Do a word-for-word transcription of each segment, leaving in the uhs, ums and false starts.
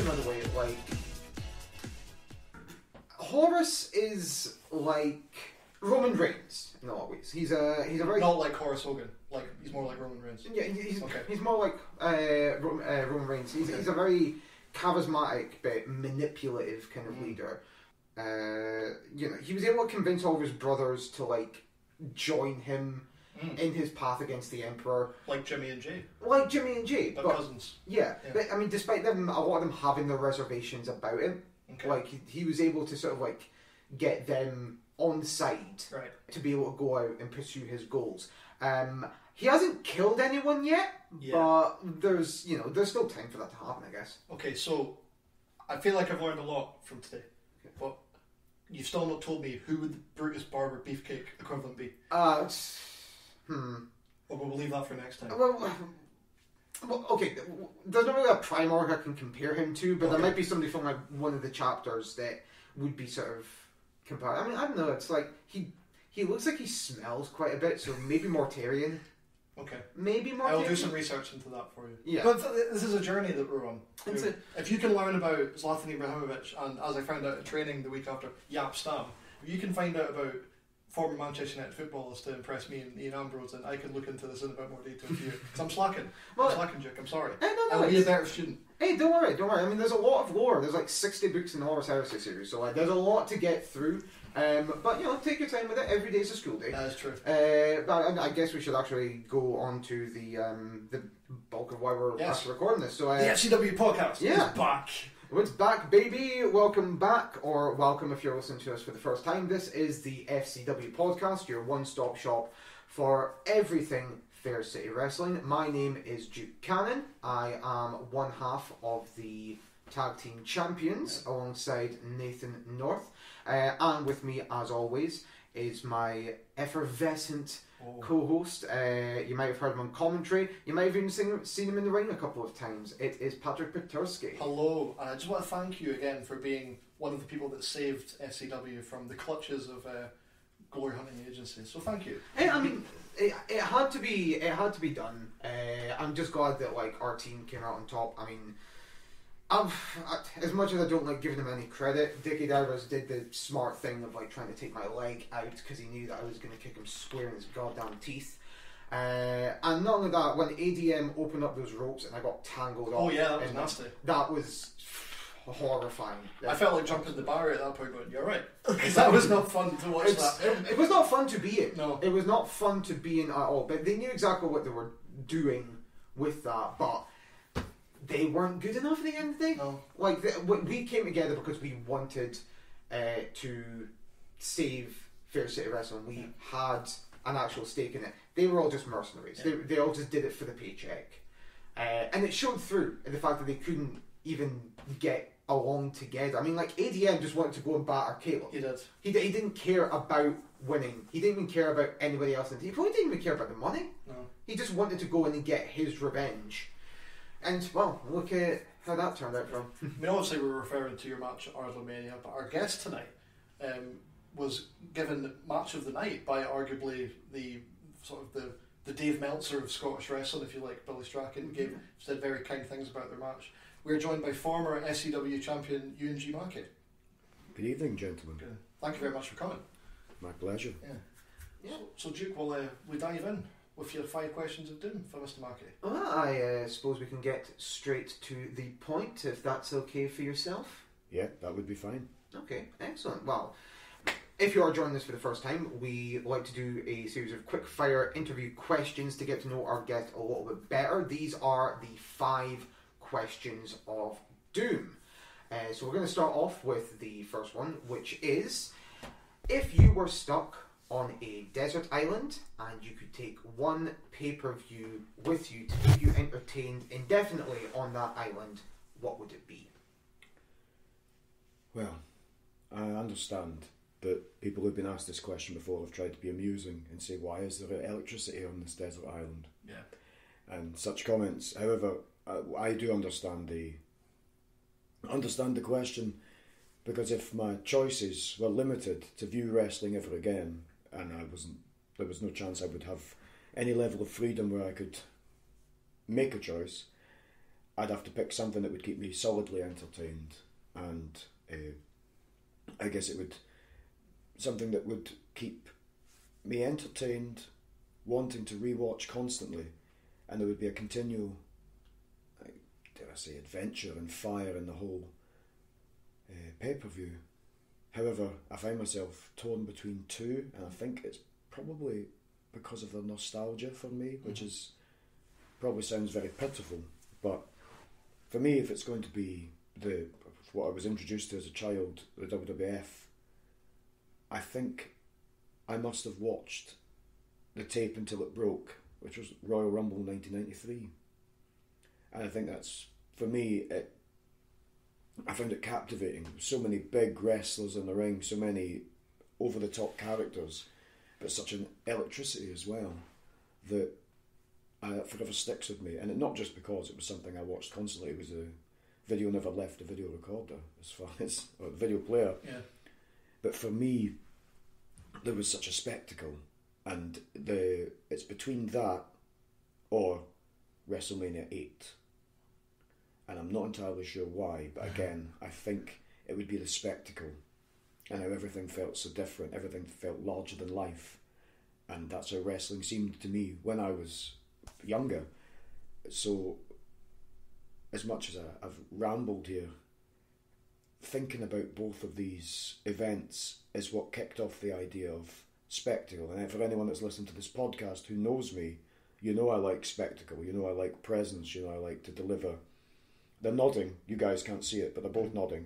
another way. Like, Horus is like Roman Reigns in a lot of ways. He's a he's a very not like Horace Hogan. Like he's more like Roman Reigns. Yeah, he's okay. he's more like uh, Roman, uh, Roman Reigns. He's, okay. he's a very charismatic but manipulative kind of mm. leader. Uh, you know, he was able to convince all of his brothers to like join him mm. in his path against the Emperor, like Jimmy and Jay, like Jimmy and Jay, but, but cousins. Yeah, yeah, but I mean, despite them, a lot of them having their reservations about him, okay. like he, he was able to sort of like get them on side right. to be able to go out and pursue his goals. Um, he hasn't killed anyone yet, yeah. but there's you know there's still time for that to happen, I guess. Okay, so I feel like I've learned a lot from today, okay. but you've still not told me who would the Brutus Barber Beefcake equivalent be. Uh, hmm. Or we'll leave that for next time. Well, well, okay. There's not really a Primarch I can compare him to, but okay. there might be somebody from like one of the chapters that would be sort of compared. I mean, I don't know. It's like he he looks like he smells quite a bit, so maybe Mortarion. Okay. Maybe Mortarion. I'll do some research into that for you. Yeah. But th- this is a journey that we're on. It's a, if you can learn about Zlatan Ibrahimovic and, as I found out at training the week after, Jaap Stam, if you can find out about former Manchester United footballers to impress me and Ian Ambrose, and I could look into this in a bit more detail for you. Because I'm slacking. Well, I'm slacking, Duke. I'm sorry. Hey, no, no, I'll be a better student. Hey, don't worry, don't worry. I mean, there's a lot of lore. There's like sixty books in the Horus Heresy series, so like, there's a lot to get through. Um, but you know, take your time with it. Every day's a school day. That is true. Uh, but I, I guess we should actually go on to the um, the bulk of why we're yes. actually recording this. So uh, the F C W podcast yeah. is back. It's back, baby. Welcome back, or welcome if you're listening to us for the first time. This is the F C W podcast, your one-stop shop for everything Fair City Wrestling. My name is Duke Cannon. I am one half of the Tag Team Champions yeah. alongside Nathan North. Uh, and with me, as always, is my effervescent oh. co-host. Uh, you might have heard him on commentary. You might have even seen, seen him in the ring a couple of times. It is Patrick Petursky. Hello, and I just want to thank you again for being one of the people that saved F C W from the clutches of uh, glory hunting agencies. So thank you. Hey, I mean, it, it had to be. It had to be done. Uh, I'm just glad that like our team came out on top. I mean. Um, as much as I don't like giving him any credit, Dickie Divers did the smart thing of like trying to take my leg out because he knew that I was going to kick him square in his goddamn teeth. Uh, and not only that, when A D M opened up those ropes and I got tangled oh up, yeah, that was nasty. That was horrifying. I felt like jumping the barrier at that point, going, "You're right," because that was not fun to watch. It's, that it, it was not fun to be in. No, it was not fun to be in at all. But they knew exactly what they were doing with that, but. They weren't good enough at the end of the day. No. Like the, we came together because we wanted uh, to save Fair City Wrestling. We yeah. had an actual stake in it. They were all just mercenaries. Yeah. They, they all just did it for the paycheck, uh, and it showed through in the fact that they couldn't even get along together. I mean, like A D M just wanted to go and batter Caleb. He did. He, he didn't care about winning. He didn't even care about anybody else. He probably didn't even care about the money. No. He just wanted to go in and get his revenge. And, well, look at how that turned out for him. I mean, obviously we're referring to your match at Arthurmania, but our guest tonight um, was given match of the night by arguably the sort of the, the Dave Meltzer of Scottish wrestling, if you like, Billy Strachan. Gave, mm-hmm. said very kind things about their match. We're joined by former S C W champion Euan G Mackie. Good evening, gentlemen. Good. Thank you very much for coming. My pleasure. Yeah. yeah. So, so Duke, we'll, uh, we dive in with your five questions of doom for Mister Mackie. Well, I uh, suppose we can get straight to the point, if that's okay for yourself. Yeah, that would be fine. Okay, excellent. Well, if you are joining us for the first time, we like to do a series of quick fire interview questions to get to know our guest a little bit better. These are the five questions of doom. Uh, so we're going to start off with the first one, which is, if you were stuck on a desert island and you could take one pay-per-view with you to keep you entertained indefinitely on that island, what would it be? Well, I understand that people who've been asked this question before have tried to be amusing and say, why is there electricity on this desert island? Yeah. And such comments. However, I, I do understand the understand the question, because if my choices were limited to view wrestling ever again, and I wasn't, there was no chance I would have any level of freedom where I could make a choice, I'd have to pick something that would keep me solidly entertained, and uh, I guess it would something that would keep me entertained, wanting to rewatch constantly, and there would be a continual, dare I say, adventure and fire in the whole uh, pay-per-view. However, I find myself torn between two, and I think it's probably because of the nostalgia for me, which mm-hmm. is probably sounds very pitiful, but for me, if it's going to be the what I was introduced to as a child, the W W F, I think I must have watched the tape until it broke, which was Royal Rumble nineteen ninety-three, and I think that's, for me, it. I found it captivating. So many big wrestlers in the ring, so many over-the-top characters, but such an electricity as well that uh, forever sticks with me. And it, not just because it was something I watched constantly. It was a video never left a video recorder, as far as or video player. Yeah. But for me, there was such a spectacle, and the it's between that or WrestleMania eight. And I'm not entirely sure why, but again, I think it would be the spectacle and how everything felt so different, everything felt larger than life. And that's how wrestling seemed to me when I was younger. So, as much as I, I've rambled here, thinking about both of these events is what kicked off the idea of spectacle. And for anyone that's listened to this podcast who knows me, you know I like spectacle, you know I like presence, you know I like to deliver. They're nodding. You guys can't see it, but they're both nodding.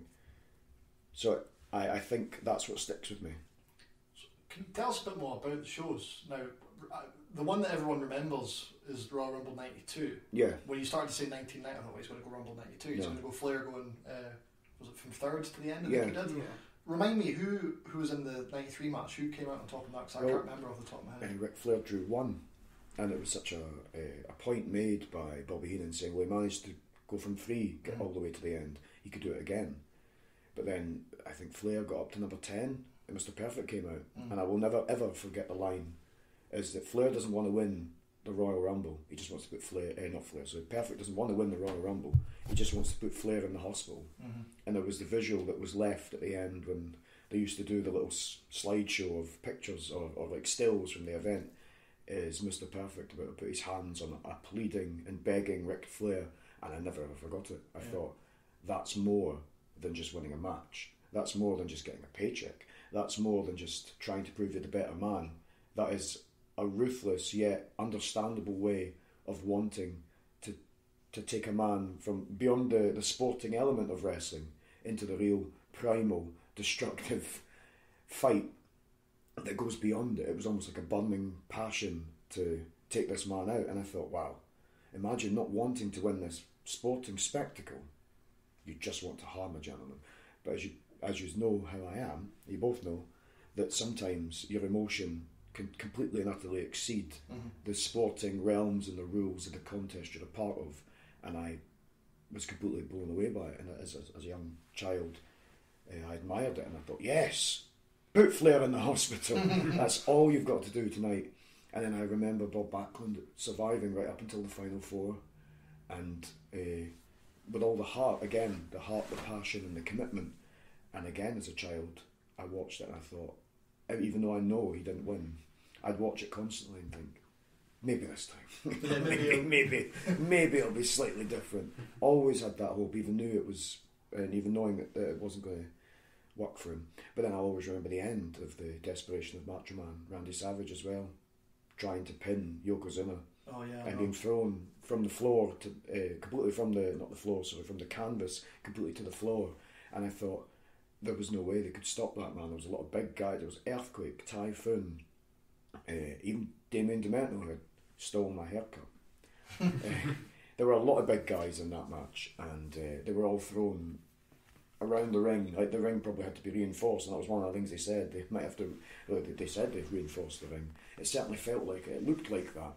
So I, I think that's what sticks with me. So can you tell us a bit more about the shows? Now, the one that everyone remembers is Royal Rumble ninety-two. Yeah. When you started to say nineteen ninety, I thought, well, he's going to go Rumble ninety-two. He's no. going to go Flair going, uh, was it from third to the end? I yeah. think he did. Yeah. Remind me, who who was in the ninety-three match? Who came out on top of that? Because well, I can't remember off the top of my head. Uh, Ric Flair drew one. And it was such a, a, a point made by Bobby Heenan saying, well, he managed to go from three, get mm. all the way to the end. He could do it again. But then I think Flair got up to number ten and Mister Perfect came out. Mm. And I will never ever forget the line is that Flair doesn't want to win the Royal Rumble. He just wants to put Flair, eh, not Flair, so Perfect doesn't want to win the Royal Rumble. He just wants to put Flair in the hospital. Mm-hmm. And there was the visual that was left at the end when they used to do the little s- slideshow of pictures or, or like stills from the event, is Mister Perfect about to put his hands on a, a pleading and begging Ric Flair. And I never ever forgot it. I yeah. thought, that's more than just winning a match. That's more than just getting a paycheck. That's more than just trying to prove you're the better man. That is a ruthless yet understandable way of wanting to to take a man from beyond the, the sporting element of wrestling into the real primal, destructive fight that goes beyond it. It was almost like a burning passion to take this man out. And I thought, wow, imagine not wanting to win this sporting spectacle. You just want to harm a gentleman. But as you as you know how I am, you both know that sometimes your emotion can completely and utterly exceed mm-hmm. the sporting realms and the rules of the contest you're a part of. And I was completely blown away by it. And as a, as a young child, uh, I admired it. And I thought, yes, put Flair in the hospital. That's all you've got to do tonight. And then I remember Bob Backlund surviving right up until the final four. And uh, with all the heart, again, the heart, the passion and the commitment. And again, as a child, I watched it and I thought, even though I know he didn't win, I'd watch it constantly and think, maybe this time. Yeah, maybe, maybe, maybe, maybe it'll be slightly different. Always had that hope, even knew it was, and even knowing that, that it wasn't going to work for him. But then I always remember the end of the desperation of Macho Man, Randy Savage as well, trying to pin Yokozuna. Oh, yeah, and no. being thrown from the floor to uh, completely from the not the floor, sorry, from the canvas completely to the floor. And I thought there was no way they could stop that man. There was a lot of big guys. There was Earthquake, Typhoon, uh, even Damien Demento who had stolen my haircut. uh, there were a lot of big guys in that match, and uh, they were all thrown around the ring. Like the ring probably had to be reinforced, and that was one of the things they said. They might have to. Well, they said they've reinforced the ring. It certainly felt like it. It looked like that.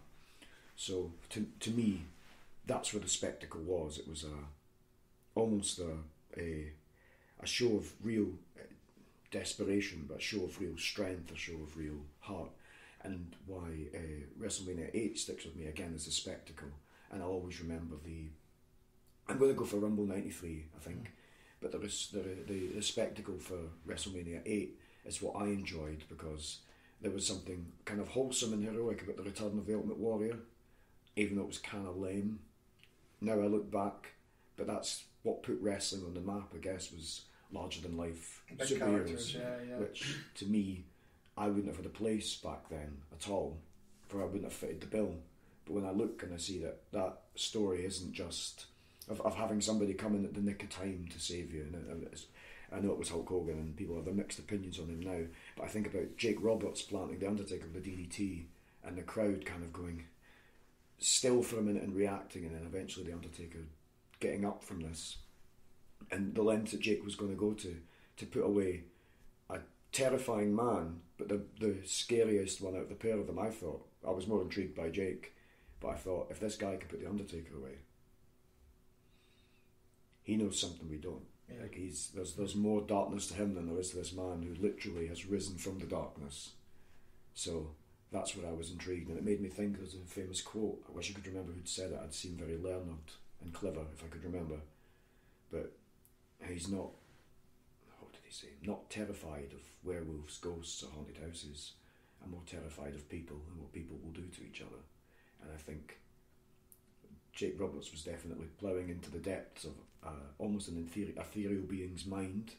So to to me, that's where the spectacle was. It was a almost a a, a show of real desperation, but a show of real strength, a show of real heart. And why uh, WrestleMania eight sticks with me again is the spectacle. And I'll always remember the I'm going to go for Rumble ninety-three, I think. Mm. But there is, the, the, the spectacle for WrestleMania eight is what I enjoyed, because there was something kind of wholesome and heroic about the return of the Ultimate Warrior, even though it was kind of lame. Now I look back, but that's what put wrestling on the map, I guess, was larger than life Big superheroes, yeah, yeah. which to me, I wouldn't have had a place back then at all, for I wouldn't have fitted the bill. But when I look and I see that that story isn't just of, of having somebody come in at the nick of time to save you, and it, I know it was Hulk Hogan and people have their mixed opinions on him now, but I think about Jake Roberts planting the Undertaker with the D D T and the crowd kind of going still for a minute and reacting, and then eventually the Undertaker getting up from this, and the length that Jake was going to go to to put away a terrifying man, but the the scariest one out of the pair of them. I thought I was more intrigued by Jake, but I thought if this guy could put the Undertaker away, he knows something we don't. Yeah. Like he's there's there's more darkness to him than there is to this man who literally has risen from the darkness. So that's where I was intrigued, and it made me think there's a famous quote. I wish I could remember who'd said it. I'd seem very learned and clever if I could remember. But he's not, what did he say? Not terrified of werewolves, ghosts or haunted houses. I'm more terrified of people and what people will do to each other. And I think Jake Roberts was definitely ploughing into the depths of uh, almost an ether- ethereal being's mind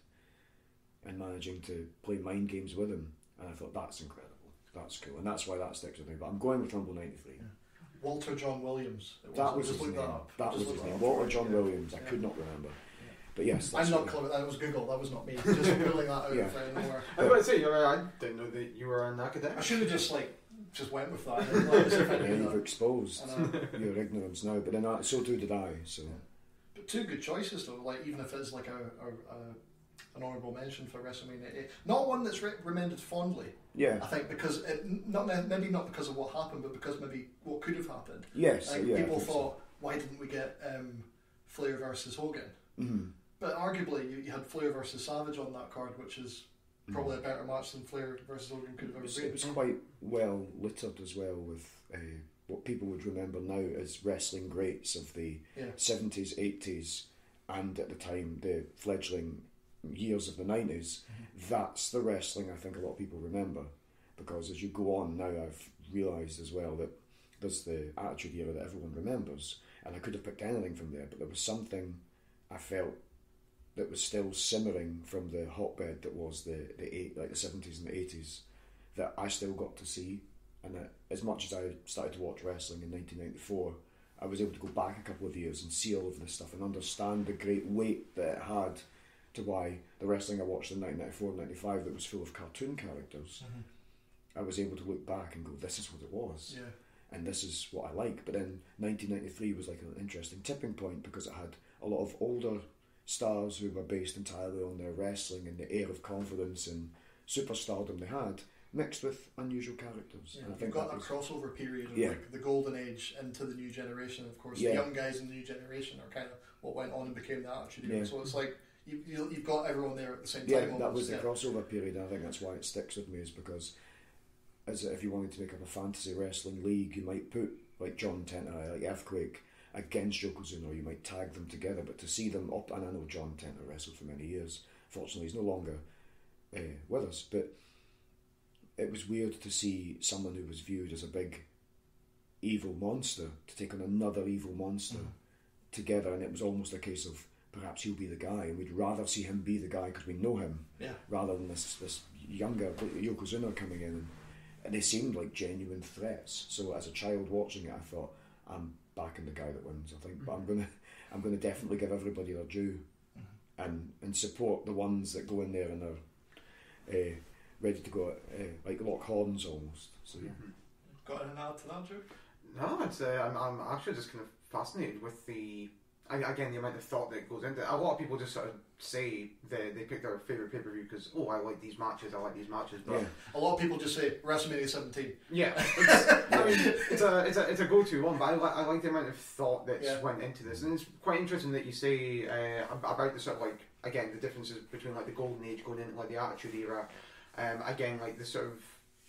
and managing to play mind games with him. And I thought, that's incredible. That's cool. And that's why that sticks with me. But I'm going with Rumble ninety-three. Yeah. Walter John Williams. It that was just his look name. That, up. that was just his name. Up Walter John yeah. Williams. I yeah. could not remember. Yeah. But yes, I'm not what, clever. That was Google. That was not me. Just pulling that out yeah. of nowhere. I was about to say, you're, I didn't know that you were an academic. I should have just like just went with that. I didn't like yeah, you've exposed your ignorance now, but then I, so too did I. So, yeah. But two good choices though. Like even if it's like a, a, a an honourable mention for WrestleMania eight, not one that's re- remembered fondly. Yeah, I think because it, not maybe not because of what happened, but because maybe what could have happened. Yes, like yeah, people I think thought, so. why didn't we get um, Flair versus Hogan? Mm-hmm. But arguably, you, you had Flair versus Savage on that card, which is probably mm-hmm. a better match than Flair versus Hogan could have ever been. It was quite well littered as well with uh, what people would remember now as wrestling greats of the yeah. seventies, eighties, and at the time the fledgling years of the nineties. Mm-hmm. That's the wrestling I think a lot of people remember, because as you go on now, I've realised as well that there's the Attitude Era that everyone remembers, and I could have picked anything from there, but there was something I felt that was still simmering from the hotbed that was the the eight, like the seventies and the eighties, that I still got to see. And that as much as I started to watch wrestling in nineteen ninety-four, I was able to go back a couple of years and see all of this stuff and understand the great weight that it had to why the wrestling I watched in nineteen ninety-four and ninety-five that was full of cartoon characters, mm-hmm. I was able to look back and go, this is what it was. Yeah. And this is what I like. But then nineteen ninety-three was like an interesting tipping point, because it had a lot of older stars who were based entirely on their wrestling and the air of confidence and superstardom they had, mixed with unusual characters. Yeah, and I you've think got that, that was, crossover period of yeah. like the golden age into the new generation. Of course, yeah. the young guys in the new generation are kind of what went on and became the Attitude Era. Yeah. So it's like you, you, you've got everyone there at the same yeah, time. that almost. was the yeah. crossover period. And I think that's why it sticks with me, is because as if you wanted to make up a fantasy wrestling league, you might put like John Tentai, like Earthquake, against Yokozuna, or you might tag them together. But to see them up, and I know John Tentai wrestled for many years. Fortunately, he's no longer uh, with us. But it was weird to see someone who was viewed as a big evil monster to take on another evil monster mm. together, and it was almost a case of perhaps he'll be the guy, and we'd rather see him be the guy because we know him, yeah. rather than this this younger Yokozuna coming in. And, and they seemed like genuine threats. So as a child watching it, I thought, I'm backing the guy that wins, I think. Mm-hmm. But I'm gonna I'm gonna definitely give everybody their due, mm-hmm. and and support the ones that go in there and are uh, ready to go, uh, like lock horns almost. So yeah. Mm-hmm. Got anything to add to that, Joe? No, it's, uh, I'm, I'm actually just kind of fascinated with the, again, the amount of thought that goes into it. A lot of people just sort of say they, they pick their favourite pay-per-view because, oh, I like these matches, I like these matches. But yeah. A lot of people just say WrestleMania seventeen. Yeah, it's, I mean, it's a it's a it's a go-to one, but I, li- I like the amount of thought that's yeah. went into this, and it's quite interesting that you say uh, about the sort of like, again, the differences between like the golden age going into like the Attitude Era, um, again like the sort of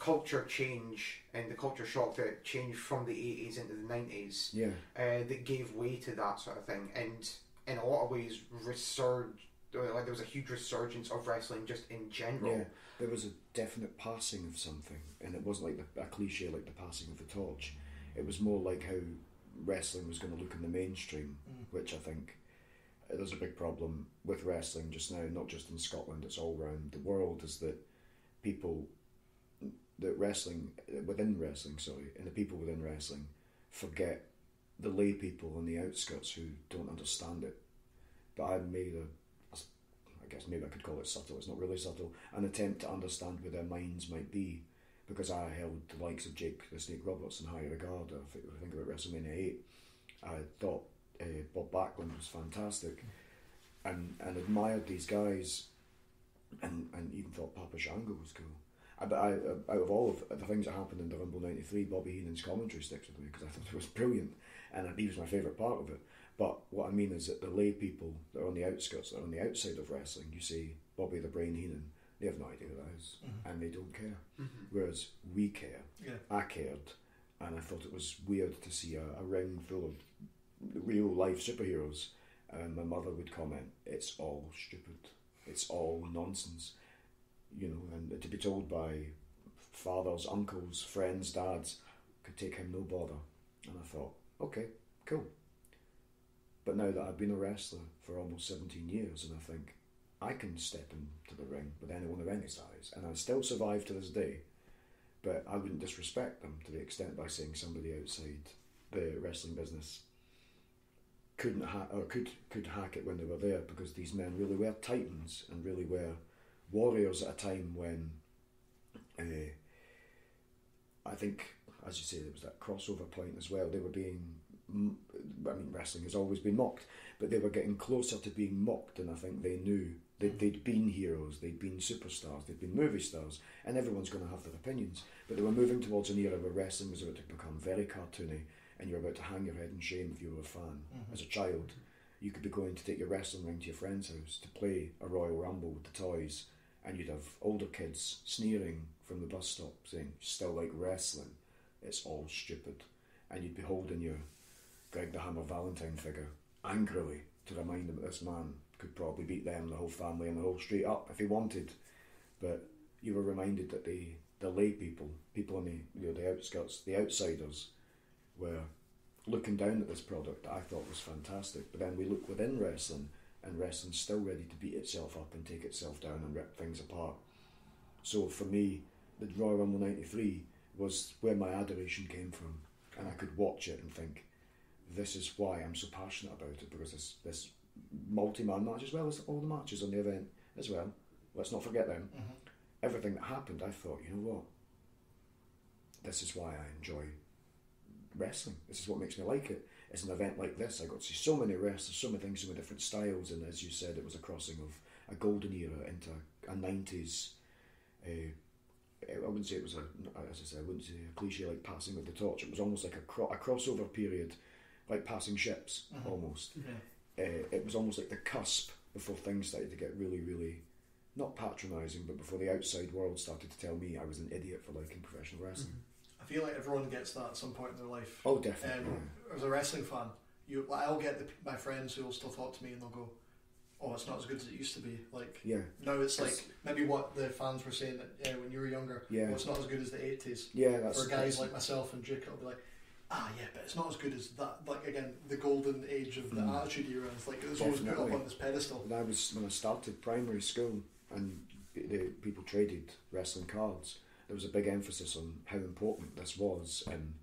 culture change and the culture shock that changed from the eighties into the nineties. Yeah. Uh, that gave way to that sort of thing, and in a lot of ways resurged. Like there was a huge resurgence of wrestling just in general. Yeah, there was a definite passing of something, and it wasn't like the, a cliche like the passing of the torch. It was more like how wrestling was going to look in the mainstream, mm. which I think uh, there's a big problem with wrestling just now, not just in Scotland, it's all around the world, is that people, that wrestling, within wrestling, sorry, and the people within wrestling forget the lay people on the outskirts who don't understand it. But I made a I guess maybe I could call it subtle, it's not really subtle, an attempt to understand where their minds might be, because I held the likes of Jake the Snake Roberts in high regard. If I think about WrestleMania eight, I thought uh, Bob Backlund was fantastic, and, and admired these guys, and, and even thought Papa Shango was cool. I, but I, out of all of the things that happened in the Rumble ninety-three, Bobby Heenan's commentary sticks with me, because I thought it was brilliant, and he was my favourite part of it. But what I mean is that the lay people that are on the outskirts, that are on the outside of wrestling, you see Bobby the Brain Heenan, they have no idea who that is, mm-hmm. and they don't care. Mm-hmm. Whereas we care. Yeah. I cared, and I thought it was weird to see a, a ring full of real life superheroes. And my mother would comment, "It's all stupid. It's all nonsense," you know. And to be told by fathers, uncles, friends, dads, could take him no bother. And I thought, okay, cool. But now that I've been a wrestler for almost seventeen years, and I think I can step into the ring with anyone of any size, and I still survive to this day, but I wouldn't disrespect them to the extent by saying somebody outside the wrestling business couldn't ha- or could could hack it when they were there, because these men really were titans and really were warriors at a time when uh, I think, as you say, there was that crossover point as well. They were being I mean, wrestling has always been mocked, but they were getting closer to being mocked, and I think they knew they'd, they'd been heroes, they'd been superstars, they'd been movie stars, and everyone's going to have their opinions. But they were moving towards an era where wrestling was about to become very cartoony, and you were about to hang your head in shame if you were a fan. Mm-hmm. As a child, you could be going to take your wrestling ring to your friend's house to play a Royal Rumble with the toys, and you'd have older kids sneering from the bus stop saying, "Still like wrestling? It's all stupid." And you'd be holding your Greg the Hammer Valentine figure angrily to remind them that this man could probably beat them, the whole family, and the whole street up if he wanted. But you were reminded that the, the lay people, people on the you know the outskirts, the outsiders, were looking down at this product that I thought was fantastic. But then we look within wrestling, and wrestling's still ready to beat itself up and take itself down and rip things apart. So for me, the Royal Rumble ninety-three was where my adoration came from, and I could watch it and think, this is why I'm so passionate about it, because this this multi-man match, as well as all the matches on the event as well, let's not forget them, mm-hmm. everything that happened, I thought, you know what, this is why I enjoy wrestling, this is what makes me like it. It's an event like this, I got to see so many wrestlers, so many things, so many different styles, and as you said, it was a crossing of a golden era into a nineties, uh, I wouldn't say it was a, as I said, I wouldn't say a cliche like passing of the torch, it was almost like a, cro- a crossover period, like passing ships, mm-hmm. almost. Yeah. Uh, it was almost like the cusp before things started to get really, really, not patronising, but before the outside world started to tell me I was an idiot for liking professional wrestling. Mm-hmm. I feel like everyone gets that at some point in their life. Oh, definitely. Um, yeah. As a wrestling fan, you, like, I'll get the, my friends who will still talk to me and they'll go, "Oh, it's not as good as it used to be." Like, yeah. now it's like maybe what the fans were saying that, yeah, when you were younger. Yeah. Oh, it's not as good as the eighties. Yeah, that's for guys that's, like myself and Jake, it'll be like, ah, yeah, but it's not as good as that. Like, again, the golden age of the mm. Attitude Era. It's like it was always put up on this pedestal. When I was when I started primary school and the people traded wrestling cards, there was a big emphasis on how important this was, and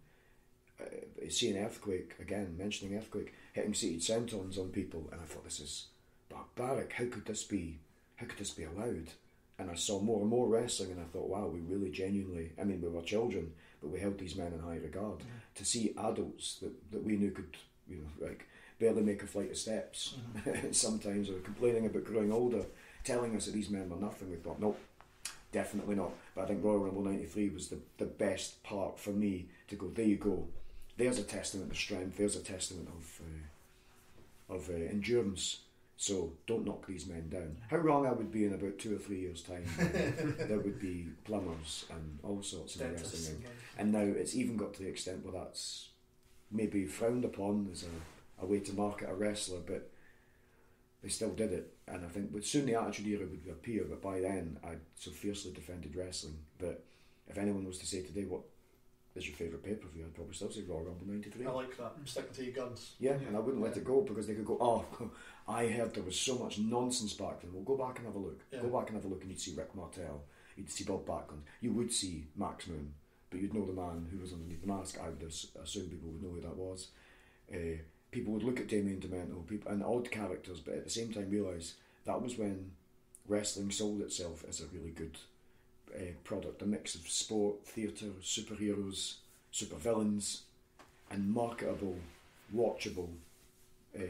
uh, seeing Earthquake again, mentioning Earthquake, hitting seated sentons on people, and I thought, this is barbaric. How could this be? How could this be allowed? And I saw more and more wrestling, and I thought, wow, we really genuinely. I mean, we were children, but we held these men in high regard. Mm-hmm. To see adults that, that we knew could, you know, like barely make a flight of steps, mm-hmm. sometimes, or complaining about growing older, telling us that these men were nothing. We thought, nope, definitely not. But I think Royal Rumble ninety-three was the, the best part for me to go, there you go. There's a testament of strength. There's a testament of uh, of uh, endurance So don't knock these men down. How wrong I would be in about two or three years' time. There would be plumbers and all sorts of wrestling. And now it's even got to the extent where that's maybe frowned upon as a, a way to market a wrestler, but they still did it. And I think but soon the Attitude Era would appear, but by then I'd so fiercely defended wrestling that if anyone was to say today, what is your favourite pay-per-view, I'd probably still say Royal Rumble ninety-three. I like that. I'm sticking to your guns. Yeah, yeah. And I wouldn't yeah. let it go because they could go, oh, I heard there was so much nonsense back then. Well, go back and have a look. Yeah. Go back and have a look and you'd see Rick Martel. You'd see Bob Backlund. You would see Max Moon, but you'd know the man who was underneath the mask. I would assume people would know who that was. Uh, people would look at Damien Demento people, and odd characters, but at the same time realise that was when wrestling sold itself as a really good uh, product, a mix of sport, theatre, superheroes, supervillains, and marketable, watchable uh,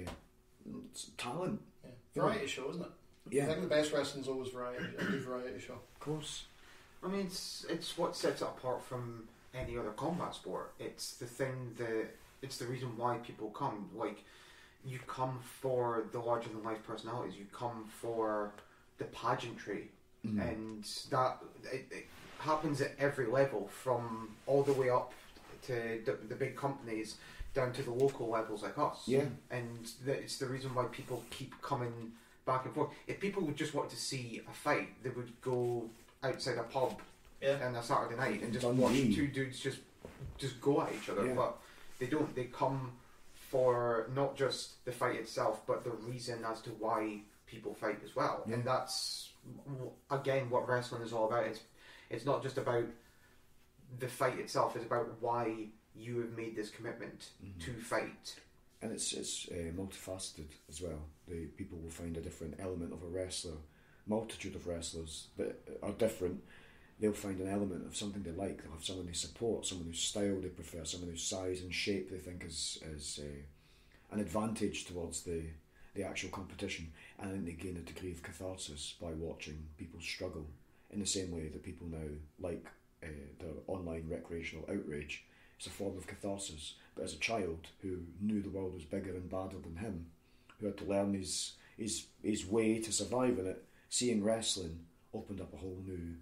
talent. Yeah. Variety show, isn't it? Yeah. I think the best wrestling's always variety, a good variety show. Of course. I mean, it's it's what sets it apart from any other combat sport. It's the thing that it's the reason why people come. Like, you come for the larger than life personalities. You come for the pageantry, mm-hmm. and that it, it happens at every level, from all the way up to the, the big companies down to the local levels like us. Yeah. And the, it's the reason why people keep coming back and forth. If people would just want to see a fight, they would go outside a pub yeah. on a Saturday night and just Dundee. watch two dudes just just go at each other. Yeah. But they don't. They come for not just the fight itself, but the reason as to why people fight as well. Yeah. And that's again what wrestling is all about. It's it's not just about the fight itself, is about why you have made this commitment mm-hmm. to fight. And it's it's uh, multifaceted as well. The people will find a different element of a wrestler. Multitude of wrestlers that are different. They'll find an element of something they like. They'll have someone they support, someone whose style they prefer, someone whose size and shape they think is is uh, an advantage towards the the actual competition. And then they gain a degree of catharsis by watching people struggle. In the same way that people now like uh, their online recreational outrage. It's a form of catharsis. But as a child who knew the world was bigger and badder than him, who had to learn his his his way to survive in it, seeing wrestling opened up a whole new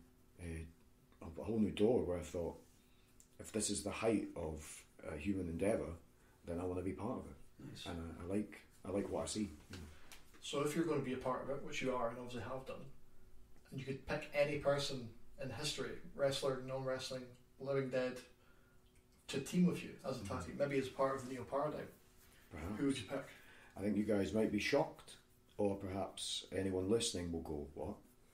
uh, a whole new door where I thought, if this is the height of uh, human endeavour, then I want to be part of it. Nice. And I, I like I like what I see. So if you're going to be a part of it, which you are and obviously have done, and you could pick any person in history, wrestler, non-wrestling, living, dead, to team with you as a tag team, maybe as part of the Neo Paradigm, Perhaps. who would you pick? I think you guys might be shocked, or perhaps anyone listening will go, what?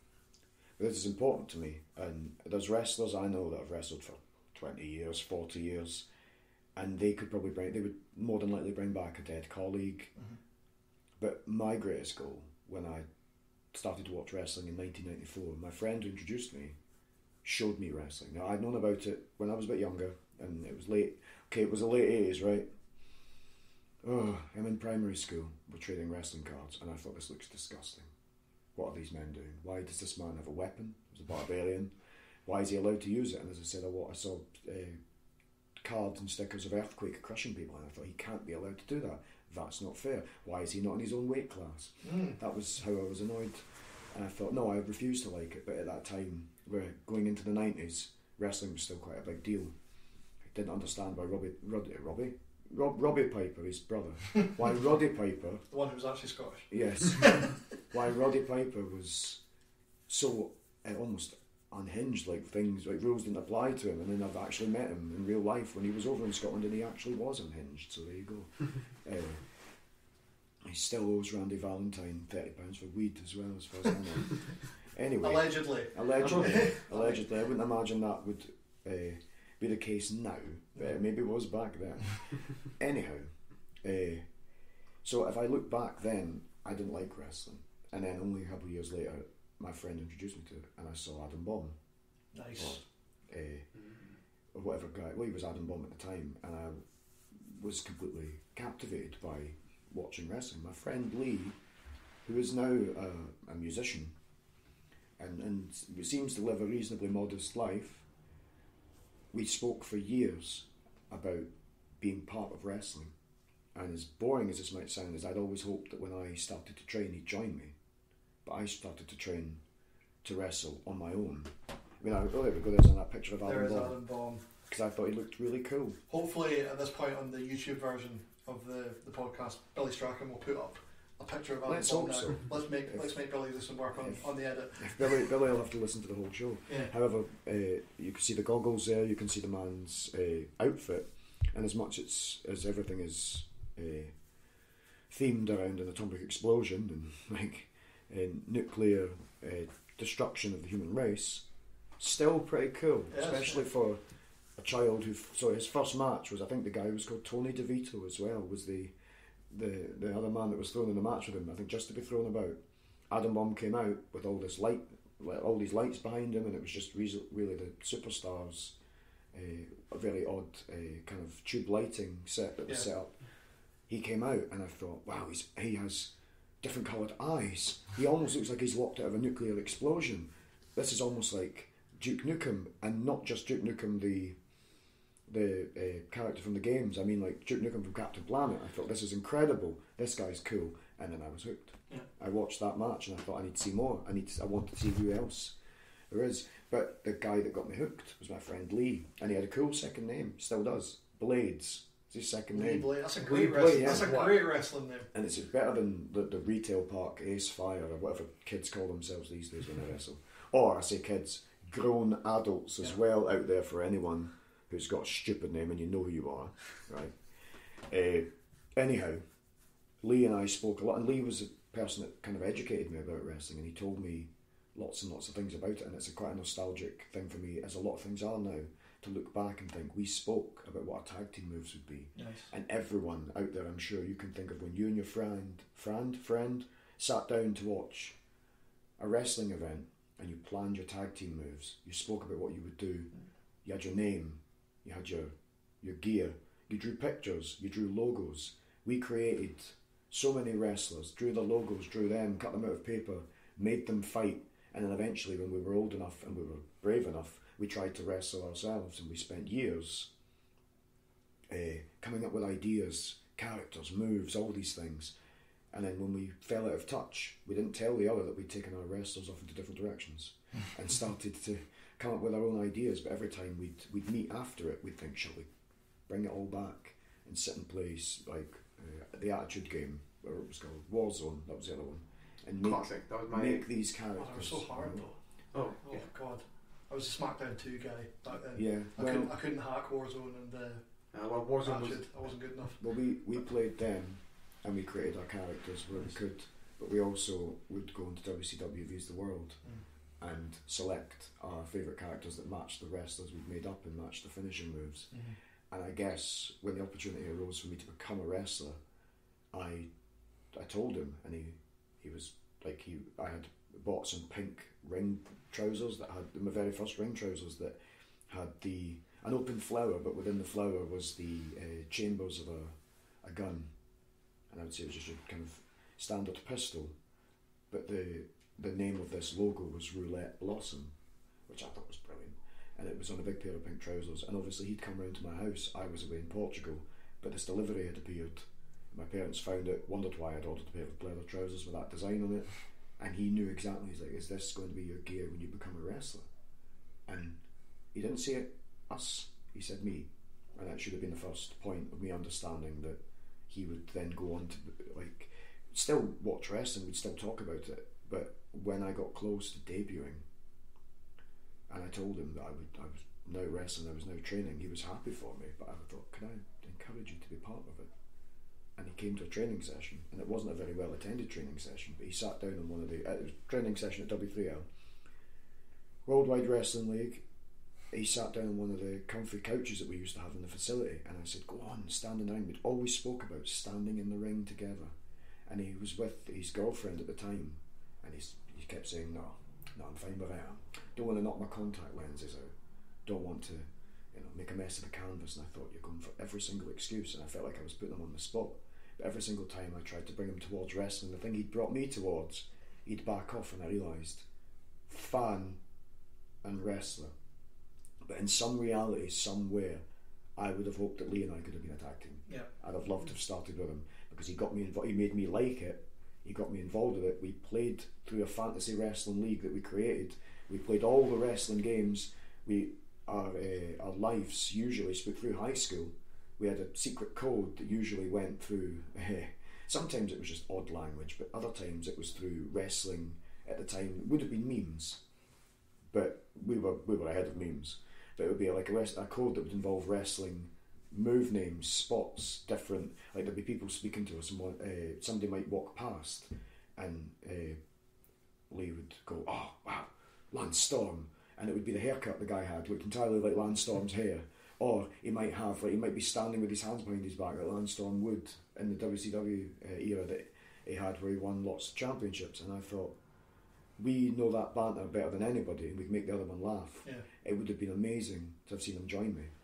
But this is important to me, and there's wrestlers I know that have wrestled for twenty years, forty years, and they could probably bring, they would more than likely bring back a dead colleague. Mm-hmm. But my greatest goal, when I started to watch wrestling in nineteen ninety-four, my friend who introduced me showed me wrestling. Now, I'd known about it when I was a bit younger, and it was late, okay, it was the late eighties, right? Oh, I'm in primary school, we're trading wrestling cards, and I thought, this looks disgusting. What are these men doing? Why does this man have a weapon? He's a barbarian. Why is he allowed to use it? And as I said, I, I saw uh, cards and stickers of Earthquake crushing people, and I thought, he can't be allowed to do that. That's not fair. Why is he not in his own weight class? Mm. That was how I was annoyed. And I thought, no, I refused to like it. But at that time, we're going into the nineties, wrestling was still quite a big deal. I didn't understand why Robbie, Robbie, Robbie, Rob, Robbie Piper, his brother, why Roddy Piper, the one who was actually Scottish, yes, why Roddy Piper was so uh, almost unhinged, like things, like rules didn't apply to him. And then I've actually met him in real life when he was over in Scotland, and he actually was unhinged. So there you go. uh, he still owes Randy Valentine thirty pounds for weed as well, as far as I know. Anyway, allegedly, allegedly, allegedly, I wouldn't imagine that would uh, be the case now, but it maybe was back then. Anyhow, uh, so if I look back then, I didn't like wrestling, and then only a couple of years later, my friend introduced me to it, and I saw Adam Bomb. Nice. Or, uh, or whatever guy. Well, he was Adam Bomb at the time, and I was completely captivated by watching wrestling. My friend Lee, who is now uh, a musician, and and seems to live a reasonably modest life. We spoke for years about being part of wrestling, And as boring as this might sound, is I'd always hoped that when I started to train, he'd join me. But I started to train to wrestle on my own. I mean, I, oh, there we go, there's that picture of Adam There is Bomb. Adam Bomb. Because I thought he looked really cool. Hopefully, at this point on the YouTube version of the, the podcast, Billy Strachan will put up a picture of Adam Let's Bomb hope now. so. Let's make If- let's make Billy do some work on, if- on the edit. If Billy, Billy will have to listen to the whole show. Yeah. However, uh, you can see the goggles there, you can see the man's uh, outfit, and as much as, as everything is uh, themed around an atomic explosion and like uh, nuclear uh, destruction of the human race, still pretty cool, Yes, especially yeah. for a child who. So his first match was, I think the guy was called Tony DeVito as well, was the the the other man that was thrown in the match with him. I think just to be thrown about. Adam Bomb came out with all this light, all these lights behind him, and it was just re- really the superstars. Uh, a very odd uh, kind of tube lighting set that was Yeah. set up. He came out, and I thought, wow, he's he has different coloured eyes. He almost looks like he's walked out of a nuclear explosion. This is almost like Duke Nukem, and not just Duke Nukem, the the uh, character from the games. I mean, like Duke Nukem from Captain Planet. I thought, this is incredible. This guy's cool, and then I was hooked. Yeah. I watched that match, and I thought, I need to see more. I need. To, I want to see who else there is. But the guy that got me hooked was my friend Lee, and he had a cool second name. Still does. Blades. It's his second Lee name. Blade. That's a Lee great Blade, wrestling. yeah. That's a What? great wrestling name. And it's better than the, the retail park Ace Fire or whatever kids call themselves these days when they wrestle. Or I say kids, grown adults as Yeah. well out there for anyone who's got a stupid name and you know who you are, right? Uh, anyhow, Lee and I spoke a lot, and Lee was the person that kind of educated me about wrestling, and he told me lots and lots of things about it, and it's a quite a nostalgic thing for me, as a lot of things are now, to look back and think we spoke about what our tag team moves would be. Nice. And everyone out there, I'm sure you can think of when you and your friend, friend, friend, sat down to watch a wrestling event and you planned your tag team moves. You spoke about what you would do. You had your name. You had your your gear. You drew pictures. You drew logos. We created so many wrestlers, drew the logos, drew them, cut them out of paper, made them fight, and then eventually, when we were old enough and we were brave enough, we tried to wrestle ourselves, and we spent years uh, coming up with ideas, characters, moves, all these things. And then when we fell out of touch, we didn't tell the other that we'd taken our wrestlers off into different directions and started to come up with our own ideas. But every time we'd we'd meet after it, we'd think, shall we bring it all back and sit and play like uh, the Attitude Game, or it was called Warzone, that was the other one, and make, Classic. That was my. make these Oh, characters. they were so hard you know. though. Oh, Oh yeah. God, I was a SmackDown two guy back then. Yeah, I well, couldn't I couldn't hack Warzone and uh, Uh, well, Warzone was. Attitude. I wasn't good enough. well, we, we played them and we created our characters where we could, but we also would go into W C W V's The World Mm. and select our favourite characters that matched the wrestlers we'd made up and matched the finishing moves. Mm-hmm. And I guess when the opportunity arose for me to become a wrestler, I I told him, and he he was like he I had bought some pink ring trousers that had my very first ring trousers that had the an open flower, but within the flower was the uh, chambers of a a gun, and I would say it was just a kind of standard pistol, but the the name of this logo was Roulette Blossom, which I thought was brilliant. And it was on a big pair of pink trousers, and obviously he'd come round to my house. I was away in Portugal, but this delivery had appeared. My parents found it, wondered why I'd ordered a pair of leather trousers with that design on it, and he knew exactly. He's like, is this going to be your gear when you become a wrestler? And he didn't say it us, he said me, and that should have been the first point of me understanding that he would then go on to like still watch wrestling, we'd still talk about it, but when I got close to debuting and I told him that I would I was now wrestling, I was now training, he was happy for me, but I thought, can I encourage you to be part of it? And he came to a training session, and it wasn't a very well attended training session, but he sat down on one of the uh, it was a training session at W three L Worldwide Wrestling League. He sat down on one of the comfy couches that we used to have in the facility, and I said, go on, stand in the ring. We'd always spoke about standing in the ring together, and he was with his girlfriend at the time, and he's, he kept saying, no, no, I'm fine where I am, don't want to knock my contact lenses out, don't want to, you know, make a mess of the canvas. And I thought, you're going for every single excuse, and I felt like I was putting him on the spot. But every single time I tried to bring him towards wrestling, the thing he'd brought me towards, he'd back off, and I realised, fan and wrestler, but in some reality, somewhere, I would have hoped that Lee and I could have been a tag team. Yeah. I'd have loved to have started with him because he got me involved. He made me like it. He got me involved with it. We played through a fantasy wrestling league that we created. We played all the wrestling games. We our uh, our lives usually split through high school. We had a secret code that usually went through. Uh, sometimes it was just odd language, but other times it was through wrestling. At the time, it would have been memes, but we were we were ahead of memes. But it would be like a, rest, a code that would involve wrestling, move names, spots, different. Like there'd be people speaking to us, and one, uh, somebody might walk past, and uh, Lee would go, "Oh wow, Lance Storm," and it would be the haircut the guy had, looked entirely like Lance Storm's hair. Or he might have, like he might be standing with his hands behind his back, like Lance Storm would in the W C W uh, era that he had, where he won lots of championships. And I thought, we know that banter better than anybody, and we can make the other one laugh. Yeah. It would have been amazing to have seen him join me.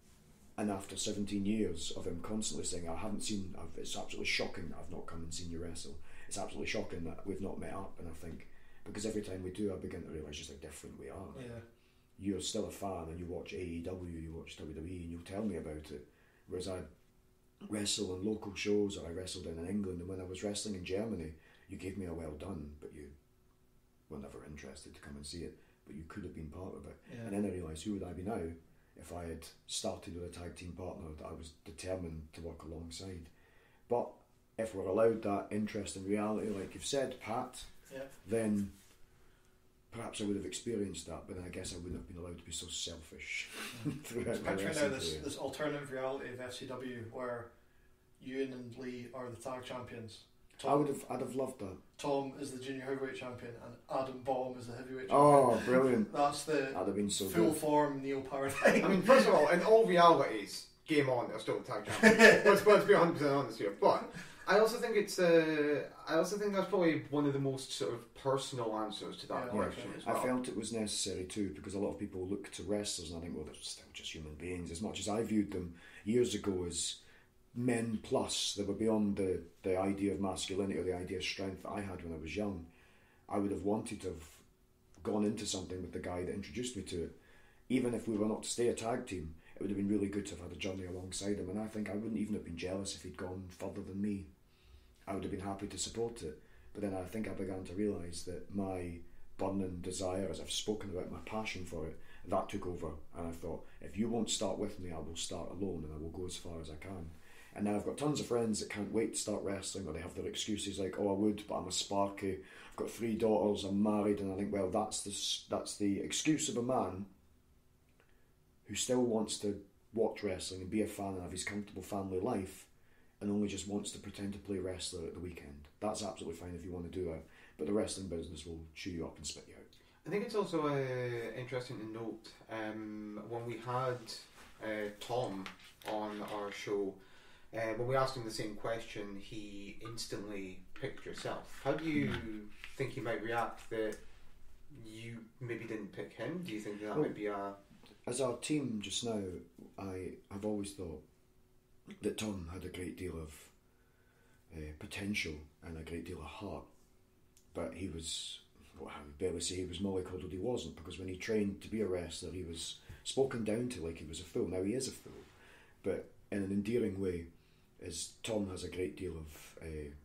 And after seventeen years of him constantly saying, I haven't seen, I've, it's absolutely shocking that I've not come and seen you wrestle. It's absolutely shocking that we've not met up. And I think, because every time we do, I begin to realise just how different we are. Yeah. You're still a fan and you watch A E W, you watch W W E, and you'll tell me about it. Whereas I wrestle on local shows, or I wrestled in England, and when I was wrestling in Germany, you gave me a well done, but you were never interested to come and see it, but you could have been part of it. Yeah. And then I realised, who would I be now if I had started with a tag team partner that I was determined to work alongside? But if we're allowed that interest in reality, like you've said, Pat, yeah. then perhaps I would have experienced that, but then I guess I wouldn't have been allowed to be so selfish throughout my Picturing now wrestling this, career. this alternative reality of F C W where Euan and Lee are the tag champions. Tom, I would have, I'd have loved that. Tom is the junior heavyweight champion, and Adam Baum is the heavyweight champion. Oh, brilliant! That's the That'd have been so full good. form Neo paradigm. I mean, first of all, in all realities, game on, they're still tag champions. let's, let's be one hundred percent honest here. But I also think it's, uh, I also think that's probably one of the most sort of personal answers to that Yeah, question yeah. as well. I felt it was necessary too, because a lot of people look to wrestlers and I think, well, they're still just human beings. As much as I viewed them years ago as men plus, they were beyond the, the idea of masculinity or the idea of strength that I had when I was young. I would have wanted to have gone into something with the guy that introduced me to it. Even if we were not to stay a tag team, it would have been really good to have had a journey alongside him, and I think I wouldn't even have been jealous if he'd gone further than me. I would have been happy to support it. But then I think I began to realise that my burning desire, as I've spoken about, my passion for it, that took over. And I thought, if you won't start with me, I will start alone and I will go as far as I can. And now I've got tons of friends that can't wait to start wrestling, or they have their excuses like, oh, I would, but I'm a Sparky, I've got three daughters, I'm married, and I think, well, that's the, that's the excuse of a man who still wants to watch wrestling and be a fan and have his comfortable family life, and only just wants to pretend to play wrestler at the weekend. That's absolutely fine if you want to do that, but the wrestling business will chew you up and spit you out. I think it's also uh, interesting to note, um, when we had uh, Tom on our show, uh, when we asked him the same question, he instantly picked yourself. How do you think he might react that you maybe didn't pick him? Do you think that Well, might be a... As our team just now, I have always thought that Tom had a great deal of uh, potential and a great deal of heart, but he was, well, I would barely say he was mollycoddled. He wasn't, because when he trained to be a wrestler, he was spoken down to like he was a fool. Now he is a fool, but in an endearing way, as Tom has a great deal of,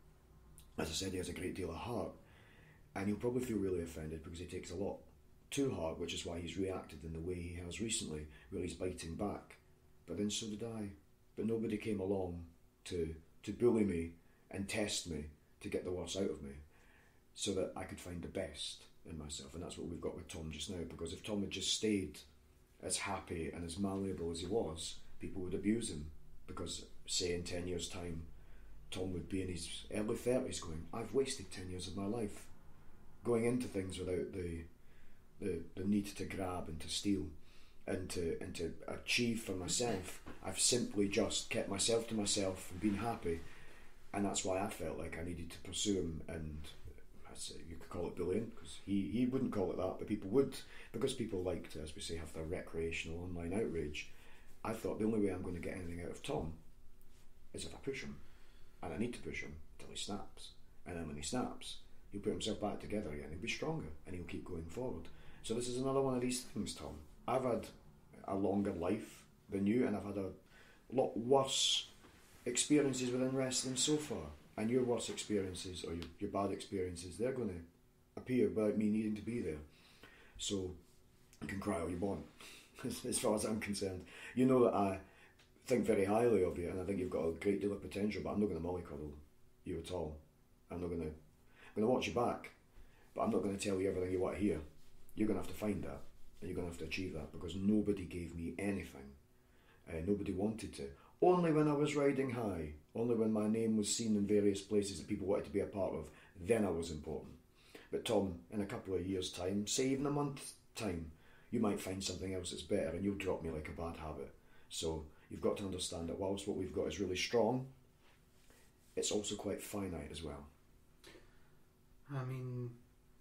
uh, as I said, he has a great deal of heart, and he'll probably feel really offended because he takes a lot too hard, which is why he's reacted in the way he has recently, where he's biting back. But then so did I. But nobody came along to to bully me and test me to get the worst out of me, so that I could find the best in myself. And that's what we've got with Tom just now, because if Tom had just stayed as happy and as malleable as he was, people would abuse him, because say in ten years time Tom would be in his early thirties going, I've wasted ten years of my life going into things without the the, the need to grab and to steal and to and to achieve for myself. I've simply just kept myself to myself and been happy, and that's why I felt like I needed to pursue him. And I say you could call it bullying, because he, he wouldn't call it that, but people would, because people like to, as we say, have their recreational online outrage. I thought the only way I'm going to get anything out of Tom is if I push him, and I need to push him till he snaps, and then when he snaps, he'll put himself back together again, he'll be stronger, and he'll keep going forward. So this is another one of these things, Tom. I've had a longer life than you, and I've had a lot worse experiences within wrestling so far, and your worst experiences or your, your bad experiences, they're going to appear without me needing to be there. So you can cry all you want, as far as I'm concerned. You know that I think very highly of you, and I think you've got a great deal of potential, but I'm not going to mollycoddle you at all. I'm not going to I'm going to watch you back, but I'm not going to tell you everything you want to hear. You're going to have to find that, and you're going to have to achieve that, because nobody gave me anything. Uh, nobody wanted to. Only when I was riding high, only when my name was seen in various places that people wanted to be a part of, then I was important. But Tom, in a couple of years' time, say even a month's time, you might find something else that's better, and you'll drop me like a bad habit. So you've got to understand that whilst what we've got is really strong, it's also quite finite as well. I mean,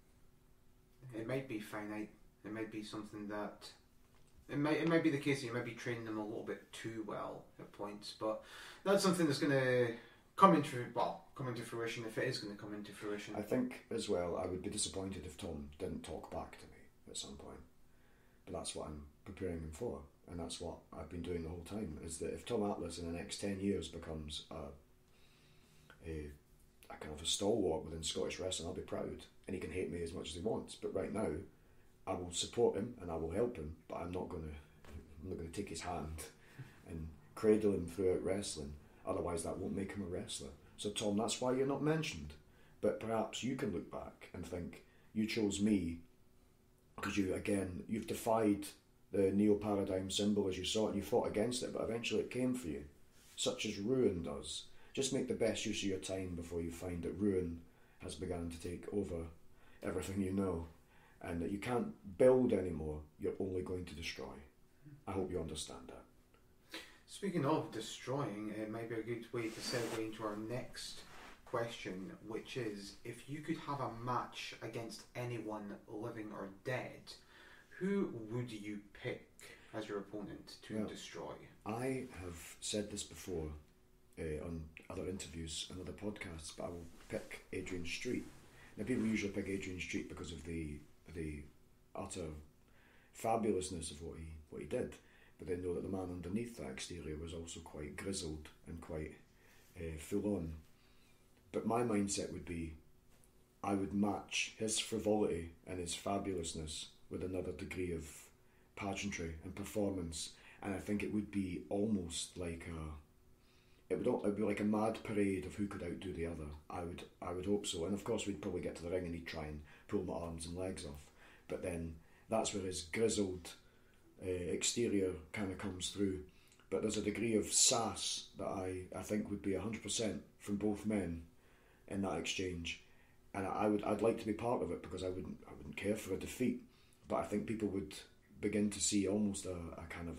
it might be finite. It might be something that it might it might be the case that you might be training them a little bit too well at points, but that's something that's going to come into well come into fruition if it is going to come into fruition. I think as well, I would be disappointed if Tom didn't talk back to me at some point, but that's what I'm preparing him for, and that's what I've been doing the whole time. Is that if Tom Atlas in the next ten years becomes a a a kind of a stalwart within Scottish wrestling, I'll be proud, and he can hate me as much as he wants. But right now, I will support him and I will help him, but I'm not going to. I'm not going to take his hand and cradle him throughout wrestling. Otherwise, that won't make him a wrestler. So, Tom, that's why you're not mentioned. But perhaps you can look back and think you chose me because you, again, you've defied the neo-paradigm symbol as you saw it, and you fought against it. But eventually, it came for you, such as ruin does. Just make the best use of your time before you find that ruin has begun to take over everything you know, and that you can't build anymore, you're only going to destroy. I hope you understand that. Speaking of destroying, it might be a good way to segue into our next question, which is, if you could have a match against anyone living or dead, who would you pick as your opponent to well, destroy? I have said this before uh, on other interviews and other podcasts, but I will pick Adrian Street. Now, people usually pick Adrian Street because of the the utter fabulousness of what he what he did, but they know that the man underneath that exterior was also quite grizzled and quite uh, full on. But my mindset would be, I would match his frivolity and his fabulousness with another degree of pageantry and performance, and I think it would be almost like a it would it would be like a mad parade of who could outdo the other. I would I would hope so, and of course we'd probably get to the ring and he'd try and pull my arms and legs off, but then that's where his grizzled uh, exterior kind of comes through. But there's a degree of sass that I, I think would be one hundred percent from both men in that exchange, and I, I would I'd like to be part of it because I wouldn't I wouldn't care for a defeat, but I think people would begin to see almost a, a kind of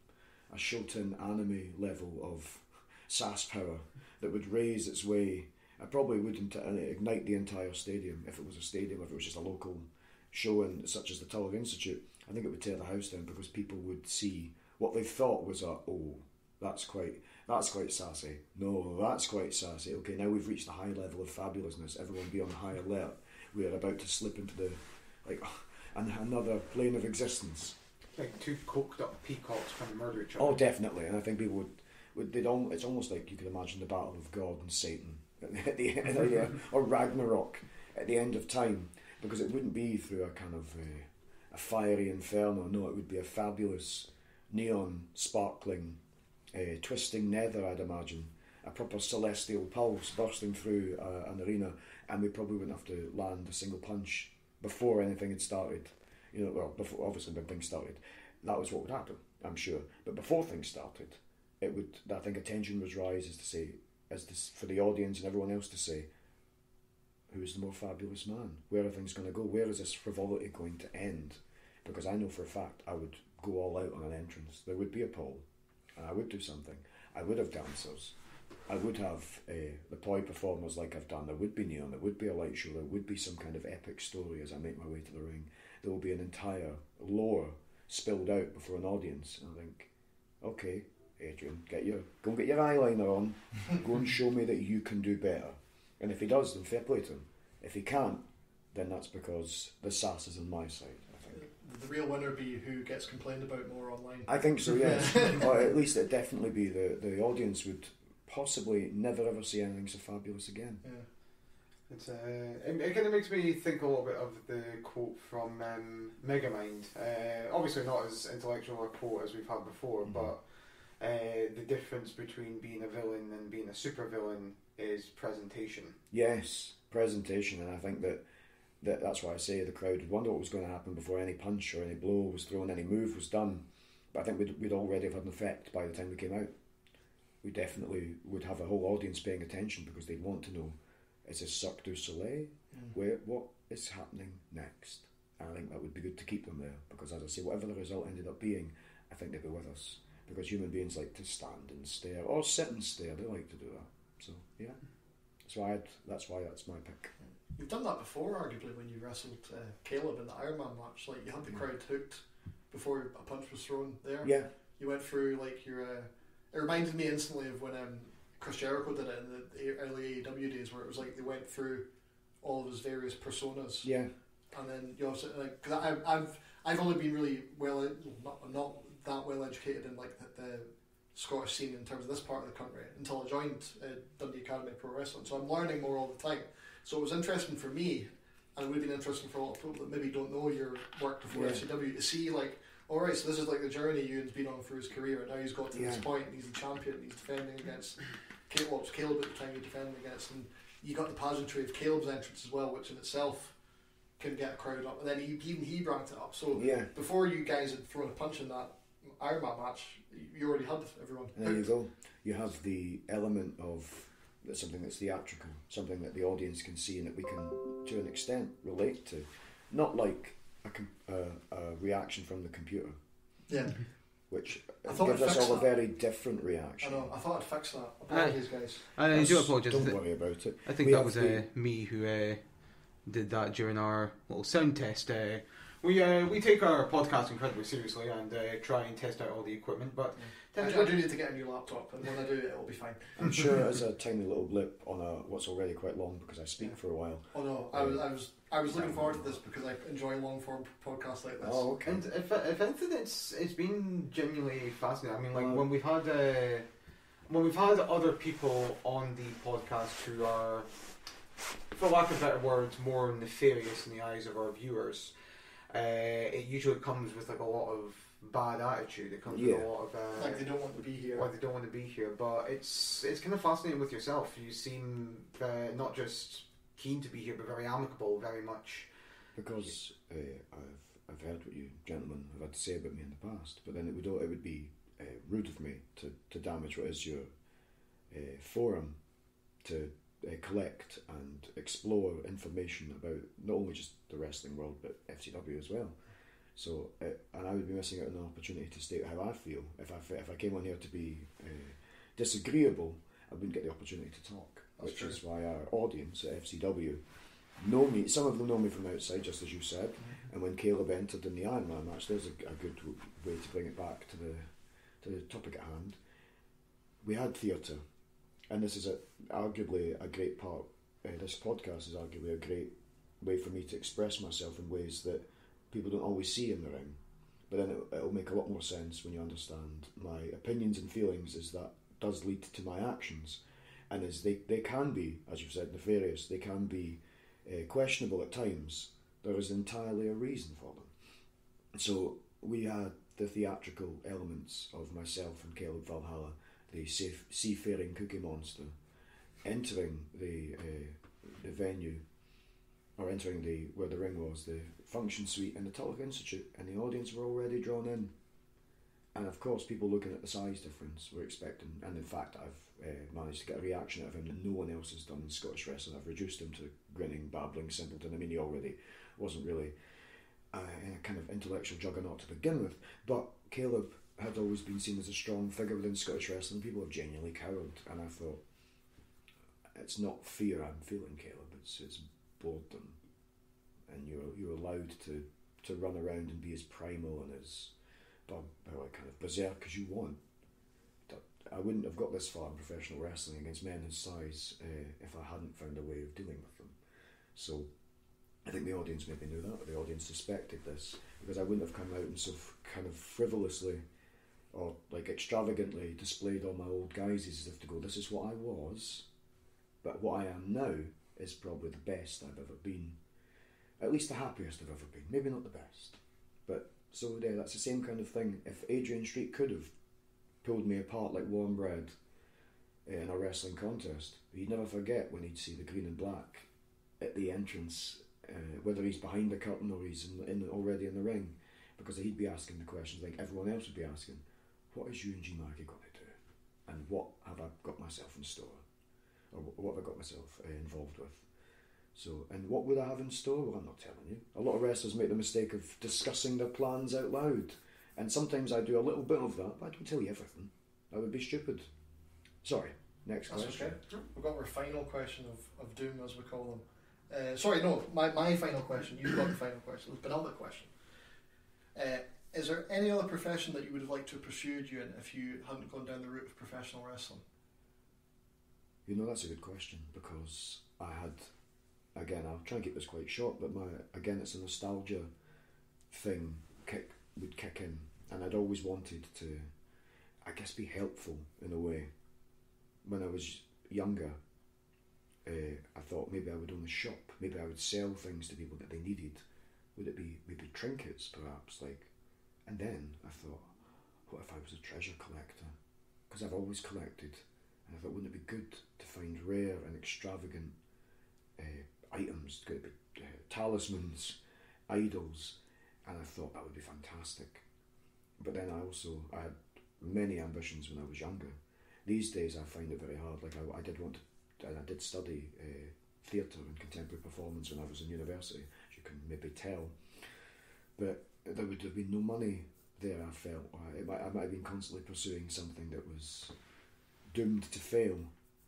a a Shoten anime level of sass power that would raise its way. I probably wouldn't ignite the entire stadium if it was a stadium, if it was just a local show, and such as the Tulloch Institute. I think it would tear the house down because people would see what they thought was a oh that's quite that's quite sassy. No, that's quite sassy. Okay, now we've reached a high level of fabulousness. Everyone be on high alert. We are about to slip into the like an, another plane of existence. Like two coked up peacocks trying to murder each other. Oh, definitely, and I think people would. would they'd all, it's almost like you could imagine the battle of God and Satan at the end, of the, or Ragnarok at the end of time, because it wouldn't be through a kind of uh, a fiery inferno. No, it would be a fabulous neon sparkling uh, twisting nether, I'd imagine, a proper celestial pulse bursting through uh, an arena, and we probably wouldn't have to land a single punch before anything had started. You know, well, before, obviously when things started, that was what would happen, I'm sure. But before things started, it would. I think attention would rise, as to say, as this, for the audience and everyone else to say, who is the more fabulous man? Where are things going to go? Where is this frivolity going to end? Because I know for a fact I would go all out on an entrance. There would be a pole, and I would do something. I would have dancers. I would have uh, the poi performers like I've done. There would be neon. There would be a light show. There would be some kind of epic story as I make my way to the ring. There will be an entire lore spilled out before an audience. And I think, okay, Adrian, get your go and get your eyeliner on. Go and show me that you can do better. And if he does, then fair play to him. If he can't, then that's because the sass is on my side, I think. the real winner be who gets complained about more online? I think so, yes. Or at least it'd definitely be the, the audience would possibly never ever see anything so fabulous again. Yeah. It's, uh, it, it kind of makes me think a little bit of the quote from um, Megamind. Uh, obviously not as intellectual a quote as we've had before, Mm-hmm. but uh, the difference between being a villain and being a supervillain is presentation. Yes, presentation, and I think that, that that's why I say the crowd would wonder what was going to happen before any punch or any blow was thrown, any move was done. But I think we'd, we'd already have had an effect by the time we came out. We definitely would have a whole audience paying attention because they'd want to know, is this Cirque du Soleil? Mm. Where, what is happening next? And I think that would be good to keep them there because, as I say, whatever the result ended up being, I think they'd be with us because human beings like to stand and stare or sit and stare. They like to do that. So yeah, that's why I'd, that's why that's my pick. You've done that before, arguably, when you wrestled uh, Caleb in the Iron Man match. Like you had the Yeah. crowd hooked before a punch was thrown there. Yeah, You went through like your. Uh, it reminded me instantly of when um, Chris Jericho did it in the early A E W days, where it was like they went through all of his various personas. yeah, And then you also like because I've I've I've only been really well not not that well educated in like the, the Scottish scene in terms of this part of the country until I joined uh, Dundee Academy of Pro Wrestling. So I'm learning more all the time. So it was interesting for me, and it would have been interesting for a lot of people that maybe don't know your work before Yeah. F C W to see like, all right, so this is like the journey Euan's been on through his career, and now he's got to this Yeah. point, and he's the champion, and he's defending against Caleb, well, it was Caleb at the time he defending against, and you got the pageantry of Caleb's entrance as well, which in itself can get a crowd up, and then he, even he ranked it up. So yeah. before you guys had thrown a punch in that Iron Man match, you already had everyone. And there you go. You have the element of that's something that's theatrical, something that the audience can see and that we can, to an extent, relate to. Not like a, com- uh, a reaction from the computer, Yeah, which I thought gives it us fixed all a that. very different I reaction. know. I thought I'd fix that. Apologies, guys. I do That's- apologise. Don't worry about it. I think We that have was the- uh, me who uh, did that during our little sound test. Uh, we uh, we take our podcast incredibly seriously and uh, try and test out all the equipment, but I, I do need to get a new laptop, and when I do, it'll be fine. I'm sure it is a tiny little blip on a what's already quite long because I speak for a while. Oh no, I was, I was, I was looking forward to this because I enjoy long form podcasts like this. Oh, okay. And if, if anything, it's it's been genuinely fascinating. I mean, like Uh, when we've had uh, when we've had other people on the podcast who are, for lack of better words, more nefarious in the eyes of our viewers, uh, it usually comes with like a lot of bad attitude. It comes with Yeah. a lot of uh, Like they don't want to be here. why they don't want to be here. But it's it's kind of fascinating with yourself. You seem uh, not just keen to be here, but very amicable, very much. Because uh, I've I've heard what you gentlemen have had to say about me in the past, but then it would it would be uh, rude of me to, to damage what is your uh, forum to uh, collect and explore information about not only just the wrestling world but F C W as well. So uh, and I would be missing out on an opportunity to state how I feel if I if I came on here to be uh, disagreeable. I wouldn't get the opportunity to talk, That's which true. is why our audience at F C W know me. Some of them know me from outside, just as you said. And when Caleb entered in the Iron Man match, there's a, a good w- way to bring it back to the to the topic at hand. We had theatre, and this is a, arguably a great part. Uh, this podcast is arguably a great way for me to express myself in ways that people don't always see in the ring. But then it, it'll make a lot more sense when you understand my opinions and feelings. Is that does lead to my actions, and as they they can be, as you've said, nefarious. They can be uh, questionable at times. There is entirely a reason for them. So we had the theatrical elements of myself and Caleb Valhalla, the safe, seafaring cookie monster, entering the uh, the venue, or entering the where the ring was, the function suite in the Tulloch Institute, and the audience were already drawn in. And of course, people looking at the size difference were expecting, and in fact, I've uh, managed to get a reaction out of him that no one else has done in Scottish wrestling. I've reduced him to grinning, babbling simpleton. I mean, he already wasn't really uh, a kind of intellectual juggernaut to begin with, but Caleb had always been seen as a strong figure within Scottish wrestling. People have genuinely cowered, and I thought, it's not fear I'm feeling, Caleb, it's, it's boredom. And you're, you're allowed to, to run around and be as primal and as Or kind of berserk as you want. I wouldn't have got this far in professional wrestling against men his size uh, if I hadn't found a way of dealing with them. So I think the audience maybe knew that, or the audience suspected this, because I wouldn't have come out and so f- kind of frivolously or like extravagantly displayed all my old guises as if to go, this is what I was, but what I am now is probably the best I've ever been. At least the happiest I've ever been. Maybe not the best. But so yeah, that's the same kind of thing. If Adrian Street could have pulled me apart like warm bread in a wrestling contest, he'd never forget when he'd see the green and black at the entrance, uh, whether he's behind the curtain or he's in, in already in the ring, because he'd be asking the questions like everyone else would be asking. What is Euan G Mackie going to do? And what have I got myself in store? Or what have I got myself uh, involved with? So, and what would I have in store? Well, I'm not telling you. A lot of wrestlers make the mistake of discussing their plans out loud. And sometimes I do a little bit of that, but I don't tell you everything. That would be stupid. Sorry, next That's question. okay. We've got our final question of, of doom, as we call them. Uh, sorry, no, my, my final question. You've got the final question. The penultimate question. Uh, is there any other profession that you would have liked to have pursued you in if you hadn't gone down the route of professional wrestling? You know, that's a good question, because I had, again, I'll try and keep this quite short, but my again, it's a nostalgia thing kick would kick in, and I'd always wanted to, I guess, be helpful in a way. When I was younger, uh, I thought maybe I would own a shop, maybe I would sell things to people that they needed. Would it be maybe trinkets, perhaps, like? And then I thought, what if I was a treasure collector? Because I've always collected, and I thought, wouldn't it be good to find rare and extravagant uh, items? Could it be uh, talismans, idols? And I thought that would be fantastic. But then I also, I had many ambitions when I was younger. These days I find it very hard. Like I, I did want to, and I did study uh, theatre and contemporary performance when I was in university, as you can maybe tell. But there would have been no money there, I felt. I, it might, I might have been constantly pursuing something that was doomed to fail.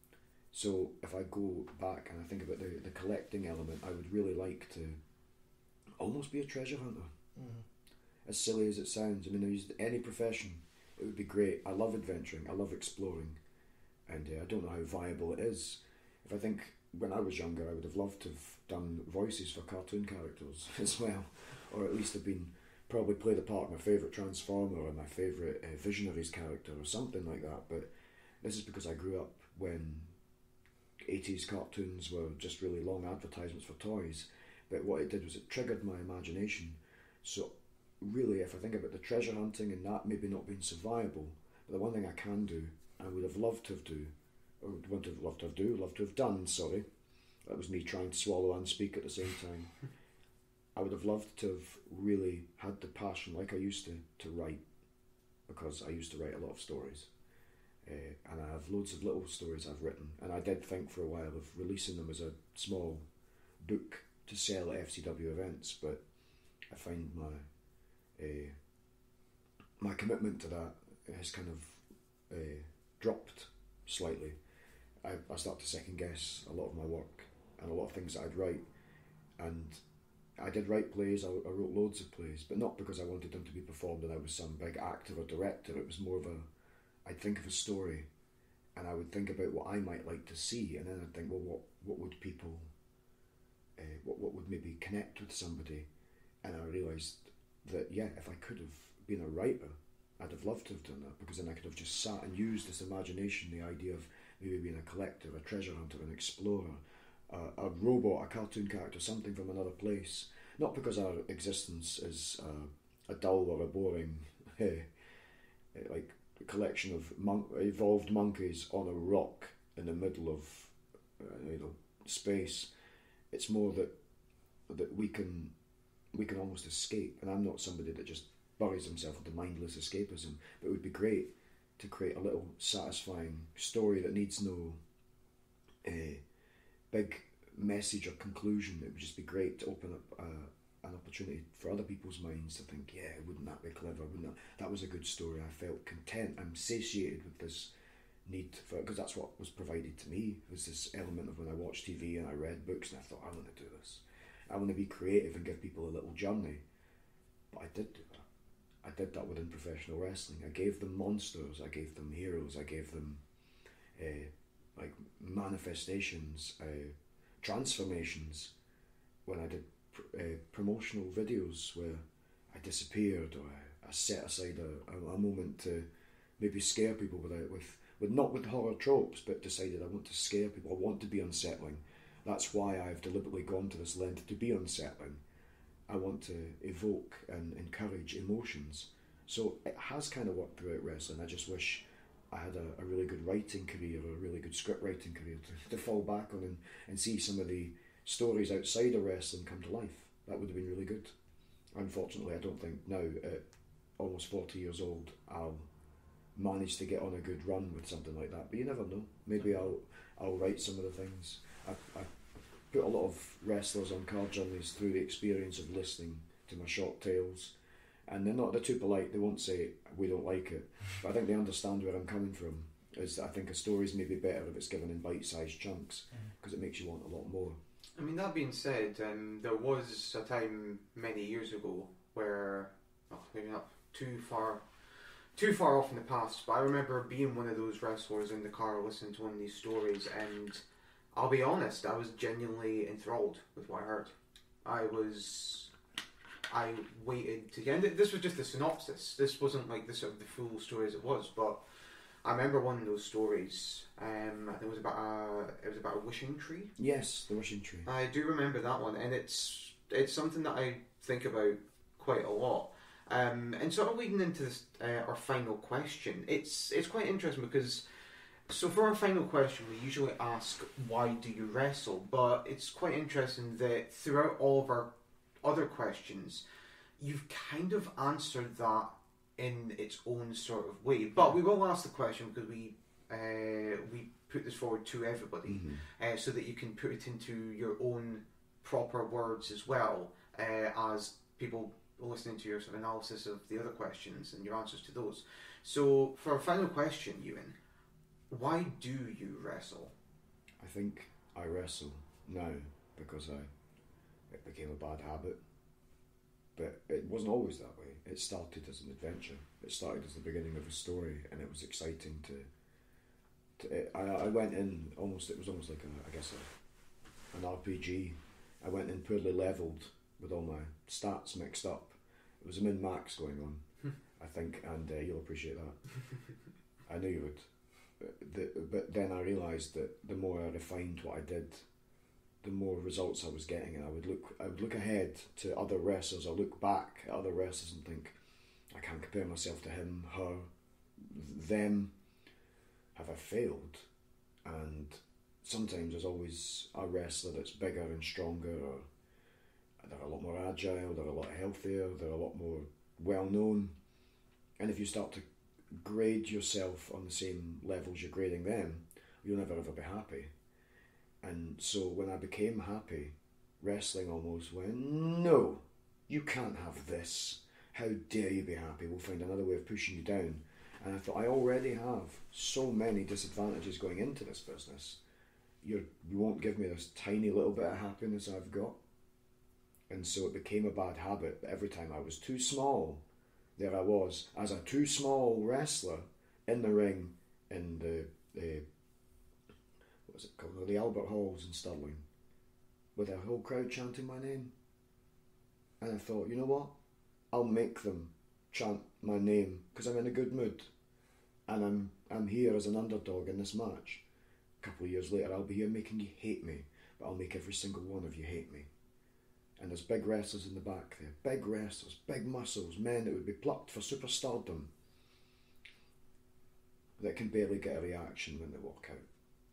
So if I go back and I think about the, the collecting element, I would really like to almost be a treasure hunter. Mm. As silly as it sounds, I mean, I used any profession, it would be great. I love adventuring, I love exploring, and uh, I don't know how viable it is. If I think when I was younger, I would have loved to have done voices for cartoon characters as well, or at least have been probably play the part of my favourite Transformer or my favourite uh, Visionaries character or something like that. But this is because I grew up when eighties cartoons were just really long advertisements for toys. But what it did was it triggered my imagination. So really, if I think about the treasure hunting and that maybe not being so viable, but the one thing I can do, I would have loved to have do, or would want to have loved to have do, loved to have done, sorry, that was me trying to swallow and speak at the same time. I would have loved to have really had the passion like I used to, to write, because I used to write a lot of stories. Uh, and I have loads of little stories I've written, and I did think for a while of releasing them as a small book to sell at F C W events, but I find my uh, my commitment to that has kind of uh, dropped slightly. I, I start to second guess a lot of my work and a lot of things that I'd write, and I did write plays, I, I wrote loads of plays, but not because I wanted them to be performed and I was some big actor or director. It was more of a, I'd think of a story and I would think about what I might like to see, and then I'd think, well, what, what would people, uh, what, what would maybe connect with somebody? And I realised that, yeah, if I could have been a writer, I'd have loved to have done that, because then I could have just sat and used this imagination, the idea of maybe being a collector, a treasure hunter, an explorer, a, a robot, a cartoon character, something from another place. Not because our existence is uh, a dull or a boring, like a collection of mon- evolved monkeys on a rock in the middle of uh, you know space. It's more that that we can we can almost escape. And I'm not somebody that just buries himself into mindless escapism, but it would be great to create a little satisfying story that needs no uh, big message or conclusion. It would just be great to open up uh, an opportunity for other people's minds to think, yeah, wouldn't that be clever? Wouldn't that? That was a good story. I felt content. I'm satiated with this need for, because that's what was provided to me. It was this element of when I watched T V and I read books, and I thought, I want to do this. I want to be creative and give people a little journey. But I did do that. I did that within professional wrestling. I gave them monsters. I gave them heroes. I gave them uh, like manifestations, uh, transformations when I did pr- uh, promotional videos where I disappeared or I, I set aside a, a, a moment to maybe scare people without with, with not with horror tropes, but decided I want to scare people. I want to be unsettling. That's why I've deliberately gone to this length to be unsettling. I want to evoke and encourage emotions. So it has kind of worked throughout wrestling. I just wish I had a, a really good writing career or a really good script writing career to, to fall back on and, and see some of the stories outside of wrestling come to life. That would have been really good. Unfortunately, I don't think now, at almost forty years old, I'll manage to get on a good run with something like that. But you never know. Maybe I'll I'll write some of the things. I, I put a lot of wrestlers on card journeys through the experience of listening to my short tales. And they're not, they're too polite, they won't say, we don't like it. But I think they understand where I'm coming from. Is that I think a story's maybe better if it's given in bite-sized chunks, because it makes you want a lot more. I mean, that being said, um, there was a time many years ago where, well, maybe not too far too far off in the past, but I remember being one of those wrestlers in the car listening to one of these stories, and I'll be honest, I was genuinely enthralled with what I heard. I was... I waited to get... This was just a synopsis. This wasn't like the sort of the full story as it was, but I remember one of those stories. Um, I think it was about a, it was about a wishing tree. Yes, the wishing tree. I do remember that one, and it's it's something that I think about quite a lot. Um, and sort of leading into this, uh, our final question, it's it's quite interesting because, so for our final question, we usually ask, why do you wrestle? But it's quite interesting that throughout all of our other questions, you've kind of answered that in its own sort of way. But we will ask the question because we uh, we put this forward to everybody, mm-hmm. uh, so that you can put it into your own proper words as well, uh, as people listening to your sort of analysis of the other questions and your answers to those. So for our final question, Euan, why do you wrestle? I think I wrestle now because I it became a bad habit. But it wasn't always that way. It started as an adventure. It started as the beginning of a story, and it was exciting to. to it, I, I went in almost. It was almost like a, I guess a, an R P G. I went in poorly leveled with all my stats mixed up. It was a min max going on, I think, and uh, you'll appreciate that. I knew you would. But, the, but then I realised that the more I refined what I did, the more results I was getting, and I would look I would look ahead to other wrestlers, I look back at other wrestlers and think, I can't compare myself to him, her, them. Have I failed? And sometimes there's always a wrestler that's bigger and stronger, or they're a lot more agile, they're a lot healthier, they're a lot more well known. And if you start to grade yourself on the same levels you're grading them, you'll never ever be happy. And so when I became happy, wrestling almost went, no, you can't have this. How dare you be happy? We'll find another way of pushing you down. And I thought, I already have so many disadvantages going into this business. You're, you won't give me this tiny little bit of happiness I've got. And so it became a bad habit. Every time I was too small, there I was, as a too small wrestler, in the ring, in the... the what's it called, the Albert Halls in Stirling, with a whole crowd chanting my name. And I thought, you know what, I'll make them chant my name because I'm in a good mood, and I'm I'm here as an underdog in this match. A couple of years later, I'll be here making you hate me, but I'll make every single one of you hate me. And there's big wrestlers in the back there, big wrestlers, big muscles, men that would be plucked for superstardom, that can barely get a reaction when they walk out.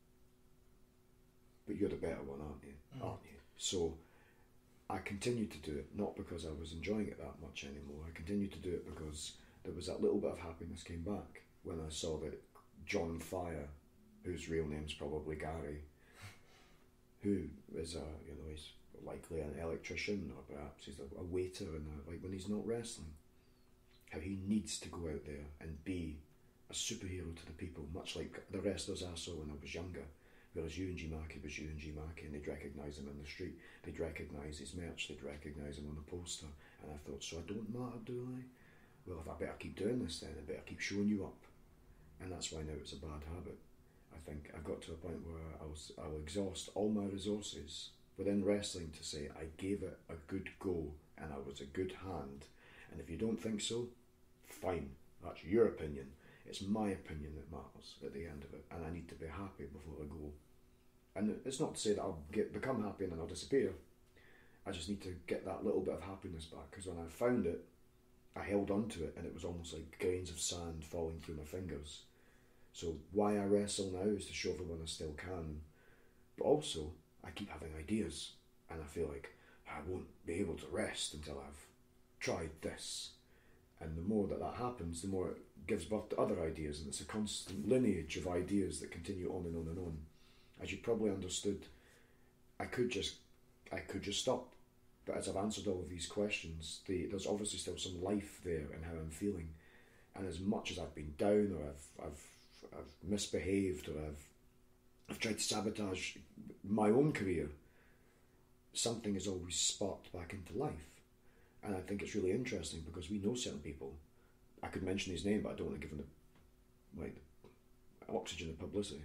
But you're the better one, aren't you? Mm. Aren't you? So I continued to do it, not because I was enjoying it that much anymore. I continued to do it because there was that little bit of happiness came back when I saw that John Fire, whose real name's probably Gary, who is a, you know, he's likely an electrician, or perhaps he's a, a waiter, in a, like when he's not wrestling, how he needs to go out there and be a superhero to the people, much like the wrestlers I saw when I was younger. Whereas Euan G Mackie was Euan G Mackie, and they'd recognise him in the street, they'd recognise his merch, they'd recognise him on the poster. And I thought, so I don't matter, do I? Well, if I better keep doing this then, I better keep showing you up. And that's why now it's a bad habit. I think I've got to a point where I'll, I'll exhaust all my resources within wrestling to say I gave it a good go and I was a good hand. And if you don't think so, fine, that's your opinion. It's my opinion that matters at the end of it, and I need to be happy before I go. And it's not to say that I'll get become happy and then I'll disappear. I just need to get that little bit of happiness back, because when I found it, I held on to it and it was almost like grains of sand falling through my fingers. So why I wrestle now is to show everyone I still can, but also I keep having ideas and I feel like I won't be able to rest until I've tried this. And the more that that happens, the more it gives birth to other ideas, and it's a constant lineage of ideas that continue on and on and on. As you probably understood, I could just I could just stop. But as I've answered all of these questions, the, there's obviously still some life there in how I'm feeling. And as much as I've been down, or I've I've I've misbehaved, or I've I've tried to sabotage my own career, something has always sparked back into life. And I think it's really interesting because we know certain people. I could mention his name, but I don't want to give him the like oxygen of publicity.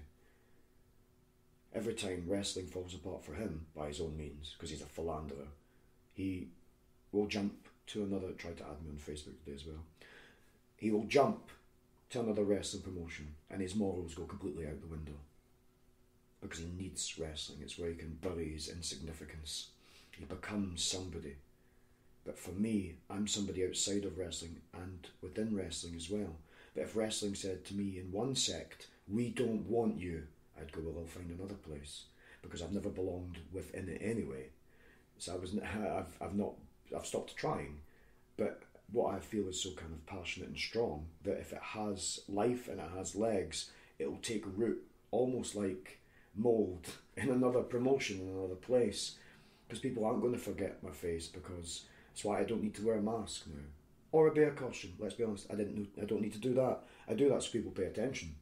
Every time wrestling falls apart for him by his own means, because he's a philanderer, he will jump to another. Tried to add me on Facebook today as well. He will jump to another wrestling promotion, and his morals go completely out the window because he needs wrestling. It's where he can bury his insignificance. He becomes somebody. But for me, I'm somebody outside of wrestling and within wrestling as well. But if wrestling said to me in one sect, we don't want you, I'd go, well, I'll find another place, because I've never belonged within it anyway. So I was, I've, I've not, I've stopped trying. But what I feel is so kind of passionate and strong that if it has life and it has legs, it'll take root almost like mould in another promotion, in another place. Because people aren't going to forget my face, because that's why I don't need to wear a mask now. Or a bear costume, let's be honest. I didn't. Know, I don't need to do that. I do that so people pay attention.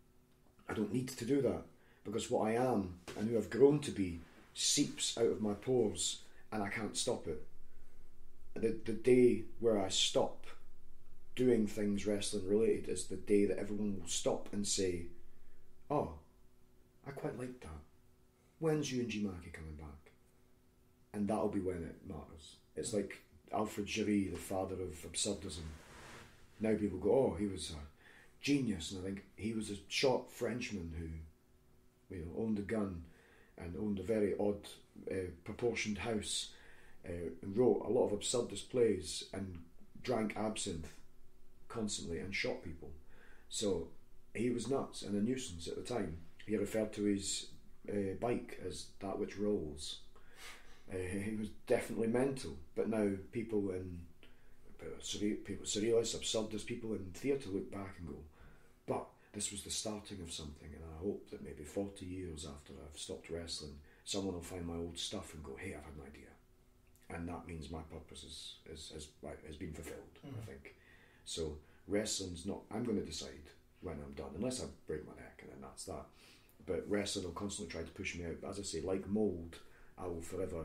I don't need to do that, because what I am and who I've grown to be seeps out of my pores and I can't stop it. The, the day where I stop doing things wrestling related is the day that everyone will stop and say, oh, I quite like that. When's Euan G Mackie coming back? And that'll be when it matters. It's like Alfred Jarry, the father of absurdism. Now people go, oh, he was a genius. And I think he was a short Frenchman who, you know, owned a gun and owned a very odd uh, proportioned house, uh, and wrote a lot of absurdist plays and drank absinthe constantly and shot people. So he was nuts and a nuisance at the time. He referred to his uh, bike as that which rolls. Uh, he was definitely mental, but now people in people, surrealists, absurdists, people in theatre look back and go, but this was the starting of something, and I hope that maybe forty years after I've stopped wrestling, someone will find my old stuff and go, hey, I've had an idea. And that means my purpose is, is, is, has been fulfilled, mm. I think. So wrestling's not, I'm going to decide when I'm done, unless I break my neck, and then that's that. But wrestling will constantly try to push me out. But as I say, like mould, I will forever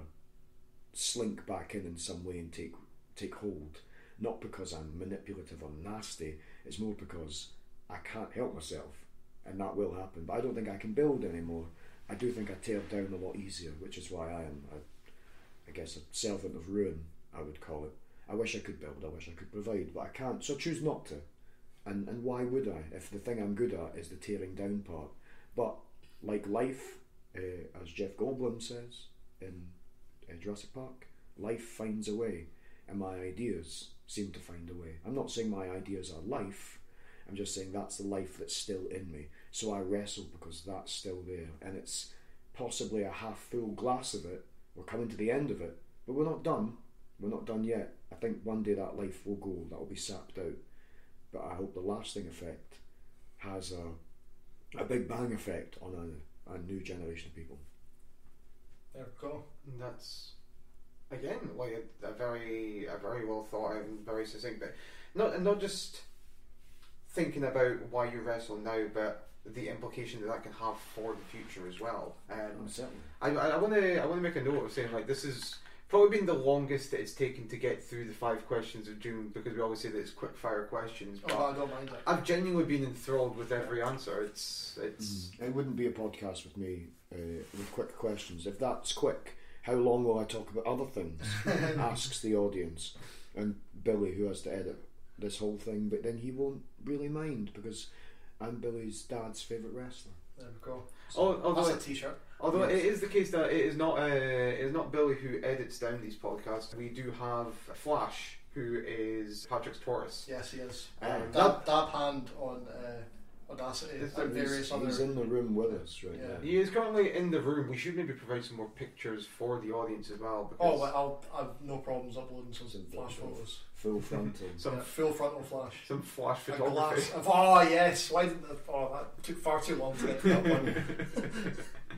slink back in in some way and take take hold. Not because I'm manipulative or nasty, it's more because I can't help myself, and that will happen. But I don't think I can build anymore. I do think I tear down a lot easier, which is why I am, I, I guess, a servant of ruin, I would call it. I wish I could build, I wish I could provide, but I can't, so I choose not to. And and why would I, if the thing I'm good at is the tearing down part? But like life, uh, as Jeff Goldblum says in uh, Jurassic Park, life finds a way, and my ideas seem to find a way. I'm not saying my ideas are life, I'm just saying that's the life that's still in me. So I wrestle because that's still there, and it's possibly a half full glass of it. We're coming to the end of it, but we're not done. We're not done yet. I think one day that life will go, that will be sapped out. But I hope the lasting effect has a, a big bang effect on a, a new generation of people. There we go. And that's, again, like a, a very a very well thought out and very succinct, but not not just thinking about why you wrestle now, but the implication that that can have for the future as well. Um, oh, certainly. I I want to I want to make a note of saying, like, this is probably been the longest that it's taken to get through the five questions of Doom, because we always say that it's quick fire questions. But oh, I don't mind it. I've genuinely been enthralled with every answer. It's it's. Mm. It wouldn't be a podcast with me uh, with quick questions. If that's quick, how long will I talk about other things? Asks the audience. And Billy, who has to edit this whole thing, but then he won't really mind because I'm Billy's dad's favourite wrestler. There we go. So, although that's a t-shirt. Although yes. it is the case that it is not uh, it is not Billy who edits down these podcasts. We do have Flash, who is Patrick's Tortoise. Yes, he is. Um, Um, dab, dab hand on uh, Audacity and various he's, other. He's in the room with us right Yeah. now. He is currently in the room. We should maybe provide some more pictures for the audience as well. Because Oh, well, I'll I've no problems uploading some Some flash full- photos. Full frontal. some Yeah, full frontal flash. some flash A photography. glass of, oh yes, why didn't that, oh that took far too long to get to that one.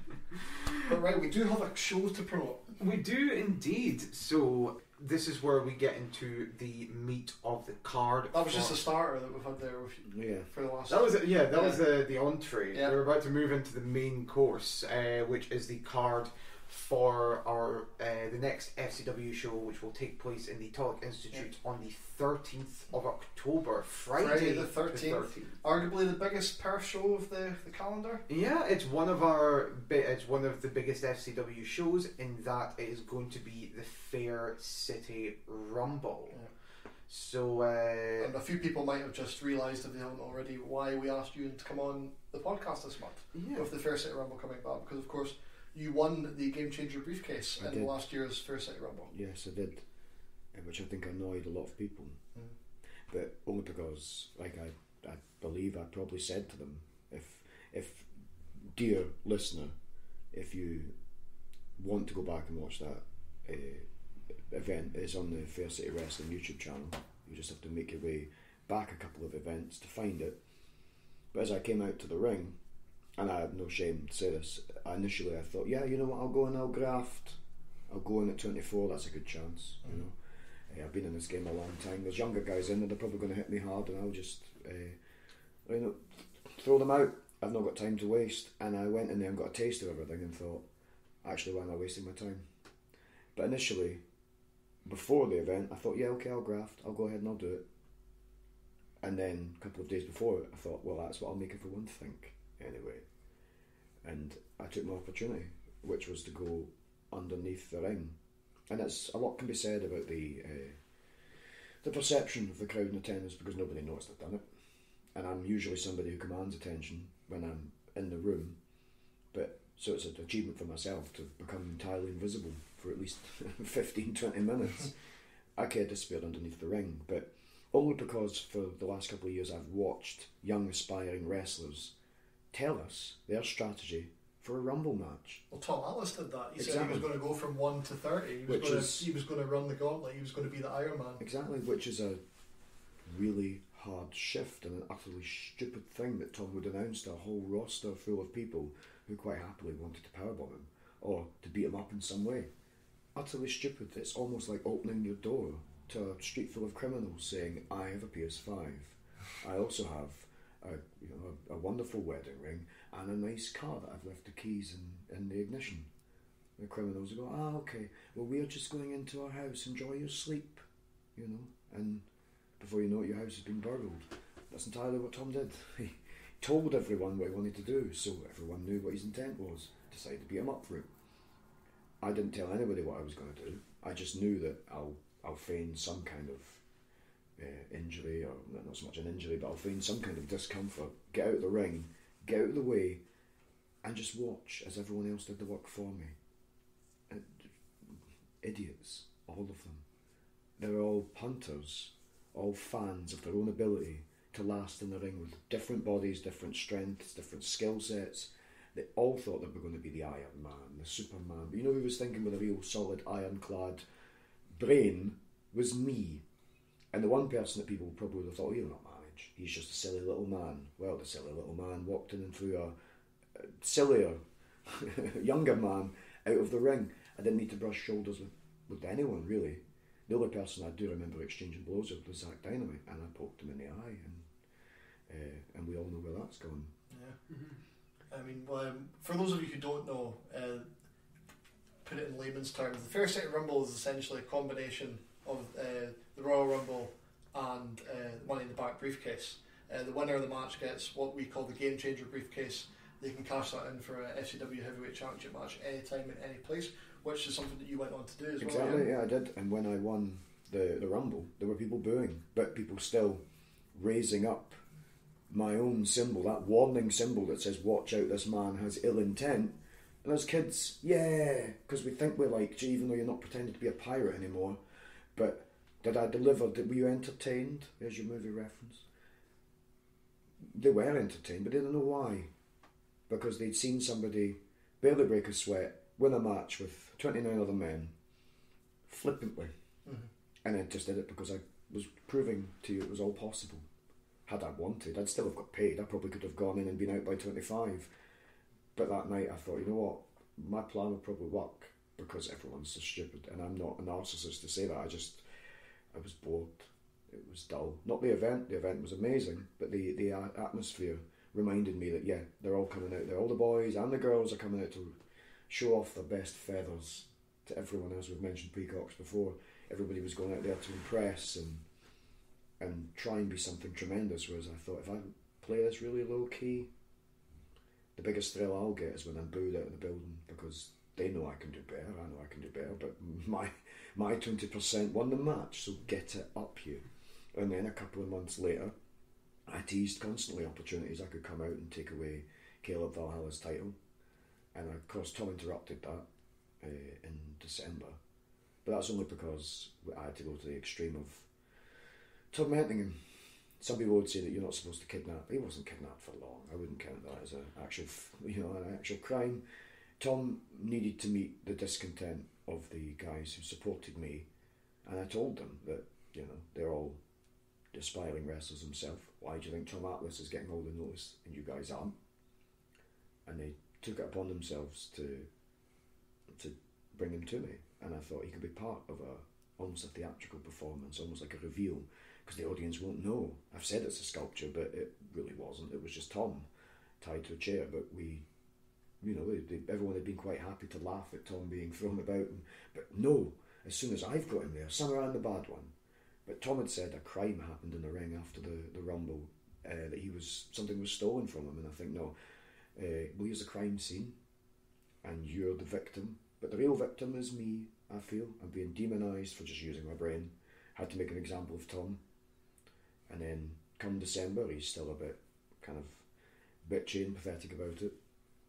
But right, we do have a show to promote. We do indeed. So this is where we get into the meat of the card. That was for- just a starter that we've had there with you Yeah. for the last. That was it, yeah. That Yeah. was the the entree. Yeah. We're about to move into the main course, uh, which is the card for our uh, the next F C W show, which will take place in the Tulloch Institute on the thirteenth of October, Friday, Friday the thirteenth. thirteenth. Arguably the biggest Perth show of the, the calendar. Yeah, it's one of our bi- it's one of the biggest F C W shows in that it is going to be the Fair City Rumble. Yeah. So uh, And a few people might have just realised, if they haven't already, why we asked you to come on the podcast this month yeah. with the Fair City Rumble coming back, because of course you won the Game Changer briefcase I in did. last year's Fair City Rumble. Yes, I did. Uh, Which I think annoyed a lot of people. Mm. But only because, like I, I believe I probably said to them, if, if, dear listener, if you want to go back and watch that uh, event, it's on the Fair City Wrestling YouTube channel. You just have to make your way back a couple of events to find it. But as I came out to the ring, and I have no shame to say this, initially I thought, yeah, you know what, I'll go and I'll graft. I'll go in at twenty-four, that's a good chance, you know. Uh, I've been in this game a long time. There's younger guys in there, they're probably going to hit me hard, and I'll just, uh, you know, throw them out. I've not got time to waste. And I went in there and got a taste of everything and thought, actually, why am I wasting my time? But initially, before the event, I thought, yeah, okay, I'll graft. I'll go ahead and I'll do it. And then a couple of days before it, I thought, well, that's what I'll make everyone think anyway. And I took my opportunity, which was to go underneath the ring. And it's a lot can be said about the uh, the perception of the crowd in attendance, because nobody knows I've done it. And I'm usually somebody who commands attention when I'm in the room. But so it's an achievement for myself to become entirely invisible for at least fifteen, twenty minutes. I can't disappear underneath the ring, but only because for the last couple of years I've watched young aspiring wrestlers tell us their strategy for a rumble match. Well, Tom Atlas did that. He said Exactly. he was going to go from one to thirty. He was Which going is- to he was going to run the gauntlet. He was going to be the Iron Man. Exactly, which is a really hard shift and an utterly stupid thing that Tom would announce to a whole roster full of people who quite happily wanted to powerbomb him or to beat him up in some way. Utterly stupid. It's almost like opening your door to a street full of criminals saying, I have a P S five. I also have a, you know, a, a wonderful wedding ring and a nice car that I've left the keys in, in the ignition. The criminals go, ah, okay, well, we're just going into our house, enjoy your sleep, you know, and before you know it, your house has been burgled. That's entirely what Tom did. He told everyone what he wanted to do, so everyone knew what his intent was. Decided to beat him up for it. I didn't tell anybody what I was going to do. I just knew that I'll I'll feign some kind of uh, injury, or not so much an injury, but I'll feign some kind of discomfort, get out of the ring, get out of the way, and just watch as everyone else did the work for me. And idiots, all of them. They're all punters, all fans of their own ability to last in the ring with different bodies, different strengths, different skill sets. They all thought they were going to be the Iron Man, the Superman. But you know who was thinking with a real solid ironclad brain was me. And the one person that people probably would have thought, he'll not manage. He's just a silly little man. Well, the silly little man walked in and threw a, a sillier, younger man out of the ring. I didn't need to brush shoulders with, with anyone, really. The only person I do remember exchanging blows with was Zach Dynamite, and I poked him in the eye, and uh, and we all know where that's gone. Yeah. Mm-hmm. I mean, well, um, for those of you who don't know, uh, put it in layman's terms, the Fair City Rumble is essentially a combination of uh, the Royal Rumble and uh, Money in the Bank briefcase. Uh, the winner of the match gets what we call the Game Changer briefcase, they can cash that in for a F C W Heavyweight Championship match anytime in any place, which is something that you went on to do as exactly, well. Exactly, yeah, I did. And when I won the, the Rumble, there were people booing, but people still raising up my own symbol, that warning symbol that says, watch out, this man has ill intent. And as kids, yeah, because we think we're like, gee, even though you're not pretending to be a pirate anymore, but did I deliver? Did, were you entertained? There's your movie reference. They were entertained, but they didn't know why. Because they'd seen somebody barely break a sweat, win a match with twenty-nine other men, flippantly. Mm-hmm. And I just did it because I was proving to you it was all possible. Had I wanted, I'd still have got paid. I probably could have gone in and been out by twenty-five. But that night I thought, you know what, my plan would probably work because everyone's so stupid. And I'm not a narcissist to say that. I just... I was bored. It was dull. Not the event. The event was amazing, but the the atmosphere reminded me that yeah, they're all coming out there. All the boys and the girls are coming out to show off their best feathers to everyone. As we've mentioned peacocks before, everybody was going out there to impress and and try and be something tremendous. Whereas I thought, if I play this really low key, the biggest thrill I'll get is when I'm booed out of the building because they know I can do better. I know I can do better, but my my twenty percent won the match, so get it up you. And then a couple of months later, I teased constantly opportunities I could come out and take away Caleb Valhalla's title. And of course, Tom interrupted that uh, in December. But that's only because I had to go to the extreme of tormenting him. Some people would say that you're not supposed to kidnap. He wasn't kidnapped for long. I wouldn't count that as an actual, you know, an actual crime. Tom needed to meet the discontent of the guys who supported me, and I told them that, you know, they're all aspiring wrestlers themselves. Why do you think Tom Atlas is getting all the notice and you guys aren't? And they took it upon themselves to to bring him to me, and I thought he could be part of a almost a theatrical performance, almost like a reveal, because the audience won't know. I've said it's a sculpture, but it really wasn't. It was just Tom tied to a chair, but we, you know, they, they, everyone had been quite happy to laugh at Tom being thrown about, and, but no, as soon as I've got him there, somewhere I'm the bad one. But Tom had said a crime happened in the ring after the, the Rumble, uh, that he was, something was stolen from him, and I think, no, uh, well, here's a crime scene, and you're the victim, but the real victim is me, I feel. I'm being demonised for just using my brain. Had to make an example of Tom, and then come December, he's still a bit kind of bitchy and pathetic about it.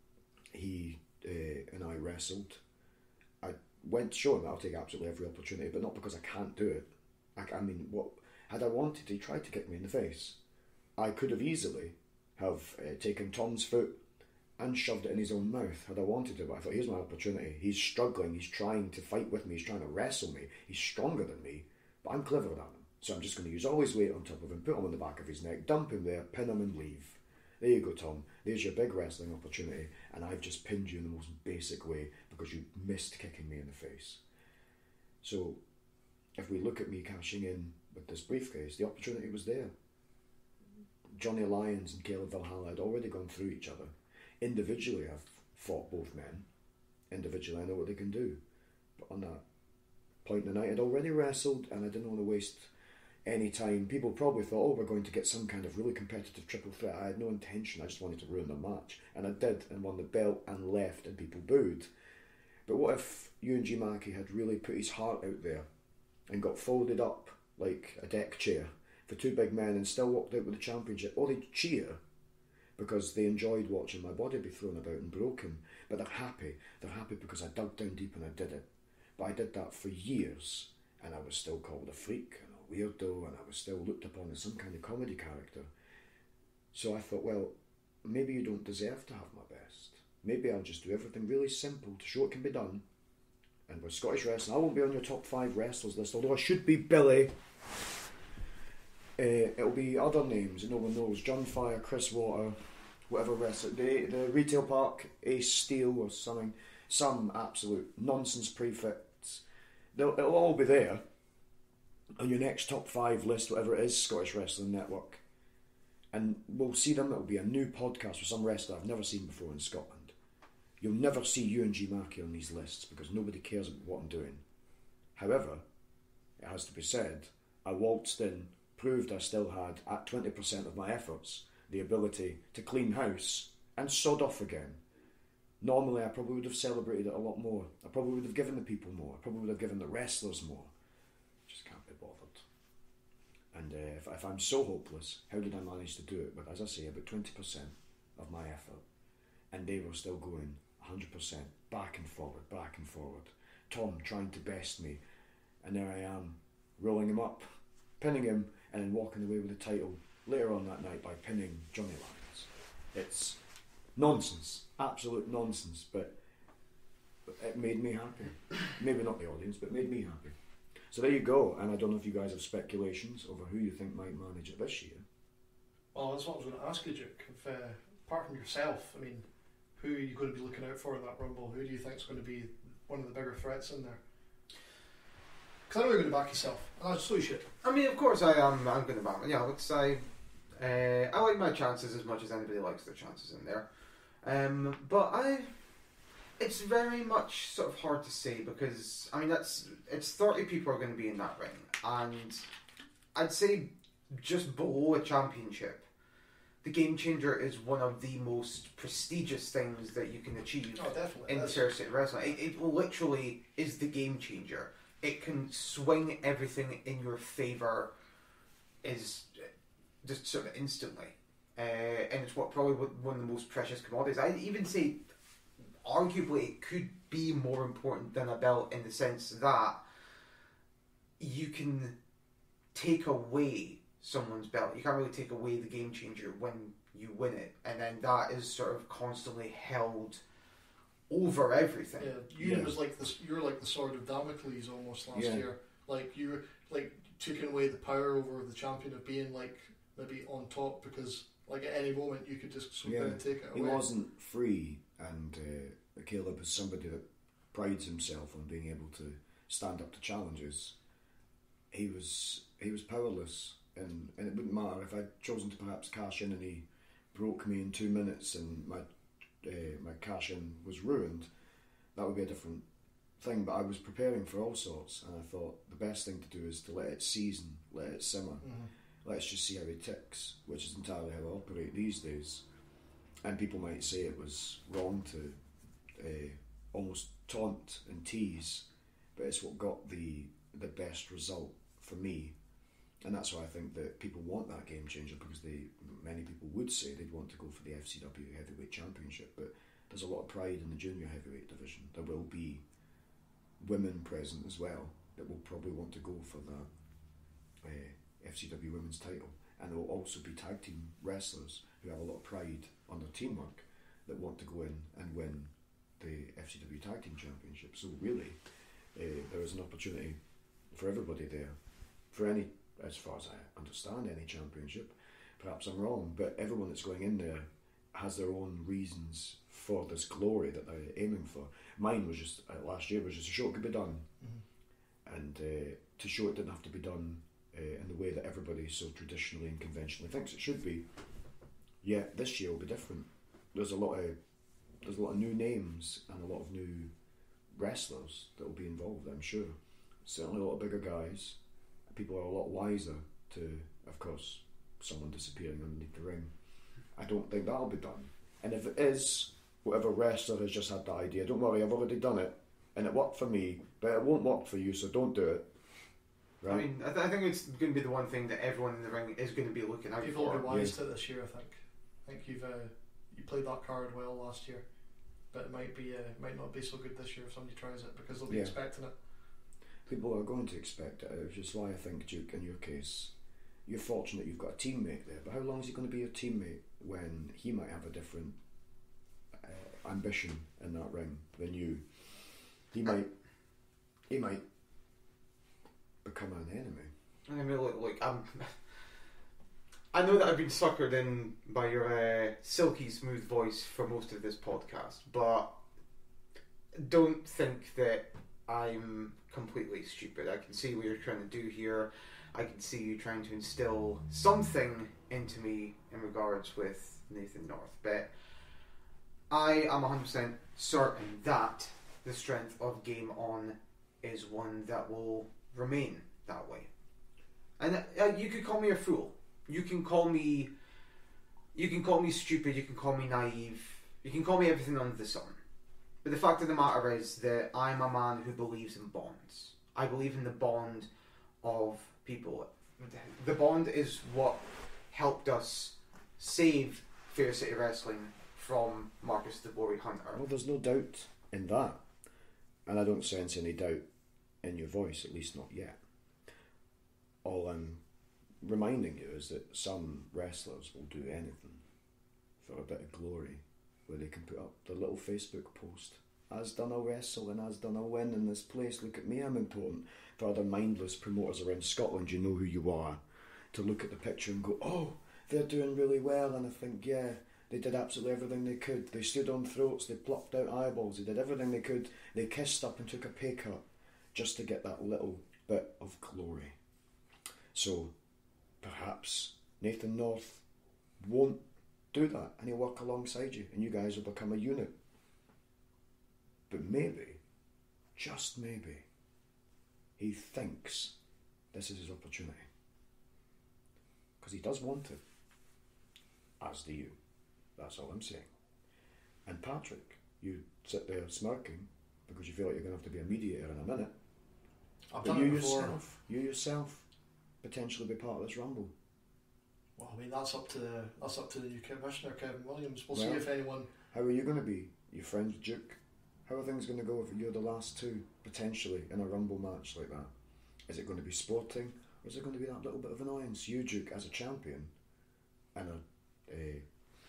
He uh, and I wrestled. I went to show him that I'll take absolutely every opportunity, but not because I can't do it. I, I mean, what had I wanted, he tried to kick me in the face. I could have easily have uh, taken Tom's foot and shoved it in his own mouth had I wanted to, but I thought, here's my opportunity. He's struggling, he's trying to fight with me, he's trying to wrestle me, he's stronger than me, but I'm cleverer than him. So I'm just going to use all his weight on top of him, put him on the back of his neck, dump him there, pin him and leave. There you go, Tom. There's your big wrestling opportunity, and I've just pinned you in the most basic way because you missed kicking me in the face. So, if we look at me cashing in with this briefcase, the opportunity was there. Johnny Lyons and Caleb Valhalla had already gone through each other. Individually, I've fought both men. Individually, I know what they can do. But on that point in the night, I'd already wrestled, and I didn't want to waste any time. People probably thought, oh, we're going to get some kind of really competitive triple threat. I had no intention. I just wanted to ruin the match. And I did, and won the belt and left, and people booed. But what if Euan G Mackie had really put his heart out there and got folded up like a deck chair for two big men and still walked out with the championship? Or they'd cheer because they enjoyed watching my body be thrown about and broken. But they're happy. They're happy because I dug down deep and I did it. But I did that for years, and I was still called a freak and a weirdo, and I was still looked upon as some kind of comedy character. So I thought, well, maybe you don't deserve to have my best. Maybe I'll just do everything really simple to show it can be done. And with Scottish wrestling, I won't be on your top five wrestlers list, although I should be Billy. Uh, it'll be other names that no one knows. John Fire, Chris Water, whatever wrestler. The, the Retail Park, Ace Steel or something. Some absolute nonsense prefix. They'll, it'll all be there on your next top five list, whatever it is, Scottish Wrestling Network. And we'll see them. It'll be a new podcast with some wrestler I've never seen before in Scotland. You'll never see Euan G Mackie on these lists because nobody cares about what I'm doing. However, it has to be said, I waltzed in, proved I still had, at twenty percent of my efforts, the ability to clean house and sod off again. Normally, I probably would have celebrated it a lot more. I probably would have given the people more. I probably would have given the wrestlers more. Just can't be bothered. And uh, if, if I'm so hopeless, how did I manage to do it? But as I say, about twenty percent of my effort, and they were still going one hundred percent back and forward, back and forward. Tom trying to best me, and there I am, rolling him up, pinning him, and then walking away with the title later on that night by pinning Johnny Lyons. It's nonsense, absolute nonsense, but it made me happy. Maybe not the audience, but it made me happy. So there you go, and I don't know if you guys have speculations over who you think might manage it this year. Well, that's what I was going to ask you, Duke. If, uh, apart from yourself, I mean, who are you going to be looking out for in that Rumble? Who do you think is going to be one of the bigger threats in there? Because I know you're going to back yourself, and that's so you should. I mean, of course I am. I'm going to back. Yeah, let's say uh, I like my chances as much as anybody likes their chances in there. Um, but I, it's very much sort of hard to say because I mean that's it's thirty people are going to be in that ring, and I'd say just below a championship, the Game Changer is one of the most prestigious things that you can achieve Oh, definitely. in Fair City Wrestling. It, it literally is the Game Changer. It can swing everything in your favour, is just sort of instantly, uh, and it's what probably one of the most precious commodities. I'd even say, arguably, it could be more important than a belt in the sense that you can take away someone's belt. You can't really take away the Game Changer when you win it, and then that is sort of constantly held over everything. Yeah, you Yeah. was like this. You're like the sword of Damocles almost last Yeah. year. Like you were like taking away the power over the champion of being like maybe on top because like at any moment you could just swoop Yeah. in and take it He away. wasn't free, and uh, Caleb is somebody that prides himself on being able to stand up to challenges. He was he was powerless, and, and it wouldn't matter if I'd chosen to perhaps cash in and he broke me in two minutes and my uh, my cash in was ruined. That would be a different thing. But I was preparing for all sorts, and I thought the best thing to do is to let it season, let it simmer. Mm-hmm. Let's just see how he ticks, which is entirely how I operate these days. And people might say it was wrong to uh, almost taunt and tease, but it's what got the the best result for me. And that's why I think that people want that Game Changer, because they many people would say they'd want to go for the F C W Heavyweight Championship, but there's a lot of pride in the junior heavyweight division. There will be women present as well that will probably want to go for that uh, F C W Women's title, and there will also be tag team wrestlers who have a lot of pride on their teamwork that want to go in and win the F C W Tag Team Championship. So really, uh, there is an opportunity for everybody there, for any, as far as I understand, any championship. Perhaps I'm wrong, but everyone that's going in there has their own reasons for this glory that they're aiming for. Mine was just, uh, last year was just to show it could be done, mm-hmm. and uh, to show it didn't have to be done uh, in the way that everybody so traditionally and conventionally thinks it should be. Yeah, this year will be different. There's a lot of there's a lot of new names and a lot of new wrestlers that will be involved, I'm sure. Certainly a lot of bigger guys. People are a lot wiser to, of course, someone disappearing underneath the ring. I don't think that'll be done. And if it is, whatever wrestler has just had that idea, don't worry, I've already done it, and it worked for me, but it won't work for you, so don't do it. Right? I mean, I, th- I think it's going to be the one thing that everyone in the ring is going to be looking out People for. will be wise Yeah. to it this year, I think. I think you've uh, you played that card well last year, but it might be uh, might not be so good this year if somebody tries it because they'll be Yeah. expecting it. People are going to expect it, which is why I think, Duke, in your case, you're fortunate you've got a teammate there, but how long is he going to be your teammate when he might have a different uh, ambition in that ring than you? He might he might become an enemy. I mean, look, look I'm, I know that I've been suckered in by your uh, silky smooth voice for most of this podcast, but don't think that I'm completely stupid. I can see what you're trying to do here. I can see you trying to instill something into me in regards with Nathan North, but I am one hundred percent certain that the strength of Game On is one that will remain that way. And uh, you could call me a fool. You can call me, you can call me stupid, you can call me naive, you can call me everything under the sun. But the fact of the matter is that I'm a man who believes in bonds. I believe in the bond of people. The bond is what helped us save Fair City Wrestling from Marcus the Glory Hunter. Well, there's no doubt in that. And I don't sense any doubt in your voice, at least not yet. All I'm reminding you is that some wrestlers will do anything for a bit of glory, where they can put up their little Facebook post. As done a wrestle and as done a win in this place. Look at me, I'm important. For other mindless promoters around Scotland, you know who you are. To look at the picture and go, oh, they're doing really well. And I think, yeah, they did absolutely everything they could. They stood on throats, they plucked out eyeballs, they did everything they could. They kissed up and took a pay cut just to get that little bit of glory. So perhaps Nathan North won't do that and he'll work alongside you and you guys will become a unit. But maybe, just maybe, he thinks this is his opportunity. Because he does want it. As do you. That's all I'm saying. And Patrick, you sit there smirking because you feel like you're going to have to be a mediator in a minute. I've but done you it before. yourself, you yourself, potentially be part of this rumble. Well, I mean that's up to the that's up to the new commissioner, Kevin Williams. We'll Well, see if anyone. How are you going to be? Your friends Duke? How are things going to go if you're the last two, potentially, in a rumble match like that? Is it going to be sporting, or is it going to be that little bit of annoyance? You, Duke, as a champion, and a, a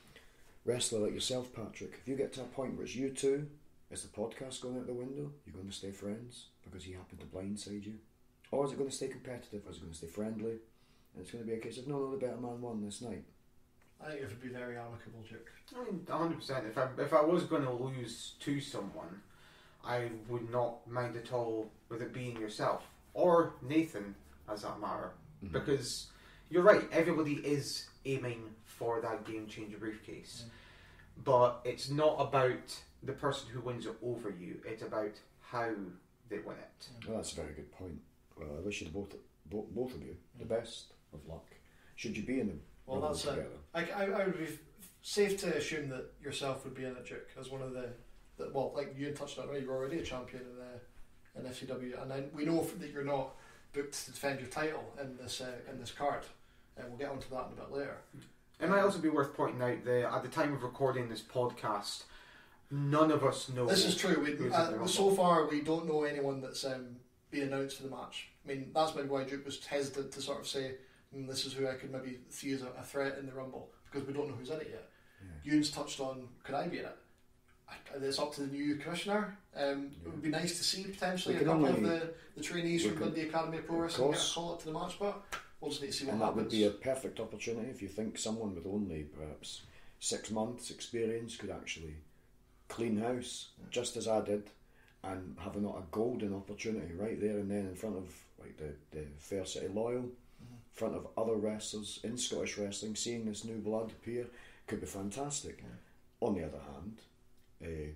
wrestler like yourself, Patrick, if you get to a point where it's you two, is the podcast going out the window? You're going to stay friends because he happened to blindside you? Or is it going to stay competitive, or is it going to stay friendly? And it's going to be a case of, no, no, the better man won this night. I think it would be very amicable, Duke. I mean, one hundred percent. If I, if I was going to lose to someone, I would not mind at all with it being yourself. Or Nathan, as that matter. Mm-hmm. Because you're right, everybody is aiming for that game changer briefcase. Mm-hmm. But it's not about the person who wins it over you, it's about how they win it. Well, that's a very good point. Well, I wish you both, both, both of you the best of luck. Should you be in the Well, that's it. I, I, I would be safe to assume that yourself would be in it, Duke, as one of the, the well, like you touched on, right? You're already a champion in the in F C W, and then we know that you're not booked to defend your title in this uh, in this card, and we'll get onto that in a bit later. It might also be worth pointing out that at the time of recording this podcast, none of us know. This is true. We, uh, so far, we don't know anyone that's um, been announced for the match. I mean, that's maybe why Duke was hesitant to sort of say, mm, this is who I could maybe see as a, a threat in the Rumble, because we don't know who's in it yet. Yeah. Ewan's touched on, could I be in it? I, it's up to the new commissioner. Um, yeah. It would be nice to see potentially a couple of the, the trainees from could, the Academy of Pro Wrestling get a call up to the match, but we'll just need to see what and happens. And that would be a perfect opportunity if you think someone with only perhaps six months experience could actually clean house, yeah. just as I did, and have a, not a golden opportunity right there and then in front of like the, the Fair City Loyal, mm-hmm. in front of other wrestlers in Scottish wrestling, seeing this new blood appear could be fantastic. Yeah. On the other hand, uh,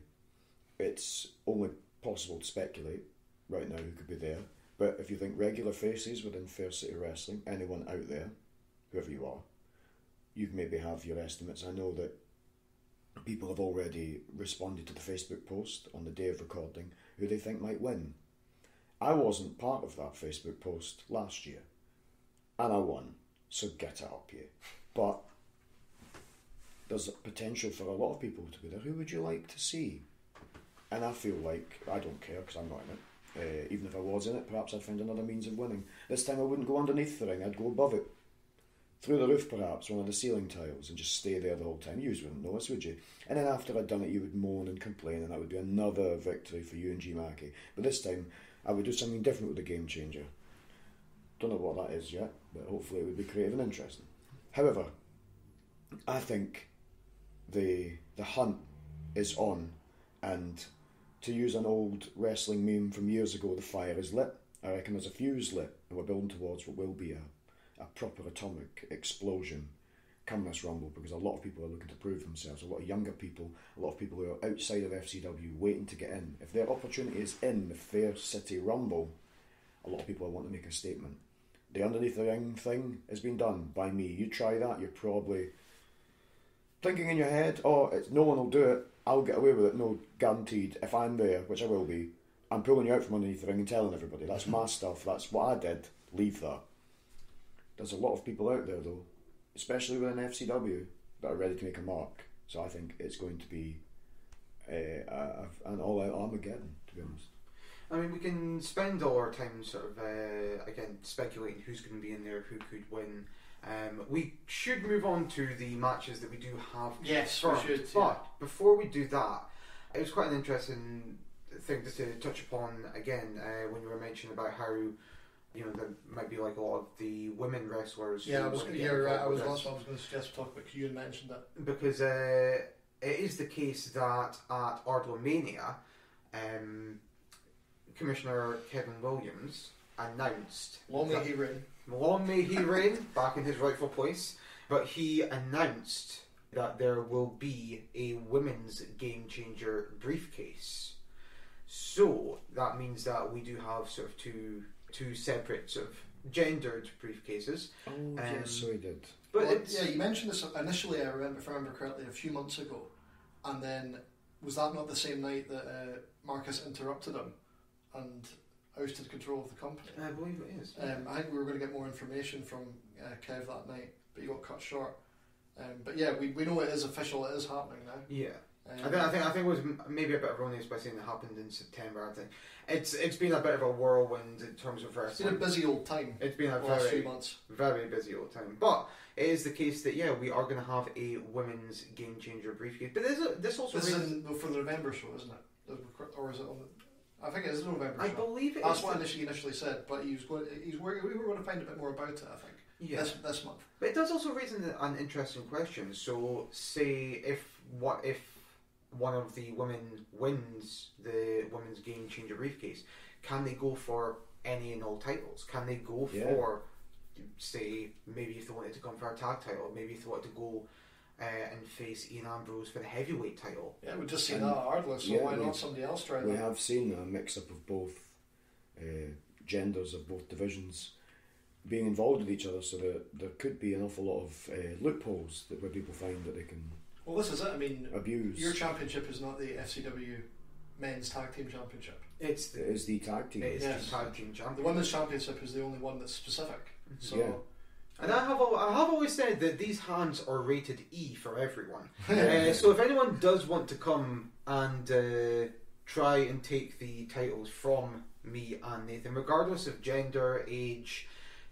it's only possible to speculate right now who could be there, but if you think regular faces within Fair City Wrestling, anyone out there, whoever you are, you maybe have your estimates. I know that people have already responded to the Facebook post on the day of recording who they think might win. I wasn't part of that Facebook post last year, and I won, so get it up, you. But there's a potential for a lot of people to be there. Who would you like to see? And I feel like, I don't care because I'm not in it. Uh, even if I was in it, perhaps I'd find another means of winning. This time I wouldn't go underneath the ring, I'd go above it. Through the roof perhaps, one of the ceiling tiles, and just stay there the whole time. You wouldn't notice, would you? And then after I'd done it, you would moan and complain, and that would be another victory for Euan G Mackie. But this time, I would do something different with the Game Changer. Don't know what that is yet, but hopefully it would be creative and interesting. However, I think the the hunt is on, and to use an old wrestling meme from years ago, the fire is lit. I reckon there's a fuse lit, and we're building towards what will be a a proper atomic explosion come this Rumble, because a lot of people are looking to prove themselves, a lot of younger people, a lot of people who are outside of F C W waiting to get in. If their opportunity is in the Fair City Rumble, a lot of people want to make a statement. The underneath the ring thing has been done by me. You try that, you're probably thinking in your head, oh, it's, no one will do it, I'll get away with it, no, guaranteed, if I'm there, which I will be, I'm pulling you out from underneath the ring and telling everybody, that's my stuff, that's what I did, leave that. There's a lot of people out there, though, especially within F C W, that are ready to make a mark, so I think it's going to be uh, a, an all-out Armageddon, to be honest. I mean, we can spend all our time sort of, uh, again, speculating who's going to be in there, who could win. Um, we should move on to the matches that we do have. Yes, confirmed. we should. But Yeah. before we do that, it was quite an interesting thing just to touch upon again uh, when you were mentioning about how, you know, there might be like a lot of the women wrestlers. Yeah, who I was. want to get You're right. I involved was. with That's this. what I was going to suggest. Talk about. You mentioned it. Because uh, it is the case that at Ardlemania, um, Commissioner Kevin Williams announced. Long may that- he reign. Long may he reign, back in his rightful place. But he announced that there will be a women's Game Changer briefcase. So that means that we do have sort of two two separate sort of gendered briefcases. Oh, Um, yes, so he did. But Well, it's, yeah, you mentioned this initially. I remember, if I remember correctly, a few months ago, and then was that not the same night that uh, Marcus interrupted him and ousted control of the company? I believe it is. Um, I think we were going to get more information from uh, Kev that night, but he got cut short. Um, but yeah, we, we know it is official. It is happening now. Yeah. Um, I think, I think I think it was m- maybe a bit erroneous by saying it happened in September. I think it's it's been a bit of a whirlwind in terms of it's been wrestling. a busy old time. It's been a the last few very months. very busy old time, but it is the case that yeah, we are going to have a women's Game Changer briefcase. But this this also This is raises, in, for the November show, isn't it? The- Or is it on the? I think it is the November I show. believe it That's is what the- initially initially said, but he was going. He's working. We were going to find a bit more about it. I think yeah. this this month. But it does also raise an, an interesting question. So, say if what if one of the women wins the women's Game Changer briefcase, can they go for any and all titles? Can they go Yeah. for, say, maybe if they wanted to come for a tag title, maybe if they wanted to go uh, and face Ian Ambrose for the heavyweight title? Yeah, we just seen And- that at Ardler, so yeah, why we- not somebody else try We that? have seen a mix-up of both uh, genders of both divisions being involved with each other, so that there could be an awful lot of uh, loopholes that where people find that they can Well, this is it. I mean, abuse. your championship is not the F C W Men's Tag Team Championship. It's It the, is the tag team. it is Yes. the tag team The champion. Women's Championship is the only one that's specific. So, Yeah. And I have al- I have always said that these hands are rated E for everyone. uh, so if anyone does want to come and uh, try and take the titles from me and Nathan, regardless of gender, age,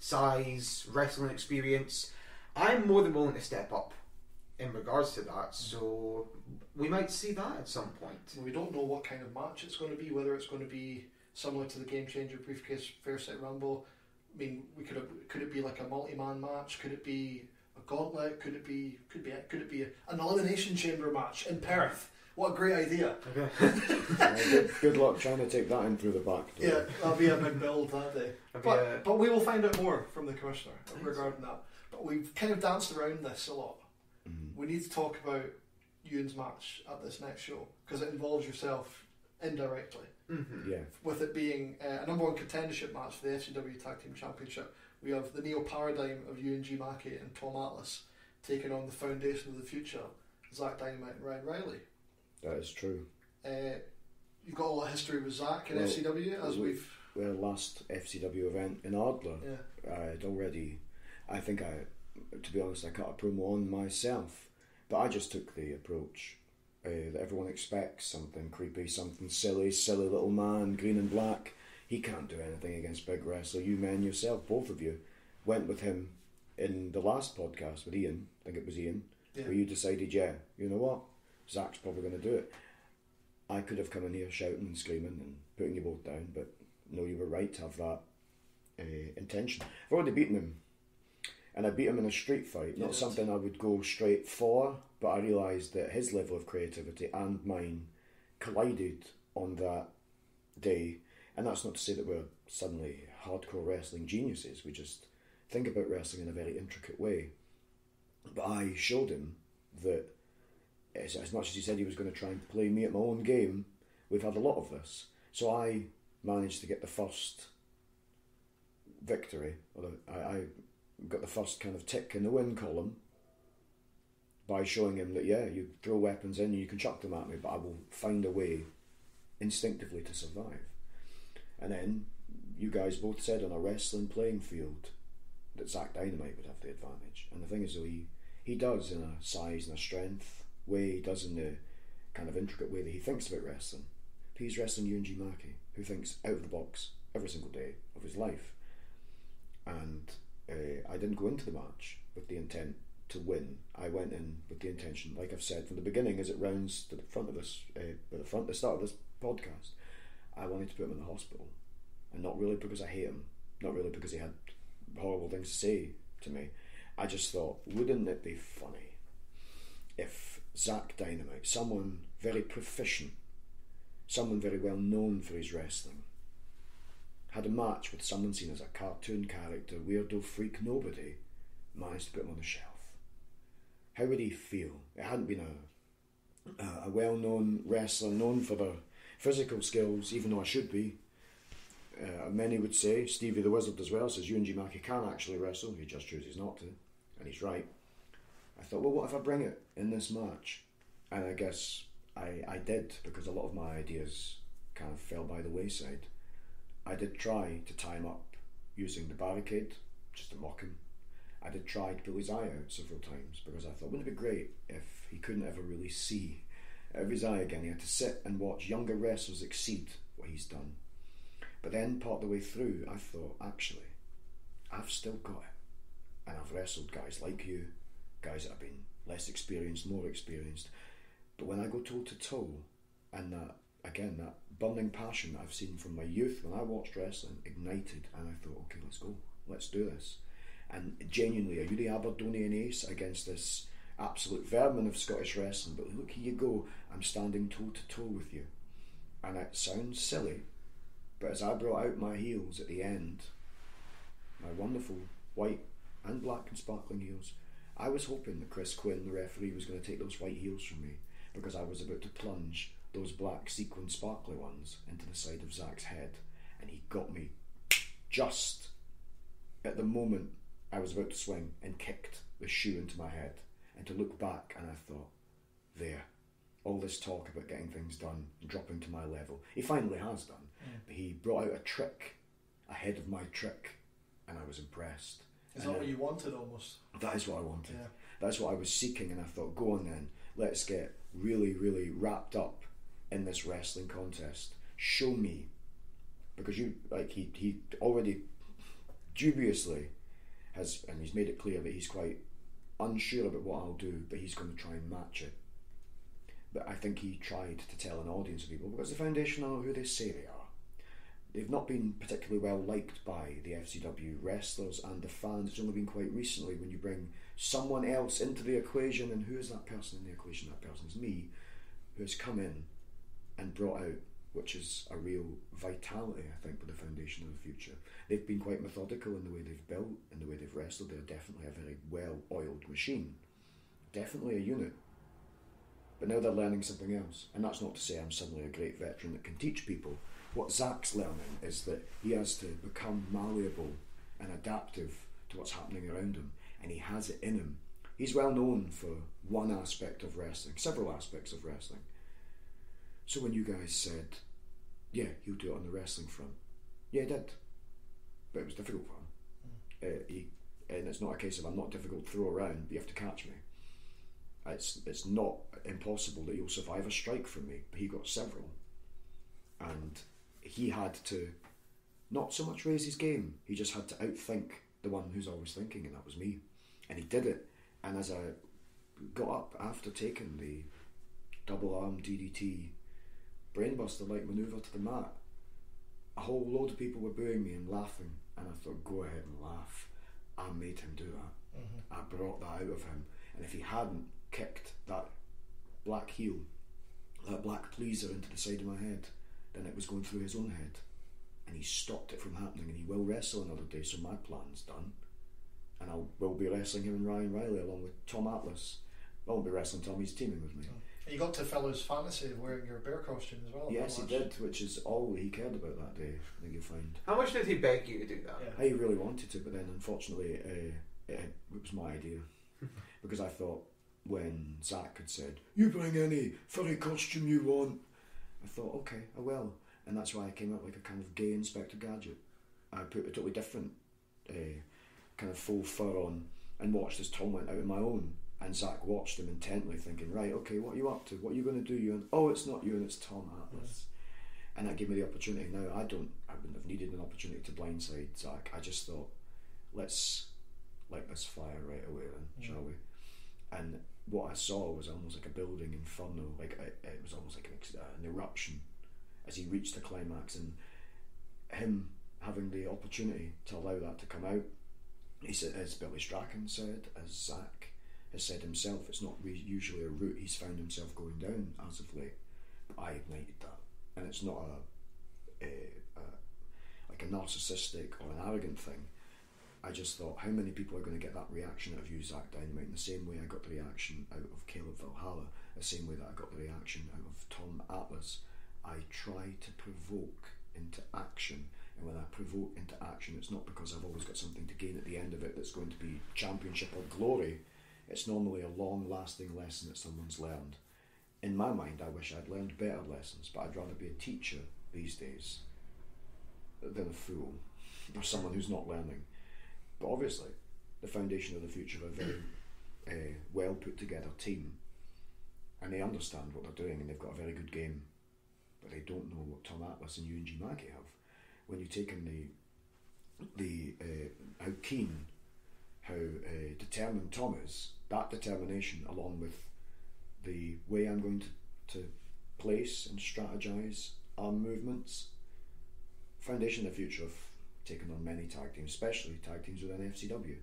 size, wrestling experience, I'm more than willing to step up in regards to that. So we might see that at some point. we don't know what kind of match it's going to be. Whether it's going to be similar to the Game Changer Briefcase Fair Set Rumble. I mean, we could have, could it be like a multi-man match? Could it be a gauntlet? Could it be could be could it be an elimination chamber match in Perth? What a great idea! Okay. Uh, good, good luck trying to take that in through the back door. Yeah, that'll be a big build that day. That'd be But, a- but we will find out more from the Commissioner Thanks. regarding that. But we've kind of danced around this a lot. Mhm. We need to talk about Euan's match at this next show because it involves yourself indirectly. Mhm. Yeah. With it being uh, a number one contendership match for the F C W Tag Team Championship, we have the neo paradigm of Euan G Mackie and Tom Atlas taking on the foundation of the future, Zach Dynamite and Ryan Riley. That is true. Uh, you've got a lot of history with Zach in Well, F C W, as we- we've. The last F C W event in Ardler, Yeah. I'd already, I think I, to be honest, I cut a promo on myself, but I just took the approach uh, that everyone expects something creepy, something silly, silly little man, green and black. He can't do anything against big wrestler. You men yourself, both of you, went with him in the last podcast with Ian, I think it was Ian, Yeah. where you decided, yeah, you know what, Zach's probably going to do it. I could have come in here shouting and screaming and putting you both down, but no, you were right to have that uh, intention. I've already beaten him, and I beat him in a street fight, not Yes. something I would go straight for, but I realised that his level of creativity and mine collided on that day, and that's not to say that we're suddenly hardcore wrestling geniuses, we just think about wrestling in a very intricate way. But I showed him that as, as much as he said he was going to try and play me at my own game, we've had a lot of this. So I managed to get the first victory, or the, I, I got the first kind of tick in the win column by showing him that, yeah, you throw weapons in and you can chuck them at me, but I will find a way instinctively to survive. And then you guys both said on a wrestling playing field that Zach Dynamite would have the advantage. And the thing is, though, he, he does in a size and a strength way, he does in the kind of intricate way that he thinks about wrestling. But he's wrestling Euan G Mackie, who thinks out of the box every single day of his life. And uh, I didn't go into the match with the intent to win. I went in with the intention, like I've said from the beginning, as it rounds to the front of this, uh, at the front, the start of this podcast, I wanted to put him in the hospital, and not really because I hate him, not really because he had horrible things to say to me. I just thought, wouldn't it be funny if Zach Dynamite, someone very proficient, someone very well known for his wrestling, had a match with someone seen as a cartoon character, weirdo freak nobody, managed to put him on the shelf. How would he feel? It hadn't been a, a, a well-known wrestler, known for their physical skills, even though I should be. Uh, many would say, Stevie the Wizard as well, says Euan G Mackie can actually wrestle, he just chooses not to, and he's right. I thought, well, what if I bring it in this match? And I guess I, I did, because a lot of my ideas kind of fell by the wayside. I did try to tie him up using the barricade, just to mock him. I did try to pull his eye out several times, because I thought, wouldn't it be great if he couldn't ever really see out of his eye again? He had to sit and watch younger wrestlers exceed what he's done. But then, part of the way through, I thought, actually, I've still got it. And I've wrestled guys like you, guys that have been less experienced, more experienced. But when I go toe to toe, and that, again, that burning passion that I've seen from my youth when I watched wrestling ignited, and I thought, okay, let's go, let's do this. And genuinely, are you the Aberdonian ace against this absolute vermin of Scottish wrestling? But look, here you go, I'm standing toe to toe with you. And it sounds silly, but as I brought out my heels at the end, my wonderful white and black and sparkling heels, I was hoping that Chris Quinn, the referee, was going to take those white heels from me, because I was about to plunge those black sequin sparkly ones into the side of Zach's head, and he got me just at the moment I was about to swing and kicked the shoe into my head. And to look back, and I thought, there, all this talk about getting things done and dropping to my level, he finally has done. Mm. But he brought out a trick ahead of my trick, and I was impressed. Is and that what you wanted, almost? That is what I wanted. Yeah. That's what I was seeking, and I thought, go on then, let's get really, really wrapped up in this wrestling contest. Show me, because you, like, he, he already dubiously has, and he's made it clear that he's quite unsure about what I'll do, but he's going to try and match it. But I think he tried to tell an audience of people, because the Foundation are who they say they are. They've not been particularly well liked by the F C W wrestlers and the fans. It's only been quite recently when you bring someone else into the equation, and who is that person in the equation? That person is me, who has come in and brought out, which is a real vitality, I think, for the Foundation of the future. They've been quite methodical in the way they've built, in the way they've wrestled. They're definitely a very well-oiled machine. Definitely a unit. But now they're learning something else. And that's not to say I'm suddenly a great veteran that can teach people. What Zach's learning is that he has to become malleable and adaptive to what's happening around him. And he has it in him. He's well known for one aspect of wrestling, several aspects of wrestling. So when you guys said, yeah, he'll do it on the wrestling front, yeah, he did. But it was difficult for him. Mm. Uh, he, and it's not a case of I'm not difficult to throw around, but you have to catch me. It's it's not impossible that you'll survive a strike from me, but he got several. And he had to not so much raise his game, he just had to outthink the one who's always thinking, and that was me. And he did it. And as I got up after taking the double arm D D T brainbuster like manoeuvre to the mat, a whole load of people were booing me and laughing, and I thought, go ahead and laugh. I made him do that. Mm-hmm. I brought that out of him. And if he hadn't kicked that black heel, that black pleaser into the side of my head, then it was going through his own head. And he stopped it from happening, and he will wrestle another day, so my plan's done. And I will be wrestling him and Ryan Riley along with Tom Atlas. I won't be wrestling Tom, he's teaming with me. Oh. You got to fill his fantasy of wearing your bear costume as well. Yes, he did, which is all he cared about that day, I think you'll find. How much did he beg you to do that? Yeah. I really wanted to, but then unfortunately uh, it, it was my idea. Because I thought, when Zach had said, "You bring any furry costume you want," I thought, okay, I will. And that's why I came out like a kind of gay Inspector Gadget. I put a totally different uh, kind of faux fur on and watched as Tom went out on my own. And Zach watched him intently, thinking, right, okay, what are you up to? What are you going to do, Euan? Oh, it's not Euan, it's Tom Atlas. Yes. And that gave me the opportunity. Now, I don't, I wouldn't have needed an opportunity to blindside Zach. I just thought, let's light this fire right away then, mm. shall we? And what I saw was almost like a building inferno, like it, it was almost like an, uh, an eruption as he reached the climax, and him having the opportunity to allow that to come out. He said, as Billy Strachan said, as Zach has said himself, it's not re- usually a route he's found himself going down as of late. But I ignited that, and it's not a, a, a like a narcissistic or an arrogant thing. I just thought, how many people are going to get that reaction out of you, Zach Dynamite, in the same way I got the reaction out of Caleb Valhalla, the same way that I got the reaction out of Tom Atlas. I try to provoke into action, and when I provoke into action, it's not because I've always got something to gain at the end of it that's going to be championship or glory. It's normally a long-lasting lesson that someone's learned. In my mind, I wish I'd learned better lessons, but I'd rather be a teacher these days than a fool or someone who's not learning. But obviously, the Foundation of the Future are a very uh, well put together team, and they understand what they're doing, and they've got a very good game, but they don't know what Tom Atlas and Euan G Mackie have. When you take in the the uh, how keen, how uh, determined Tom is, that determination, along with the way I'm going to, to place and strategise arm movements, Foundation of the Future have taken on many tag teams, especially tag teams within F C W.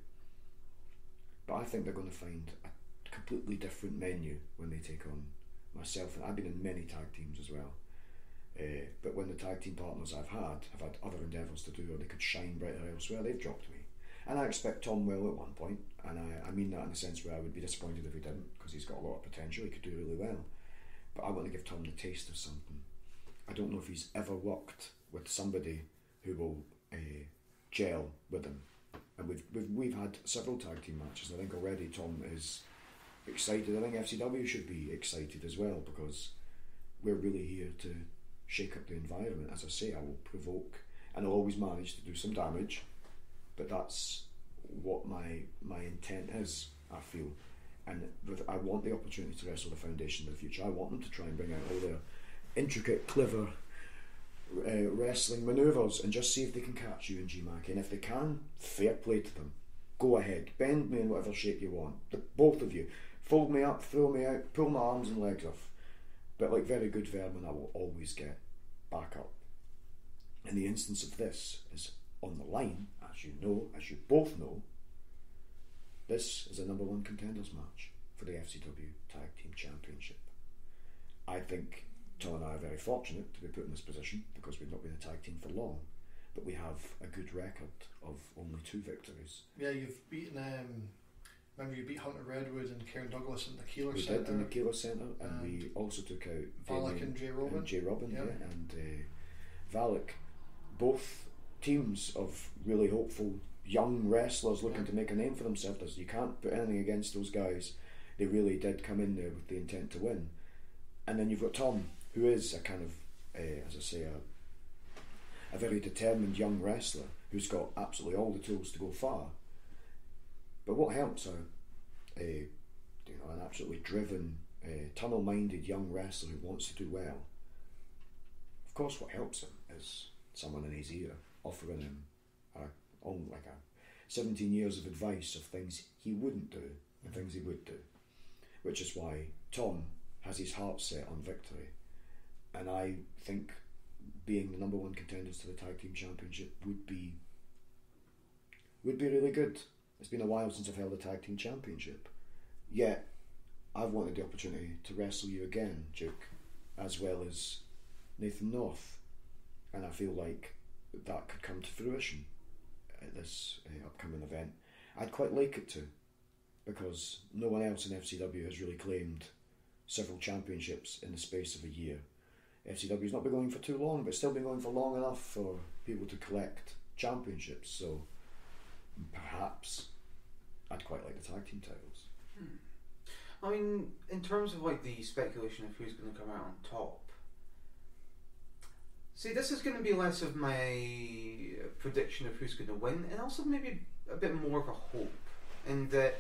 But I think they're going to find a completely different menu when they take on myself, and I've been in many tag teams as well. Uh, but when the tag team partners I've had have had other endeavours to do, or they could shine brighter elsewhere, they've dropped me. And I expect Tom will at one point, and I, I mean that in the sense where I would be disappointed if he didn't, because he's got a lot of potential, he could do really well. But I want to give Tom the taste of something. I don't know if he's ever worked with somebody who will uh, gel with him. And we've, we've we've had several tag team matches, and I think already Tom is excited. I think F C W should be excited as well, because we're really here to shake up the environment. As I say, I will provoke, and I'll always manage to do some damage, but that's what my my intent is, I feel. And with, I want the opportunity to wrestle the Foundation in the future. I want them to try and bring out all their intricate, clever uh, wrestling manoeuvres and just see if they can catch Euan G Mackie. And if they can, fair play to them. Go ahead, bend me in whatever shape you want. The, both of you. Fold me up, throw me out, pull my arms and legs off. But like very good vermin, I will always get back up. And the instance of this is on the line, as you know, as you both know. This is a number one contenders match for the F C W Tag Team Championship. I think Tom and I are very fortunate to be put in this position, because we've not been a tag team for long, but we have a good record of only two victories. Yeah, you've beaten, um, remember you beat Hunter Redwood and Karen Douglas in the Keeler we Centre. We did in the Keeler Centre, and, and we also took out Valak and Jay Robin. And Jay Robin, yep. yeah, and uh, Valak. Both teams of really hopeful young wrestlers looking yeah. to make a name for themselves. You can't put anything against those guys. They really did come in there with the intent to win. And then you've got Tom, who is a kind of, uh, as I say, a, a very determined young wrestler who's got absolutely all the tools to go far. But what helps a, a you know, an absolutely driven, uh, tunnel-minded young wrestler who wants to do well? Of course, what helps him is someone in his ear offering him a, on like a seventeen years of advice of things he wouldn't do and things he would do, which is why Tom has his heart set on victory. And I think being the number one contenders to the Tag Team Championship would be would be really good. It's been a while since I've held a Tag Team Championship, yet I've wanted the opportunity to wrestle you again, Duke, as well as Nathan North, and I feel like that could come to fruition at this uh, upcoming event. I'd quite like it to, because no one else in F C W has really claimed several championships in the space of a year. F C W's not been going for too long, but still been going for long enough for people to collect championships, so perhaps I'd quite like the tag team titles. Hmm. I mean, in terms of like the speculation of who's going to come out on top, see, this is going to be less of my prediction of who's going to win, and also maybe a bit more of a hope, in that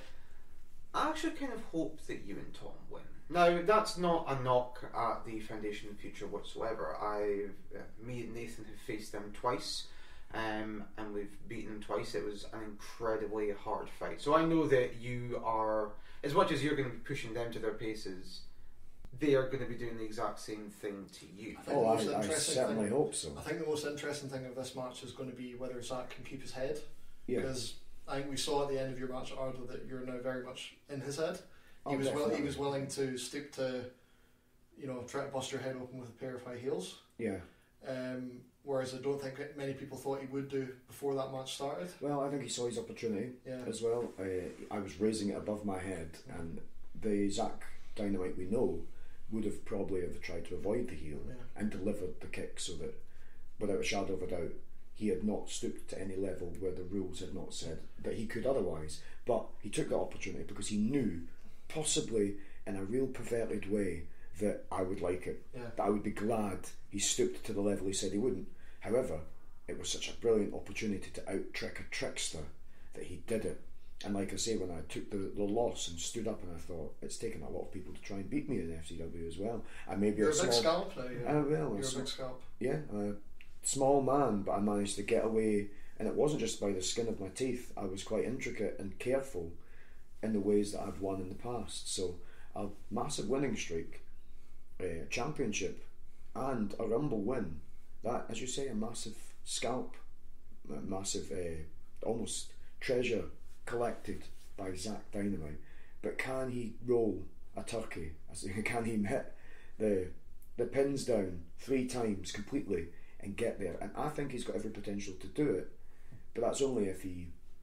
I actually kind of hope that you and Tom win. Now, that's not a knock at the Foundation of the Future whatsoever. I, uh, me and Nathan have faced them twice, um, and we've beaten them twice. It was an incredibly hard fight. So I know that you are, as much as you're going to be pushing them to their paces, they are going to be doing the exact same thing to you. I think Oh, the most I, I interesting certainly thing, hope so. I think the most interesting thing of this match is going to be whether Zach can keep his head. Yeah. Because I think we saw at the end of your match at Ardla that you're now very much in his head. He Oh, was will, he definitely. was willing to stoop to, you know, try to bust your head open with a pair of high heels. Yeah. Um, whereas I don't think many people thought he would do before that match started. Well, I think he saw his opportunity Yeah. as well. Uh, I was raising it above my head, and the Zach Dynamite we know would have probably have tried to avoid the heel Yeah. and delivered the kick so that, without a shadow of a doubt, he had not stooped to any level where the rules had not said that he could otherwise. But he took the opportunity because he knew, possibly in a real perverted way, that I would like it. Yeah. That I would be glad he stooped to the level he said he wouldn't. However, it was such a brilliant opportunity to out-trick a trickster that he did it. And like I say, when I took the, the loss and stood up, and I thought, it's taken a lot of people to try and beat me in F C W as well. And maybe You're a a big small, scalp now. Yeah. Uh, well, You're a so- big scalp. yeah, a small man, but I managed to get away, and it wasn't just by the skin of my teeth. I was quite intricate and careful in the ways that I've won in the past. So a massive winning streak, a championship, and a Rumble win. That, as you say, a massive scalp, a massive, uh, almost treasure collected by Zach Dynamite. But can he roll a turkey? Can he hit the the pins down three times completely and get there? And I think he's got every potential to do it, but that's only if he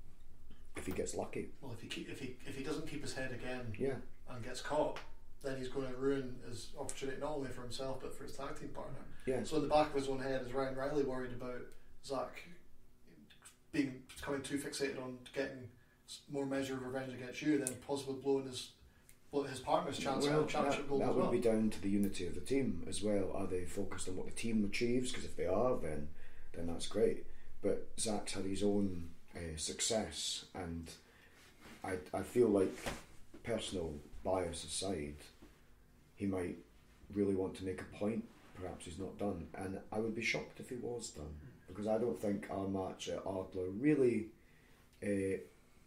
if he gets lucky. Well, if he keep, if he if he doesn't keep his head again Yeah, and gets caught, then he's going to ruin his opportunity not only for himself but for his tag team partner. yeah. So in the back of his own head is Ryan Riley worried about Zach being becoming too fixated on getting more measure of revenge against you, and then possibly blowing his blowing his partner's chance Well, at a championship that, goal that as would well. be down to the unity of the team as well. Are they focused on what the team achieves? Because if they are, then then that's great. But Zach's had his own uh, success, and I I feel like, personal bias aside, he might really want to make a point. Perhaps he's not done, and I would be shocked if he was done, because I don't think our match at Ardler really uh,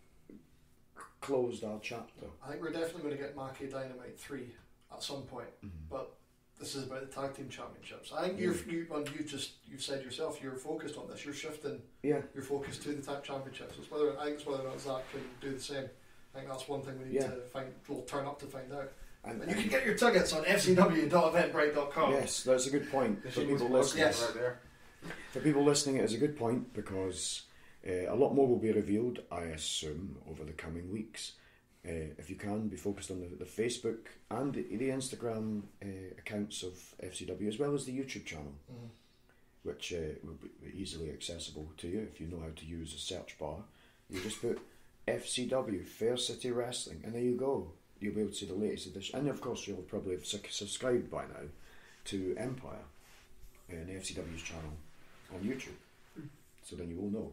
closed our chapter. I think we're definitely going to get Mackie Dynamite three at some point, Mm-hmm. but this is about the tag team championships. I think you're you well, you just you've said yourself you're focused on this. You're shifting Yeah, your focus to the tag championships. It's whether I think it's whether or not Zach can do the same. I think that's one thing we need Yeah. to find. We'll turn up to find out. and, And you can get your tickets on f c w dot eventbrite dot com. yes, that's a good point The for shameless people plug listening. Yes. right there. For people listening, it is a good point because uh, a lot more will be revealed, I assume, over the coming weeks. Uh, if you can, be focused on the, the Facebook and the, the Instagram uh, accounts of F C W, as well as the YouTube channel, Mhm. which uh, will be easily accessible to you if you know how to use a search bar. You just put F C W, Fair City Wrestling, and there you go. You'll be able to see the latest edition. And of course, you'll probably have su- subscribed by now to Empire, uh, F C W's channel on YouTube. So then you will know.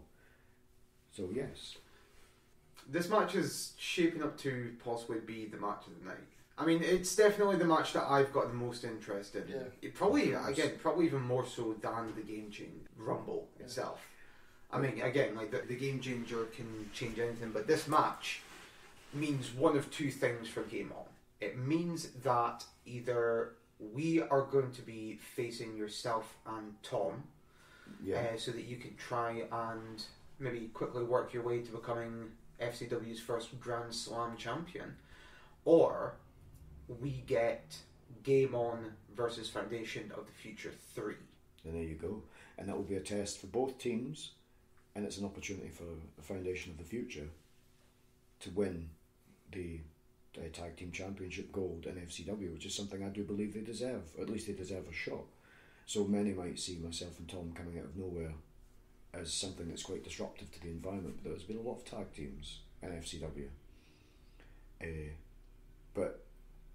So, yes. This match is shaping up to possibly be the match of the night. I mean, it's definitely the match that I've got the most interest in. Yeah. It probably, again, probably even more so than the Game Change Rumble Yeah. itself. I mean, again, like the, the Game Changer can change anything, but this match means one of two things for Game On. It means that either we are going to be facing yourself and Tom, Yeah. uh, so that you can try and maybe quickly work your way to becoming F C W's first Grand Slam champion, or we get Game On versus Foundation of the Future three. And there you go. And that will be a test for both teams, and it's an opportunity for the Foundation of the Future to win the uh, Tag Team Championship gold in F C W, which is something I do believe they deserve, or at least they deserve a shot. So many might see myself and Tom coming out of nowhere as something that's quite disruptive to the environment, but there's been a lot of tag teams in F C W. Uh, but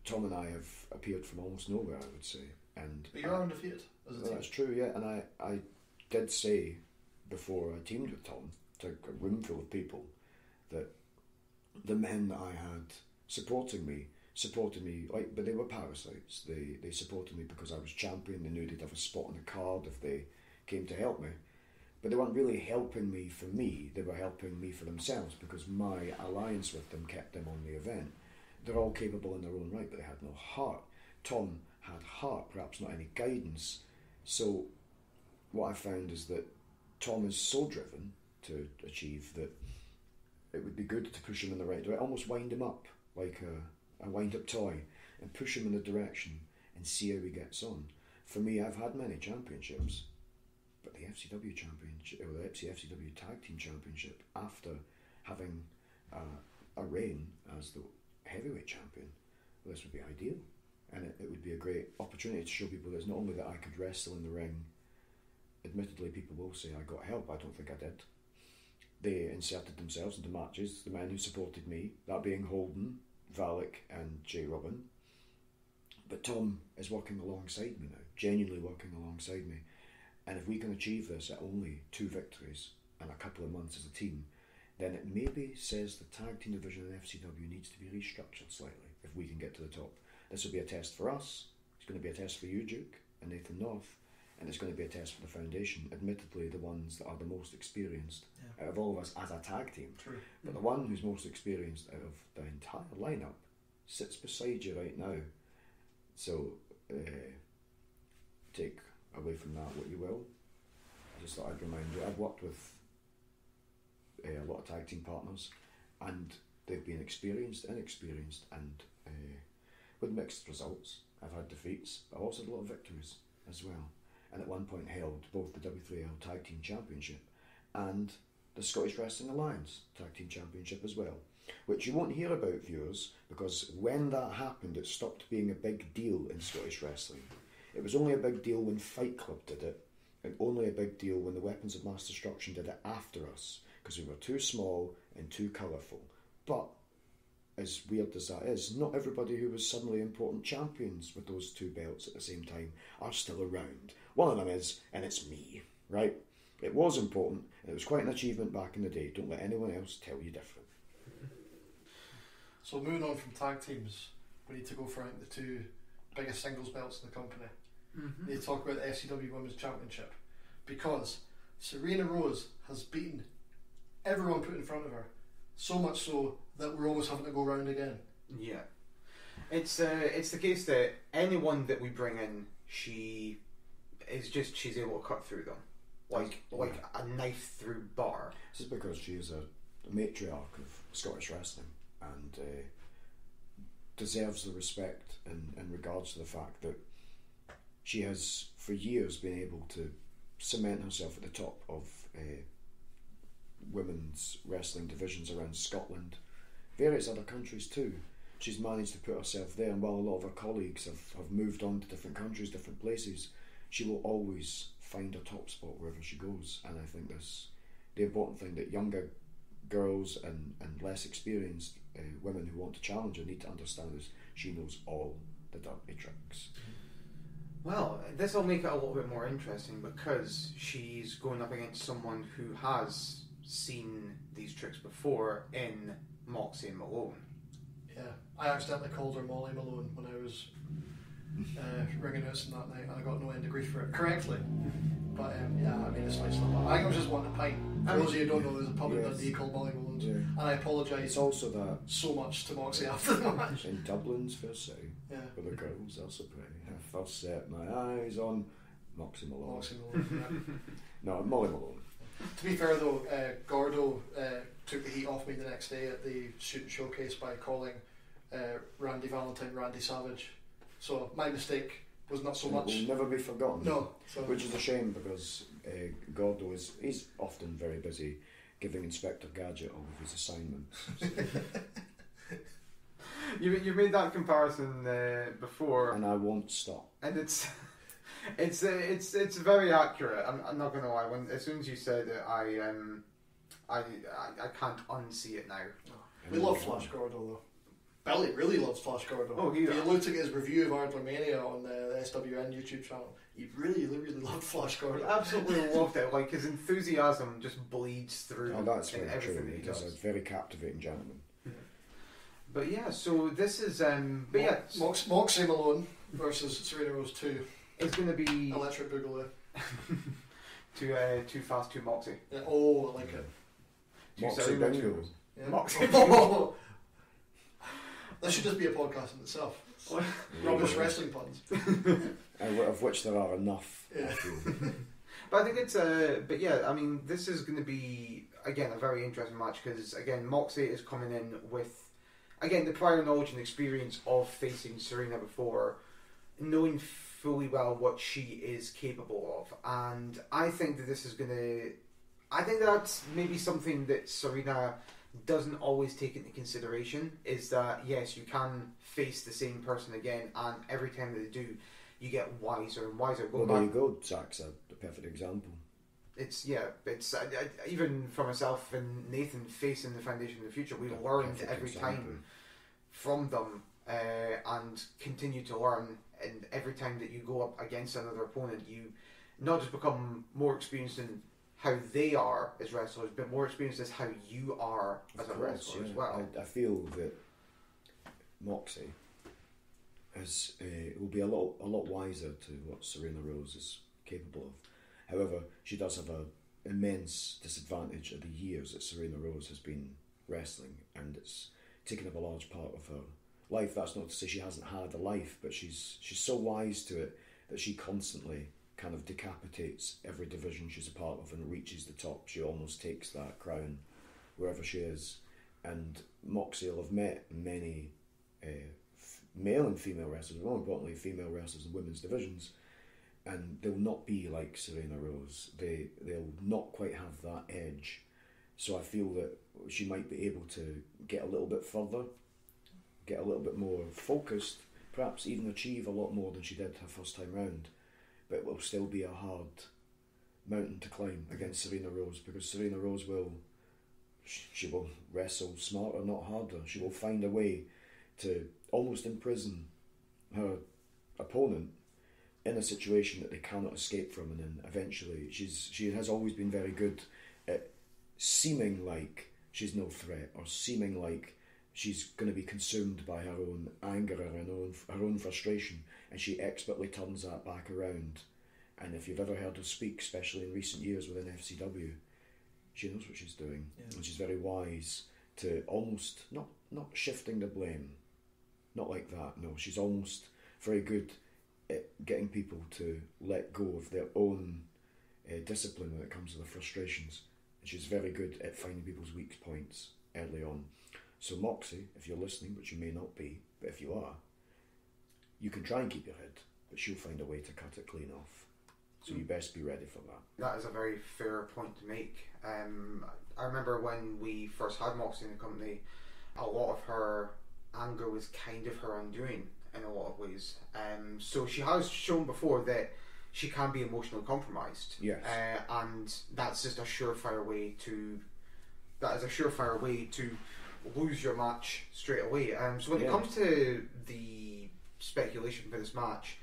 Tom and I have appeared from almost nowhere, I would say. And but you're I, undefeated as a well, team. that's true, yeah. And I, I did say before I teamed with Tom to a room full of people that the men that I had supporting me supported me like, but they were parasites. They they supported me because I was champion. They knew they'd have a spot on the card if they came to help me. But they weren't really helping me for me. They were helping me for themselves because my alliance with them kept them on the event. They're all capable in their own right, but they had no heart. Tom had heart, perhaps not any guidance. So what I found is that Tom is so driven to achieve that it would be good to push him in the right direction, almost wind him up like a, a wind-up toy and push him in the direction and see how he gets on. For me, I've had many championships, but the F C W championship, or the F C W Tag Team Championship, after having uh, a reign as the heavyweight champion, well, this would be ideal. And it, it would be a great opportunity to show people that it's not only that I could wrestle in the ring. Admittedly, people will say I got help. I don't think I did. They inserted themselves into matches, the men who supported me, that being Holden, Valak and J. Robin. But Tom is working alongside me now, genuinely working alongside me. And if we can achieve this at only two victories and a couple of months as a team, then it maybe says the tag team division in F C W needs to be restructured slightly if we can get to the top. This will be a test for us, it's going to be a test for you, Duke, and Nathan North, and it's going to be a test for the foundation, admittedly the ones that are the most experienced yeah. out of all of us as a tag team. True. But the one who's most experienced out of the entire lineup sits beside you right now. So uh, take away from that what you will. I just thought I'd remind you, I've worked with uh, a lot of tag team partners and they've been experienced, inexperienced and uh, with mixed results. I've had defeats, but I've also had a lot of victories as well. And at one point held both the W three L Tag Team Championship and the Scottish Wrestling Alliance Tag Team Championship as well, which you won't hear about, viewers, because when that happened it stopped being a big deal in Scottish wrestling. It was only a big deal when Fight Club did it, and only a big deal when the Weapons of Mass Destruction did it after us, because we were too small and too colourful. But as weird as that is, not everybody who was suddenly important champions with those two belts at the same time are still around. One of them is, and it's me, right? It was important, and it was quite an achievement back in the day. Don't let anyone else tell you different. So moving on from tag teams, we need to go for the two biggest singles belts in the company. Mm-hmm. We need to talk about the F C W Women's Championship, because Serena Rose has beaten everyone put in front of her, so much so that we're almost having to go round again. Yeah, it's uh, it's the case that anyone that we bring in, she is just she's able to cut through them like yeah. like a knife through butter. This is because she is a, a matriarch of Scottish wrestling and uh, deserves the respect in, in regards to the fact that she has for years been able to cement herself at the top of uh, women's wrestling divisions around Scotland, various other countries too. She's managed to put herself there, and while a lot of her colleagues have, have moved on to different countries, different places, she will always find a top spot wherever she goes. And I think that's the important thing, that younger girls and, and less experienced uh, women who want to challenge her need to understand is she knows all the dirty tricks. Well, this will make it a little bit more interesting because she's going up against someone who has seen these tricks before in Moxie and Malone. Yeah, I accidentally called her Molly Malone when I was uh, ringing out that night, and I got no end of grief for it correctly. But um, yeah, I mean, it's nice stuff. I think I was just wanting a pint. For those of you who don't know, there's a pub in Yes. Dundee called Molly Malone's, Yeah. and I apologise It's also that so much to Moxie after the match. in Dublin's fair say, Yeah. where the girls are so pretty, I first set my eyes on Moxie Malone. Moxie Malone. Yeah. No, Molly Malone. To be fair though, uh, Gordo uh, took the heat off me the next day at the shoot and showcase by calling uh, Randy Valentine Randy Savage. So my mistake was not so It much. will never be forgotten. No. So. Which is a shame because uh, Gordo is he's often very busy giving Inspector Gadget all of his assignments. you you made that comparison uh, before, And I won't stop. and it's it's uh, it's it's very accurate. I'm, I'm not going to lie. When as soon as you said it, I um I I, I can't unsee it now. We love Flash Gordo though. Billy really loves Flash Gordon. Oh, he- if you looked at his review of Ardlermania on the S W N YouTube channel, he really, really loved Flash Gordon. I absolutely loved it. Like, his enthusiasm just bleeds through Oh, that's in very everything true. that he He is does. a very captivating gentleman. But yeah, so this is um, but yeah, Mox, Moxie Malone versus Serena Rose two. it's going to be Electric Boogaloo. too uh, too fast, too moxie. Yeah, oh, I like it. Too Moxie Serena, Bingo. too- Yeah. Moxie. That should just be a podcast in itself. What? Rubbish wrestling puns. And of which there are enough. I Yeah. feel. But I think it's uh, but yeah, I mean, this is going to be again a very interesting match because again, Moxie is coming in with again the prior knowledge and experience of facing Serena before, knowing fully well what she is capable of, and I think that this is going to, I think that's maybe something that Serena doesn't always take into consideration is that yes, you can face the same person again, and every time that they do, you get wiser and wiser. Well, Going there back, you go. Zach's a, a perfect example. it's yeah, it's I, I, even for myself and Nathan facing the Foundation in the future, we A learned perfect every example. time from them uh, and continue to learn. And every time that you go up against another opponent, you not just become more experienced in how they are as wrestlers, but more experienced as how you are as Of a course, wrestler yeah. as well. I, I feel that Moxie is uh, will be a lot a lot wiser to what Serena Rose is capable of. However, she does have an immense disadvantage of the years that Serena Rose has been wrestling, and it's taken up a large part of her life. That's not to say she hasn't had a life, but she's she's so wise to it that she constantly kind of decapitates every division she's a part of and reaches the top. She almost takes that crown wherever she is. And Moxie will have met many uh, f- male and female wrestlers, more importantly female wrestlers in women's divisions, and they'll not be like Serena Rose. They, they'll not quite have that edge. So I feel that she might be able to get a little bit further, get a little bit more focused, perhaps even achieve a lot more than she did her first time round. But it will still be a hard mountain to climb against Serena Rose, because Serena Rose will, she will wrestle smarter, not harder. She will find a way to almost imprison her opponent in a situation that they cannot escape from, and then eventually she's she has always been very good at seeming like she's no threat, or seeming like she's going to be consumed by her own anger or her own, her own frustration, and she expertly turns that back around. And if you've ever heard her speak, especially in recent years within F C W, she knows what she's doing, Yeah. and she's very wise to almost not not shifting the blame, not like that. No, she's almost very good at getting people to let go of their own uh, discipline when it comes to their frustrations, and she's very good at finding people's weak points early on. So Moxie, if you're listening, which you may not be, but if you are, you can try and keep your head, but she'll find a way to cut it clean off. So you best be ready for that. That is a very fair point to make. Um, I remember when we first had Moxie in the company, a lot of her anger was kind of her undoing in a lot of ways. Um, so she has shown before that she can be emotionally compromised. Yes. Uh, and that's just a surefire way to. That is a surefire way to lose your match straight away. Um, so when Yeah. it comes to the speculation for this match,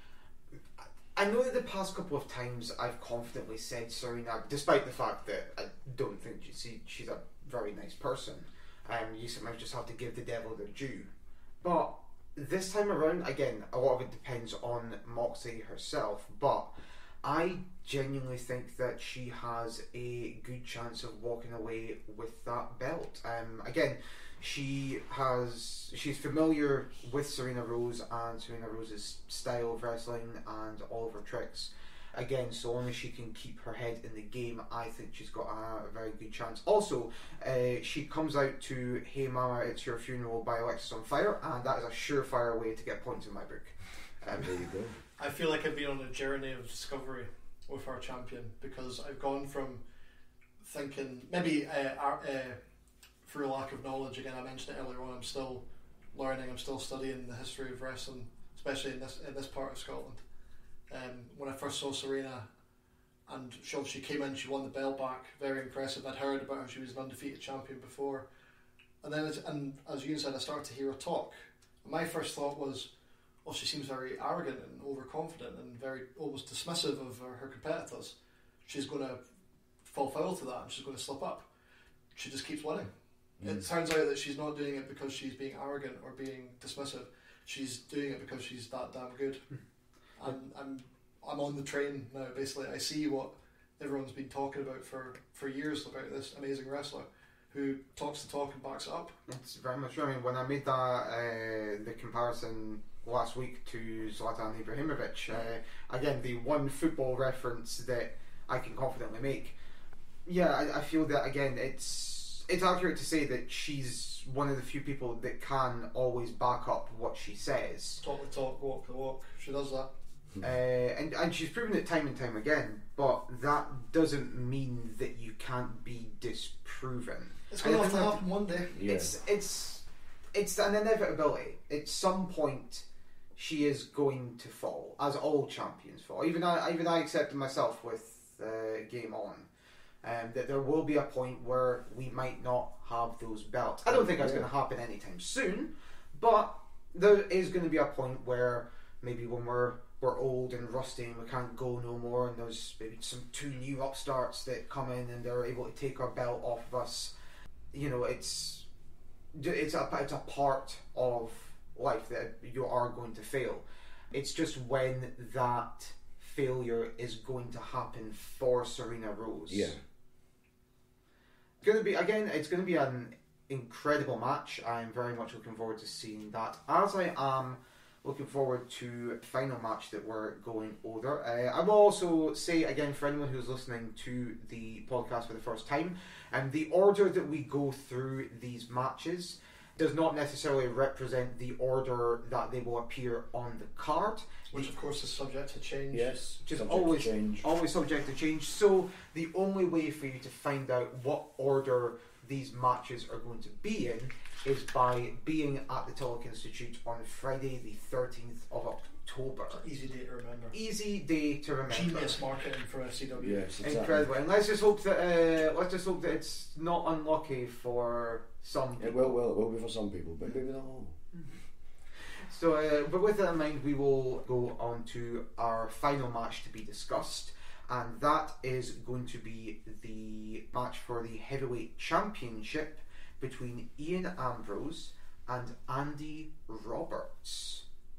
I know that the past couple of times I've confidently said Serena, despite the fact that I don't think she, she's a very nice person. Um, you sometimes just have to give the devil their due. But this time around, again, a lot of it depends on Moxie herself, but I genuinely think that she has a good chance of walking away with that belt. Um, again, she has she's familiar with Serena Rose and Serena Rose's style of wrestling and all of her tricks. Again, so long as she can keep her head in the game, I think she's got a, a very good chance. Also, uh, she comes out to Hey Mama, It's Your Funeral by Alexis on Fire, and that is a surefire way to get points in my book. Um, There you go. I feel like I've been on a journey of discovery with our champion, because I've gone from thinking, maybe uh, uh, through a lack of knowledge, again I mentioned it earlier on, I'm still learning, I'm still studying the history of wrestling, especially in this in this part of Scotland. Um, when I first saw Serena, and she she came in, she won the belt back, very impressive. I'd heard about her, she was an undefeated champion before, And then, it's, and as Euan said, I started to hear her talk. And my first thought was, well, she seems very arrogant and overconfident and very almost dismissive of her, her competitors. She's going to fall foul to that and she's going to slip up. She just keeps winning. Mm. It turns out that she's not doing it because she's being arrogant or being dismissive. She's doing it because she's that damn good. And I'm I'm on the train now. Basically, I see what everyone's been talking about for, for years about this amazing wrestler who talks the talk and backs it up. It's very much true. I mean, when I made that uh, the comparison last week to Zlatan Ibrahimovic, uh, again, the one football reference that I can confidently make. Yeah, I, I feel that again, it's it's accurate to say that she's one of the few people that can always back up what she says. Talk the talk, walk the walk. She does that. Uh, and, and she's proven it time and time again, but that doesn't mean that you can't be disproven. It's going to have to happen one day. Yeah. It's it's it's an inevitability. At some point, she is going to fall, as all champions fall. Even I, even I accepted myself with uh, Game On, um, that there will be a point where we might not have those belts. I don't think that's Yeah. going to happen anytime soon, but there is going to be a point where maybe when we're we're old and rusty and we can't go no more, and there's maybe some two new upstarts that come in and they're able to take our belt off of us. You know, it's it's a it's a part of life that you are going to fail. It's just when that failure is going to happen for Serena Rose. Yeah. It's going to be again. It's going to be an incredible match. I'm very much looking forward to seeing that, as I am looking forward to the final match that we're going over. Uh, I will also say again, for anyone who's listening to the podcast for the first time, and the order that we go through these matches does not necessarily represent the order that they will appear on the card, which of course is subject to change. Yes, which is subject always to change. always subject to change. So the only way for you to find out what order these matches are going to be in is by being at the Tulloch Institute on Friday the thirteenth of October. Easy day to remember. Easy day to remember. Genius marketing for F C W. Yes, exactly. Incredible. And let's just hope that uh, let's just hope that it's not unlucky for some people. It will, will, it will be for some people, but maybe not all. So, uh, but with that in mind, we will go on to our final match to be discussed, and that is going to be the match for the heavyweight championship between Ian Ambrose and Andy Roberts.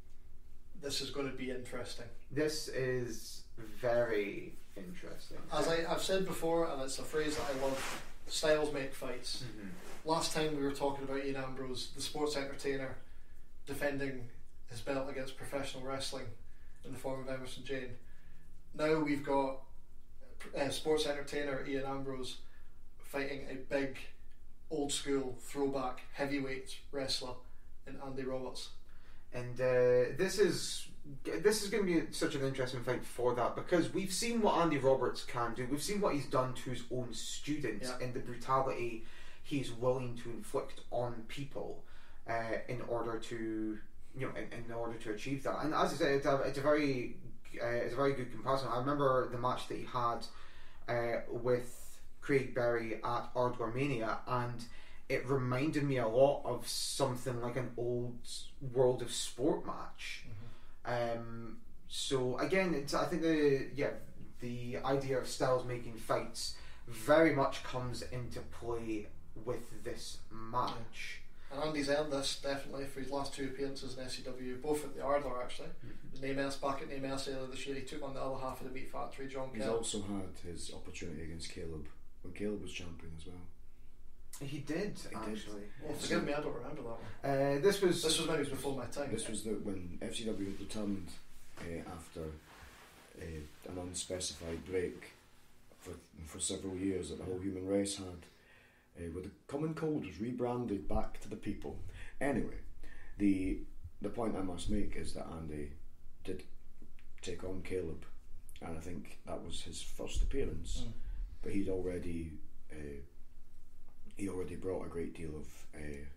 This is going to be interesting. This is very interesting. As I, I've said before, and it's a phrase that I love, styles make fights. Mm-hmm. Last time we were talking about Ian Ambrose, the sports entertainer, defending his belt against professional wrestling in the form of Emerson Jane. Now we've got uh, sports entertainer Ian Ambrose fighting a big, old school, throwback, heavyweight wrestler in Andy Roberts. And uh, this is this is going to be such an interesting fight for that, because we've seen what Andy Roberts can do. We've seen what he's done to his own students Yeah. and the brutality he's willing to inflict on people uh, in order to you know in, in order to achieve that. And as I said, it's a, it's a very uh, it's a very good comparison. I remember the match that he had uh, with Craig Berry at Ardwar Mania, and it reminded me a lot of something like an old World of Sport match. Mm-hmm. Um, so again, it's, I think the yeah the idea of styles making fights very much comes into play with this match. And Andy's earned this definitely for his last two appearances in S C W, both at the Ardler actually. Mm-hmm. The Nameless back at Nameless earlier this year, he took on the other half of the Meat Factory, John He's Kelly. also had his opportunity against Caleb when Caleb was champion as well. He did He actually. Well, Yeah. forgive me, I don't remember that one. Uh, this was This was maybe before my time. This was the when F C W had returned uh, after uh, an unspecified break for for several years that the whole human race had, uh, where the common cold was rebranded back to the people. Anyway, the the point I must make is that Andy did take on Caleb, and I think that was his first appearance. Mm. But he'd already uh, he already brought a great deal of uh,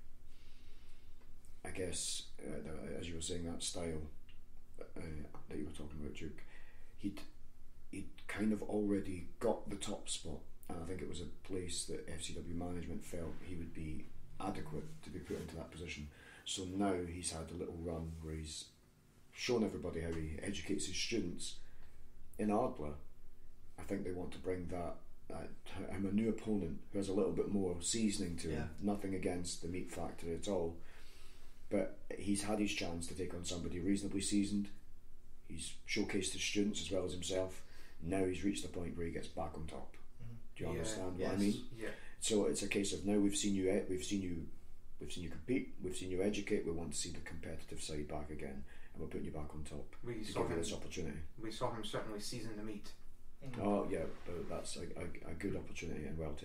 I guess uh, the, as you were saying, that style uh, that you were talking about, Duke. He'd he'd kind of already got the top spot, and I think it was a place that F C W management felt he would be adequate to be put into that position. So now he's had a little run where he's shown everybody how he educates his students. In Ardler, I think they want to bring that. Uh, I'm a new opponent who has a little bit more seasoning to him. Yeah. Nothing against the meat factory at all, but he's had his chance to take on somebody reasonably seasoned. He's showcased his students as well as himself. Now he's reached the point where he gets back on top. Mm-hmm. Do you yeah, understand what yes, I mean? Yeah. So it's a case of now we've seen you, we've seen you, we've seen you compete, we've seen you educate. We want to see the competitive side back again, and we're putting you back on top We to saw give you him. this opportunity. We saw him certainly season the meat. Mm-hmm. Oh yeah, uh, that's a, a, a good opportunity and well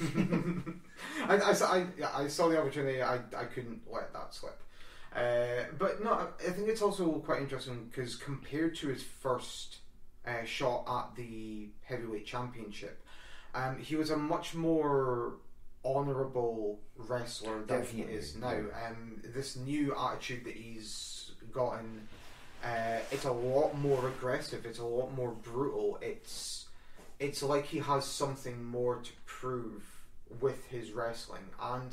taken. I, I, saw- I, yeah, I saw the opportunity. I, I couldn't let that slip. Uh, but no, I think it's also quite interesting because compared to his first uh, shot at the heavyweight championship, um, he was a much more honourable wrestler than Definitely, he is now. yeah. Um, this new attitude that he's gotten, uh, it's a lot more aggressive. It's a lot more brutal. It's it's like he has something more to prove with his wrestling, and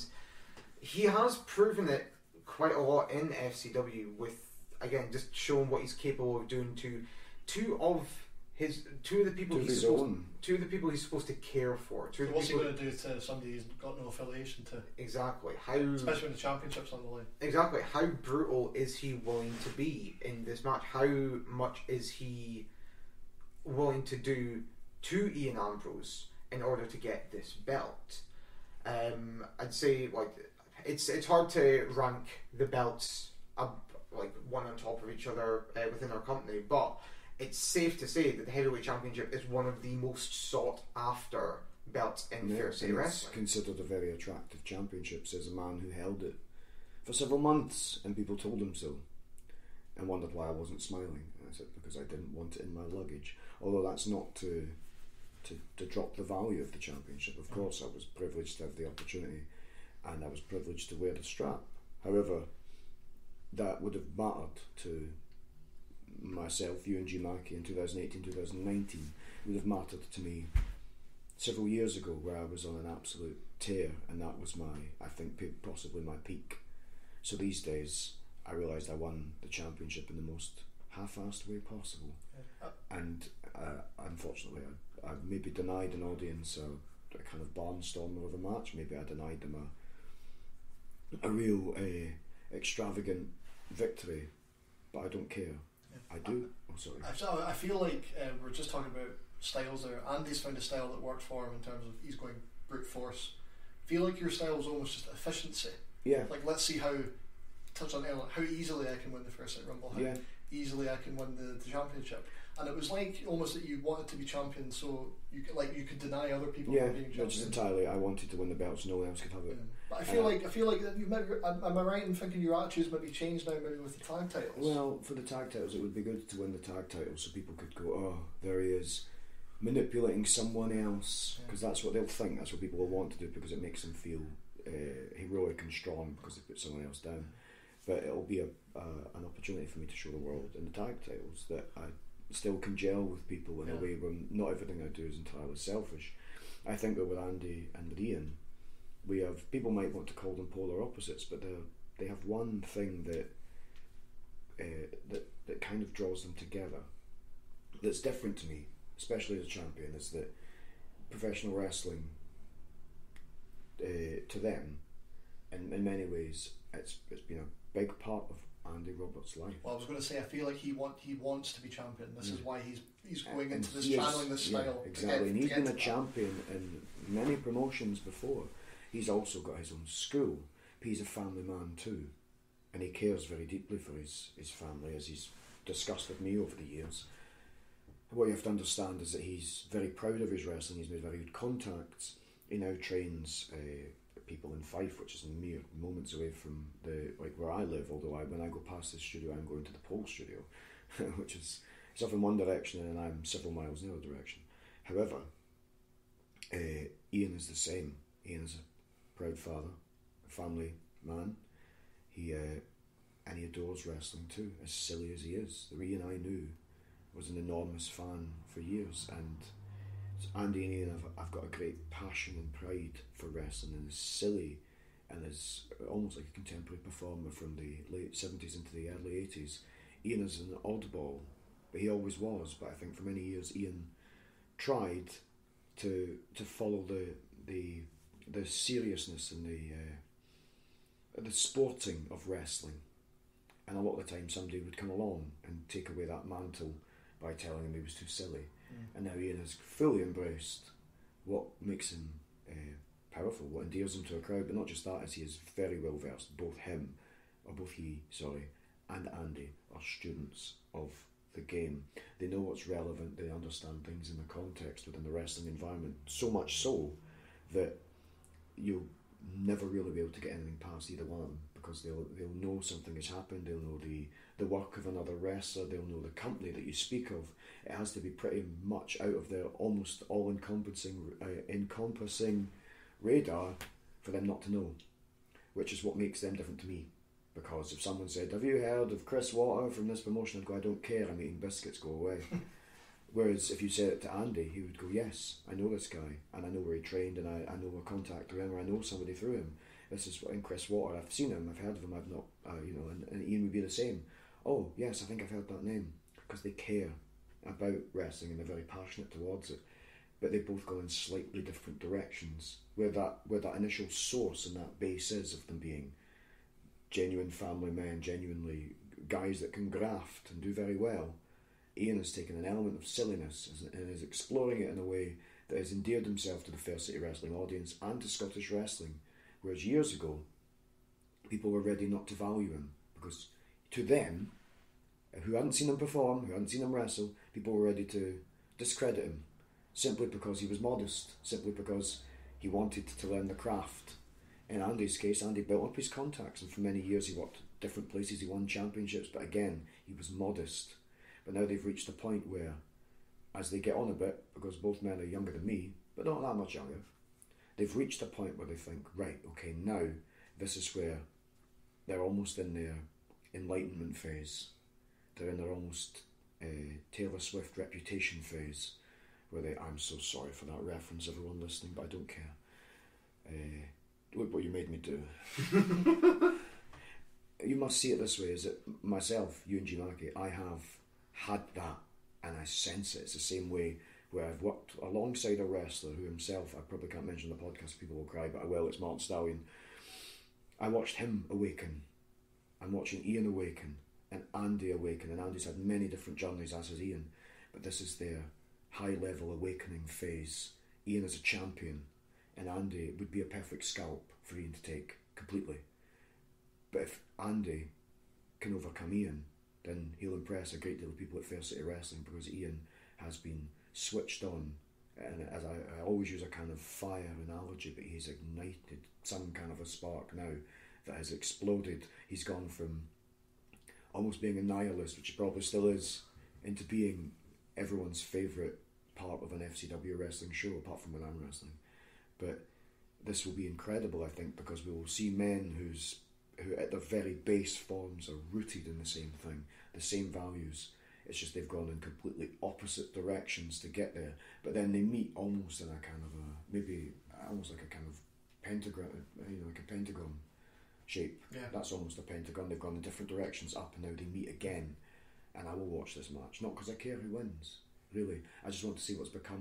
he has proven it quite a lot in F C W with, again, just showing what he's capable of doing to two of his two of the people Two of he's his supposed own. two of the people he's supposed to care for. Two So of the what's he people going to do to somebody he's got no affiliation to? exactly how Especially when the championship's on the line. exactly how brutal is he willing to be in this match? How much is he willing to do to Ian Ambrose in order to get this belt? Um, I'd say like it's it's hard to rank the belts up like one on top of each other uh, within our company, but it's safe to say that the heavyweight championship is one of the most sought after belts in Yeah, Fair City and it's Wrestling. considered a very attractive championship, says a man who held it for several months, and people told him so, and wondered why I wasn't smiling. And I said because I didn't want it in my luggage. Although that's not to to, to drop the value of the championship. Of course, I was privileged to have the opportunity, and I was privileged to wear the strap. However, that would have mattered to myself, Euan G Mackie, in twenty eighteen, twenty nineteen. Would have mattered to me several years ago, where I was on an absolute tear, and that was my, I think, pe- possibly my peak. So these days, I realised I won the championship in the most half-assed way possible, Yeah. and uh, unfortunately, I, I maybe denied an audience a, a kind of barnstormer of a match. Maybe I denied them a a real uh, extravagant victory, but I don't care. I do. Oh, sorry. I, so I feel like uh, we're just talking about styles there. Andy's found a style that works for him in terms of he's going brute force. I feel like your style is almost just efficiency. Yeah. Like, let's see how, touch on earlier, how easily I can win the first set rumble, how Yeah. easily I can win the, the championship. And it was like almost that you wanted to be champion, so you could, like you could deny other people Yeah, from being not just champion. entirely. I wanted to win the belt, so no one else could have it. Um, but I feel Uh, like I feel like that you maybe am, am I right in thinking your attitude's maybe changed now, maybe with the tag titles? Well, for the tag titles, it would be good to win the tag titles so people could go, oh, there he is, manipulating someone else, because that's what they'll think, that's what people will want to do, because it makes them feel uh, heroic and strong because they put someone else down. But it'll be a uh, an opportunity for me to show the world in the tag titles that I still can gel with people in Yeah. a way where not everything I do is entirely selfish. I think that with Andy and with Ian, we have, people might want to call them polar opposites, but they they have one thing that uh, that that kind of draws them together. That's different to me, especially as a champion, is that professional wrestling uh, to them, in in many ways, it's it's been a big part of Andy Roberts' life. Well, I was going to say I feel like he want he wants to be champion. This is Mm. why he's he's going And into this he is- channeling this yeah, style. exactly, to get, and to he's get been to a that. champion in many promotions before. He's also got his own school. He's a family man too, and he cares very deeply for his, his family, as he's discussed with me over the years. What you have to understand is that he's very proud of his wrestling. He's made very good contacts. He now trains uh, people in Fife, which is mere moments away from the like where I live. Although I, when I go past the studio, I'm going to the pole studio, which is it's off in one direction and I'm several miles in the other direction. However, uh, Ian is the same. Ian is a proud father, a family man. He uh, and he adores wrestling too, as silly as he is. The Ian I knew was an enormous fan for years, and Andy and Ian have, have got a great passion and pride for wrestling, and as silly and is almost like a contemporary performer from the late seventies into the early eighties. Ian is an oddball, but he always was. But I think for many years Ian tried to to follow the the the seriousness and the uh, the sporting of wrestling, and a lot of the time somebody would come along and take away that mantle by telling him he was too silly. Mm. And now Ian has fully embraced what makes him uh, powerful, what endears him to a crowd, but not just that, as he is very well versed. Both him, or both he, sorry, and Andy are students of the game. They know what's relevant, they understand things in the context within the wrestling environment, so much so that you'll never really be able to get anything past either one of them, because they'll they'll know something has happened, they'll know the, the work of another wrestler, they'll know the company that you speak of. It has to be pretty much out of their almost all-encompassing uh, encompassing radar for them not to know, which is what makes them different to me. Because if someone said, have you heard of Chris Water from this promotion, I'd go, I don't care, I'm eating biscuits, go away. Whereas if you said it to Andy, he would go, yes, I know this guy, and I know where he trained, and I, I know a contact through him, or I know somebody through him. This is what in Chris Water, I've seen him, I've heard of him, I've not, uh, you know, and, and Ian would be the same. Oh, yes, I think I've heard that name. Because they care about wrestling and they're very passionate towards it. But they both go in slightly different directions. Where that where that initial source and that base is of them being genuine family men, genuinely guys that can graft and do very well, Ian has taken an element of silliness and is exploring it in a way that has endeared himself to the Fair City Wrestling audience and to Scottish wrestling. Whereas years ago, people were ready not to value him, because to them, who hadn't seen him perform, who hadn't seen him wrestle, people were ready to discredit him simply because he was modest, simply because he wanted to learn the craft. In Andy's case, Andy built up his contacts, and for many years he worked different places, he won championships, but again, he was modest. But now they've reached a point where, as they get on a bit, because both men are younger than me, but not that much younger, they've reached a point where they think, right, okay, now this is where they're almost in their enlightenment phase. They're in their almost uh, Taylor Swift reputation phase, where they, I'm so sorry for that reference, everyone listening, but I don't care. Uh, look what you made me do. You must see it this way, is that myself, Euan G Mackie, I have had that, and I sense it. It's the same way where I've worked alongside a wrestler who himself, I probably can't mention the podcast, people will cry, but I will, it's Martin Stallion. I watched him awaken. I'm watching Ian awaken, and Andy awaken, and Andy's had many different journeys, as has Ian, but this is their high-level awakening phase. Ian is a champion, and Andy would be a perfect scalp for Ian to take completely. But if Andy can overcome Ian, then he'll impress a great deal of people at Fair City Wrestling, because Ian has been switched on, and as I, I always use a kind of fire analogy, but he's ignited some kind of a spark now that has exploded. He's gone from almost being a nihilist, which he probably still is, into being everyone's favourite part of an F C W wrestling show, apart from when I'm wrestling. But this will be incredible, I think, because we will see men whose who at their very base forms are rooted in the same thing, the same values. It's just they've gone in completely opposite directions to get there, but then they meet almost in a kind of a, maybe almost like a kind of pentagram, you know, like a pentagon shape. Yeah. That's almost a pentagon. They've gone in different directions up, and now they meet again. And I will watch this match, not because I care who wins, really. I just want to see what's become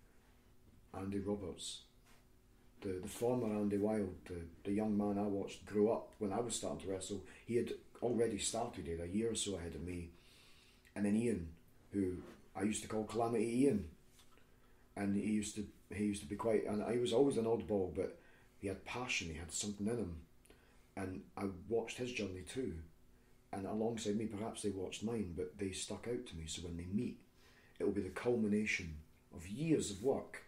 of Andy Roberts, the the former Andy Wilde, the, the young man I watched grow up when I was starting to wrestle. He had already started it a year or so ahead of me. And then Ian, who I used to call Calamity Ian, and he used to he used to be quite, and he was always an oddball, but he had passion, he had something in him, and I watched his journey too, and alongside me, perhaps they watched mine, but they stuck out to me. So when they meet, it will be the culmination of years of work,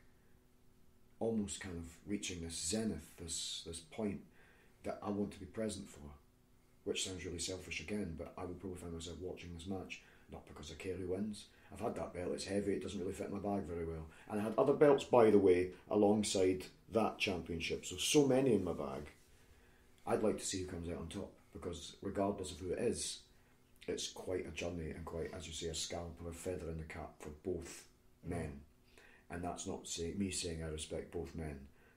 almost kind of reaching this zenith, this this point that I want to be present for, which sounds really selfish again, but I will probably find myself watching this match. Not because I care who wins. I've had that belt, it's heavy, it doesn't really fit in my bag very well. And I had other belts, by the way, alongside that championship. So, so many in my bag. I'd like to see who comes out on top, because regardless of who it is, it's quite a journey and quite, as you say, a scalp or a feather in the cap for both men. And that's not say, me saying I respect both men.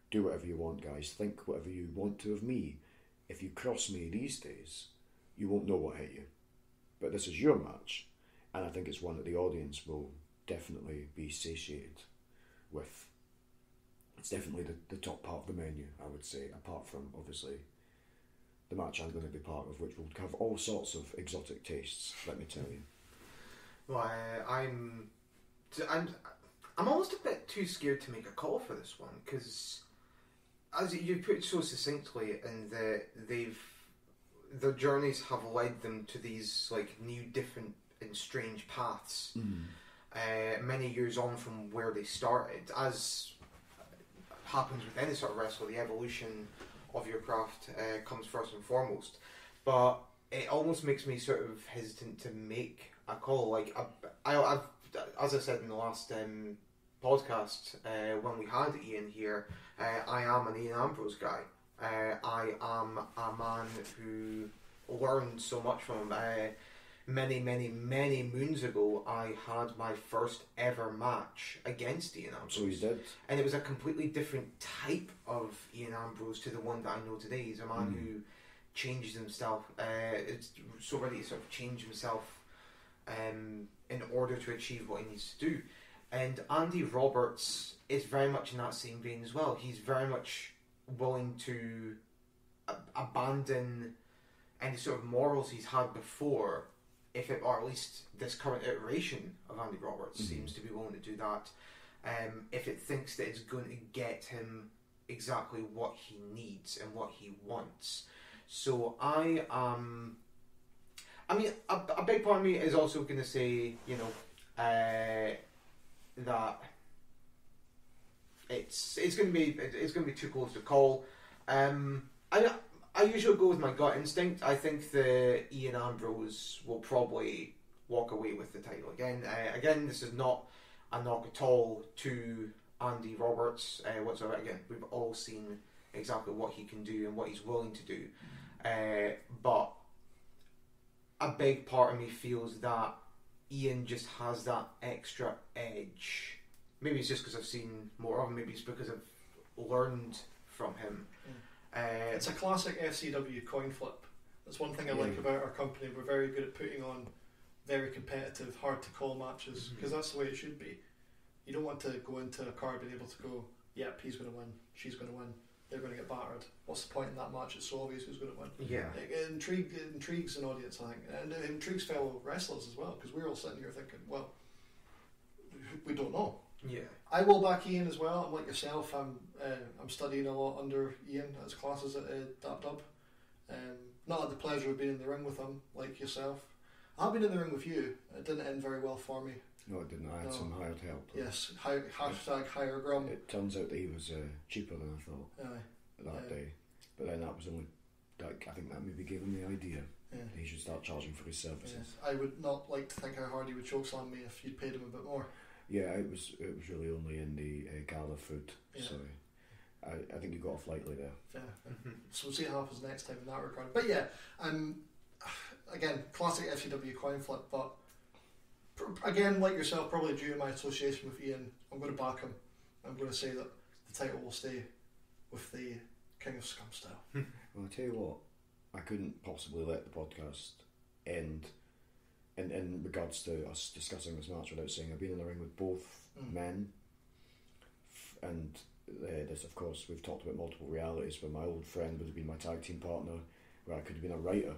do whatever you want, guys. Think whatever you want to of me. If you cross me these days, you won't know what hit you. But this is your match, and I think it's one that the audience will definitely be satiated with. It's definitely the, the top part of the menu, I would say, apart from, obviously, the match I'm going to be part of, which will have all sorts of exotic tastes, let me tell you. Well, uh, I'm, I'm, I'm almost a bit too scared to make a call for this one, because as you put it so succinctly, in that they've, their journeys have led them to these like new, different and strange paths. Mm. Uh, many years on from where they started, as happens with any sort of wrestler, the evolution of your craft uh, comes first and foremost. But it almost makes me sort of hesitant to make a call. Like I, I, I've, as I said in the last um, podcast uh, when we had Ian here, uh, I am an Ian Ambrose guy. Uh, I am a man who learned so much from him. Uh, many, many, many moons ago, I had my first ever match against Ian Ambrose. So you did? And it was a completely different type of Ian Ambrose to the one that I know today. He's a man Mm. who changed himself, uh, it's so ready to sort of change himself um, in order to achieve what he needs to do. And Andy Roberts is very much in that same vein as well. He's very much willing to a- abandon any sort of morals he's had before, if it, or at least this current iteration of Andy Roberts Mm-hmm. seems to be willing to do that, um, if it thinks that it's going to get him exactly what he needs and what he wants. So I um, I mean, a, a big part of me is also going to say, you know, uh, that it's it's going to be it's going to be too close to call. Um, I I usually go with my gut instinct. I think the Ian Ambrose will probably walk away with the title again. Uh, again, this is not a knock at all to Andy Roberts uh, whatsoever. Again, we've all seen exactly what he can do and what he's willing to do. Uh, but a big part of me feels that Ian just has that extra edge. Maybe it's just because I've seen more of him. Maybe it's because I've learned from him. Yeah. Uh, It's a classic F C W coin flip. That's one thing I Yeah. like about our company. We're very good at putting on very competitive, hard to call matches, because Mhm. that's the way it should be. You don't want to go into a card being able to go, yep, he's going to win, she's going to win, they're going to get battered. What's the point in that match? It's so obvious who's going to win. yeah. It, it, intrigue, it intrigues an audience, I think, and it intrigues fellow wrestlers as well, because we're all sitting here thinking, well, we don't know. Yeah. I will back Ian as well. I'm like yourself. I'm uh, I'm studying a lot under Ian at his classes at uh, Dap Dub. Um, not had the pleasure of being in the ring with him like yourself. I've been in the ring with you. It didn't end very well for me. No, it didn't. I had No. some hired help. Yes, hi, hashtag higher grum. It turns out that he was uh, cheaper than I thought Aye, that Yeah. day. But then that was only, that, I think that maybe gave him the idea yeah. that he should start charging for his services. Yes. I would not like to think how hard he would chokeslam me if you'd paid him a bit more. Yeah, it was it was really only in the uh, gala food, Yeah. so I, I think you got off lightly there. Yeah. Mhm. So we'll see what happens next time in that regard. But yeah, um, again, classic F C W coin flip. But pr- again, like yourself, probably due to my association with Ian, I'm going to back him. I'm going to say that the title will stay with the King of Scum style. Well, I tell you what, I couldn't possibly let the podcast end in, in regards to us discussing this match without saying I've been in the ring with both Mm. men, F- and uh, this, of course, we've talked about multiple realities where my old friend would have been my tag team partner, where I could have been a writer.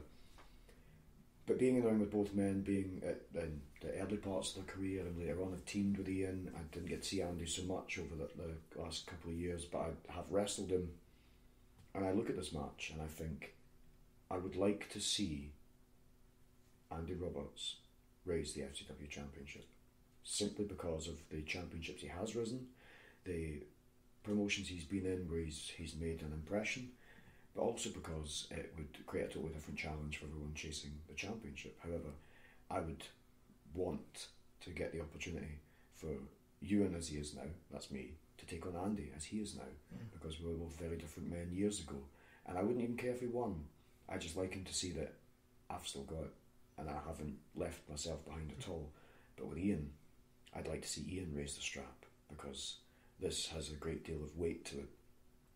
But being in the ring with both men, being at in the early parts of their career and later on, I've teamed with Ian. I didn't get to see Andy so much over the, the last couple of years, but I have wrestled him. And I look at this match and I think I would like to see Andy Roberts raise the F C W Championship, simply because of the championships he has risen, the promotions he's been in where he's, he's made an impression, but also because it would create a totally different challenge for everyone chasing the championship. However, I would want to get the opportunity for Euan, as he is now, that's me, to take on Andy as he is now, Mm. because we were both very different men years ago, and I wouldn't even care if he won. I just like him to see that I've still got it and I haven't left myself behind at all. But with Ian, I'd like to see Ian raise the strap, because this has a great deal of weight to it,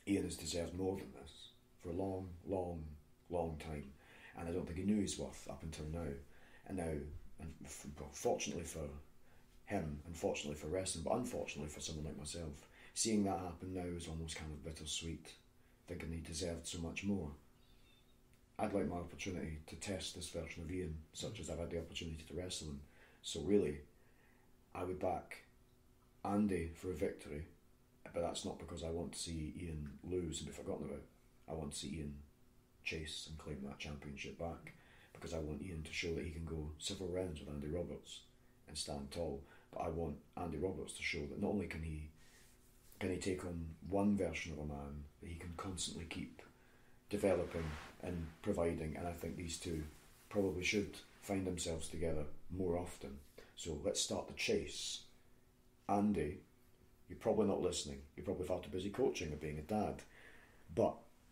Ian has deserved more than this for a long, long, long time, and I don't think he knew his worth up until now. And now, and f- well, fortunately for him, unfortunately for wrestling, but unfortunately for someone like myself, seeing that happen now is almost kind of bittersweet, thinking he deserved so much more. I'd like my opportunity to test this version of Ian, such as I've had the opportunity to wrestle him. So really, I would back Andy for a victory, but that's not because I want to see Ian lose and be forgotten about. I want to see Ian chase and claim that championship back, because I want Ian to show that he can go several rounds with Andy Roberts and stand tall. But I want Andy Roberts to show that not only can he can he take on one version of a man, but he can constantly keep developing and providing, and I think these two probably should find themselves together more often. So let's start the chase. Andy, you're probably not listening. You're probably far too busy coaching or being a dad. But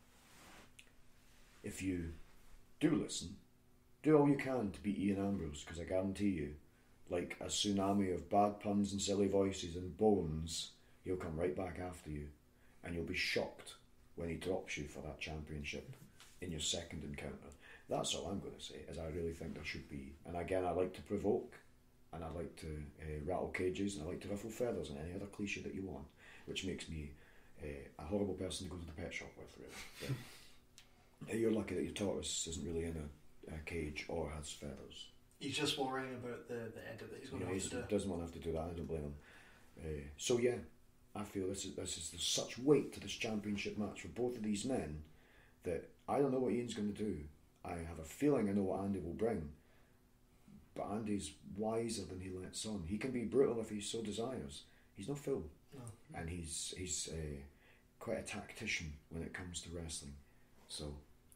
if you do listen, do all you can to beat Ian Ambrose, because I guarantee you, like a tsunami of bad puns and silly voices and bones, he'll come right back after you, and you'll be shocked when he drops you for that championship in your second encounter. That's all I'm going to say, is I really think there should be, and again, I like to provoke, and I like to uh, rattle cages, and I like to ruffle feathers, and any other cliche that you want, which makes me uh, a horrible person to go to the pet shop with, really. But, uh, you're lucky that your tortoise isn't really in a, a cage or has feathers. He's just worrying about the, the edit that he's going You know, to have he to do. doesn't want to have to do that, I don't blame him. Uh, so yeah, I feel this is this is there's such weight to this championship match for both of these men that I don't know what Ian's going to do. I have a feeling I know what Andy will bring, but Andy's wiser than he lets on. He can be brutal if he so desires. He's no fool, no. and he's he's uh, quite a tactician when it comes to wrestling. So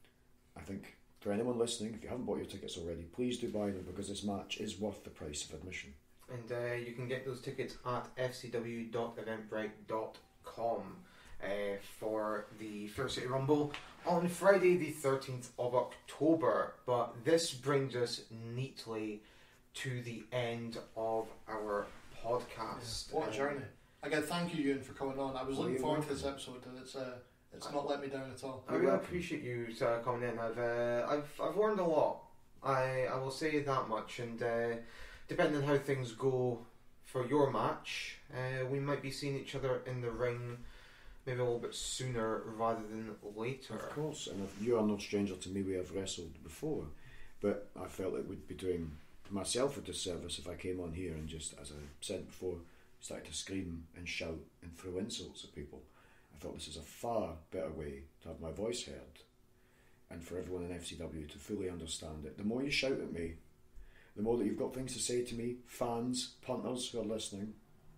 I think for anyone listening, if you haven't bought your tickets already, please do buy them, because this match is worth the price of admission. And uh, you can get those tickets at f c w dot eventbrite dot com uh, for the Fair City Rumble on Friday the thirteenth of October. But this brings us neatly to the end of our podcast. Yeah, what a journey. Again, thank you, Euan, for coming on. I was Well, looking you're forward to welcome. this episode, and it's uh, it's not let me down at all. I really appreciate you uh, coming in. I've uh, I've I've learned a lot. I I will say that much. And uh, depending on how things go for your match, uh, we might be seeing each other in the ring maybe a little bit sooner rather than later. Of course, and if you are no stranger to me, we have wrestled before, but I felt it would be doing myself a disservice if I came on here and just, as I said before, started to scream and shout and throw insults at people. I thought this is a far better way to have my voice heard, and for everyone in F C W to fully understand it. The more you shout at me, the more that you've got things to say to me, fans, punters who are listening,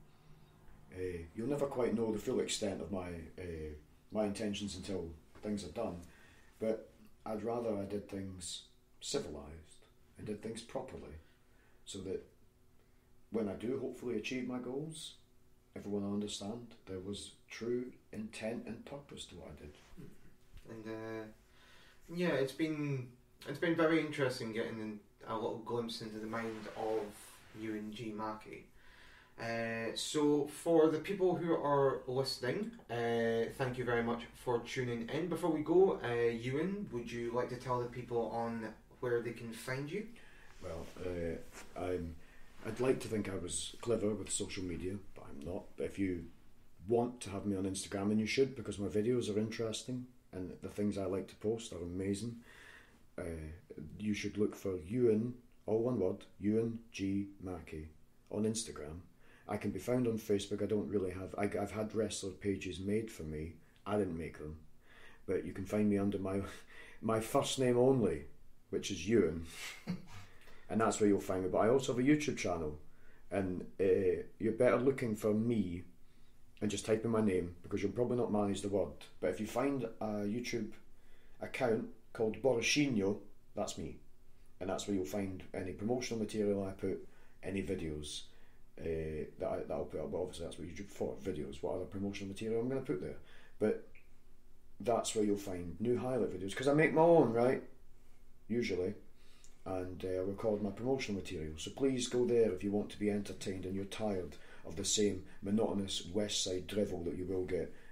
uh, you'll never quite know the full extent of my uh, my intentions until things are done. But I'd rather I did things civilised and did things properly, so that when I do hopefully achieve my goals, everyone will understand there was true intent and purpose to what I did. And uh, yeah, it's been it's been very interesting getting a little glimpse into the mind of Euan G Mackie. Uh, so for the people who are listening, uh, thank you very much for tuning in. Before we go, uh, Euan, would you like to tell the people on where they can find you? Well, uh, I'm, I'd like to think I was clever with social media, but I'm not. But if you want to have me on Instagram, and you should, because my videos are interesting and the things I like to post are amazing, uh, you should look for Euan, all one word, Euan G Mackie on Instagram. I can be found on Facebook. I don't really have... I, I've had wrestler pages made for me. I didn't make them. But you can find me under my my first name only, which is Euan. And that's where you'll find me. But I also have a YouTube channel. And uh, you're better looking for me and just type in my name, because you'll probably not manage the word. But if you find a YouTube account called Borichinho, that's me. And that's where you'll find any promotional material I put, any videos uh, that, I, that I'll put up. But obviously that's what YouTube for, videos. What other promotional material I'm going to put there. But that's where you'll find new highlight videos, because I make my own, right? Usually. And uh, I record my promotional material. So please go there if you want to be entertained and you're tired of the same monotonous West Side drivel that you will get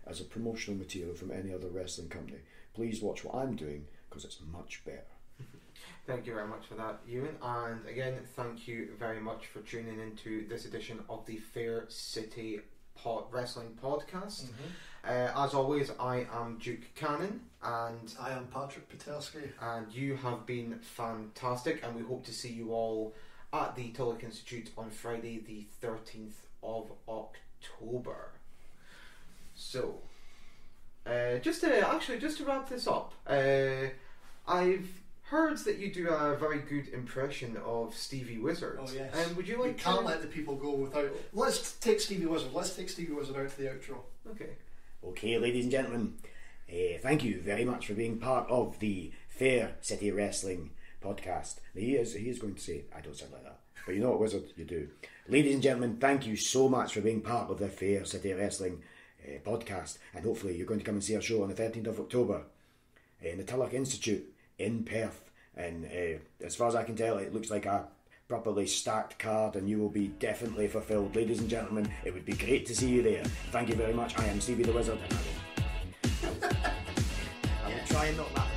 as a promotional material from any other wrestling company. Please watch what I'm doing, because it's much better. Thank you very much for that, Euan. And again, thank you very much for tuning into this edition of the Fair City Pod Wrestling Podcast. Mm-hmm. Uh, as always, I am Duke Cannon, and I am Patrick Patelski. And you have been fantastic, and we hope to see you all at the Tulloch Institute on Friday, the thirteenth of October. So, uh, just to actually just to wrap this up, uh, I've heard that you do a very good impression of Stevie Wizard. Oh yes. Um, would you like? We can't to... let the people go without. Let's take Stevie Wizard. Let's take Stevie Wizard out to the outro. Okay. Okay, ladies and gentlemen, uh, thank you very much for being part of the Fair City Wrestling Podcast. He is he is going to say, I don't sound like that, but you know what, Wizard, you do. Ladies and gentlemen, thank you so much for being part of the Fair City Wrestling uh, Podcast, and hopefully you're going to come and see our show on the thirteenth of October in the Tulloch Institute in Perth. And uh, as far as I can tell, it looks like a properly stacked card, and you will be definitely fulfilled. Ladies and gentlemen, it would be great to see you there. Thank you very much. I am Stevie the Wizard, and I will, I will, I will try and not laugh.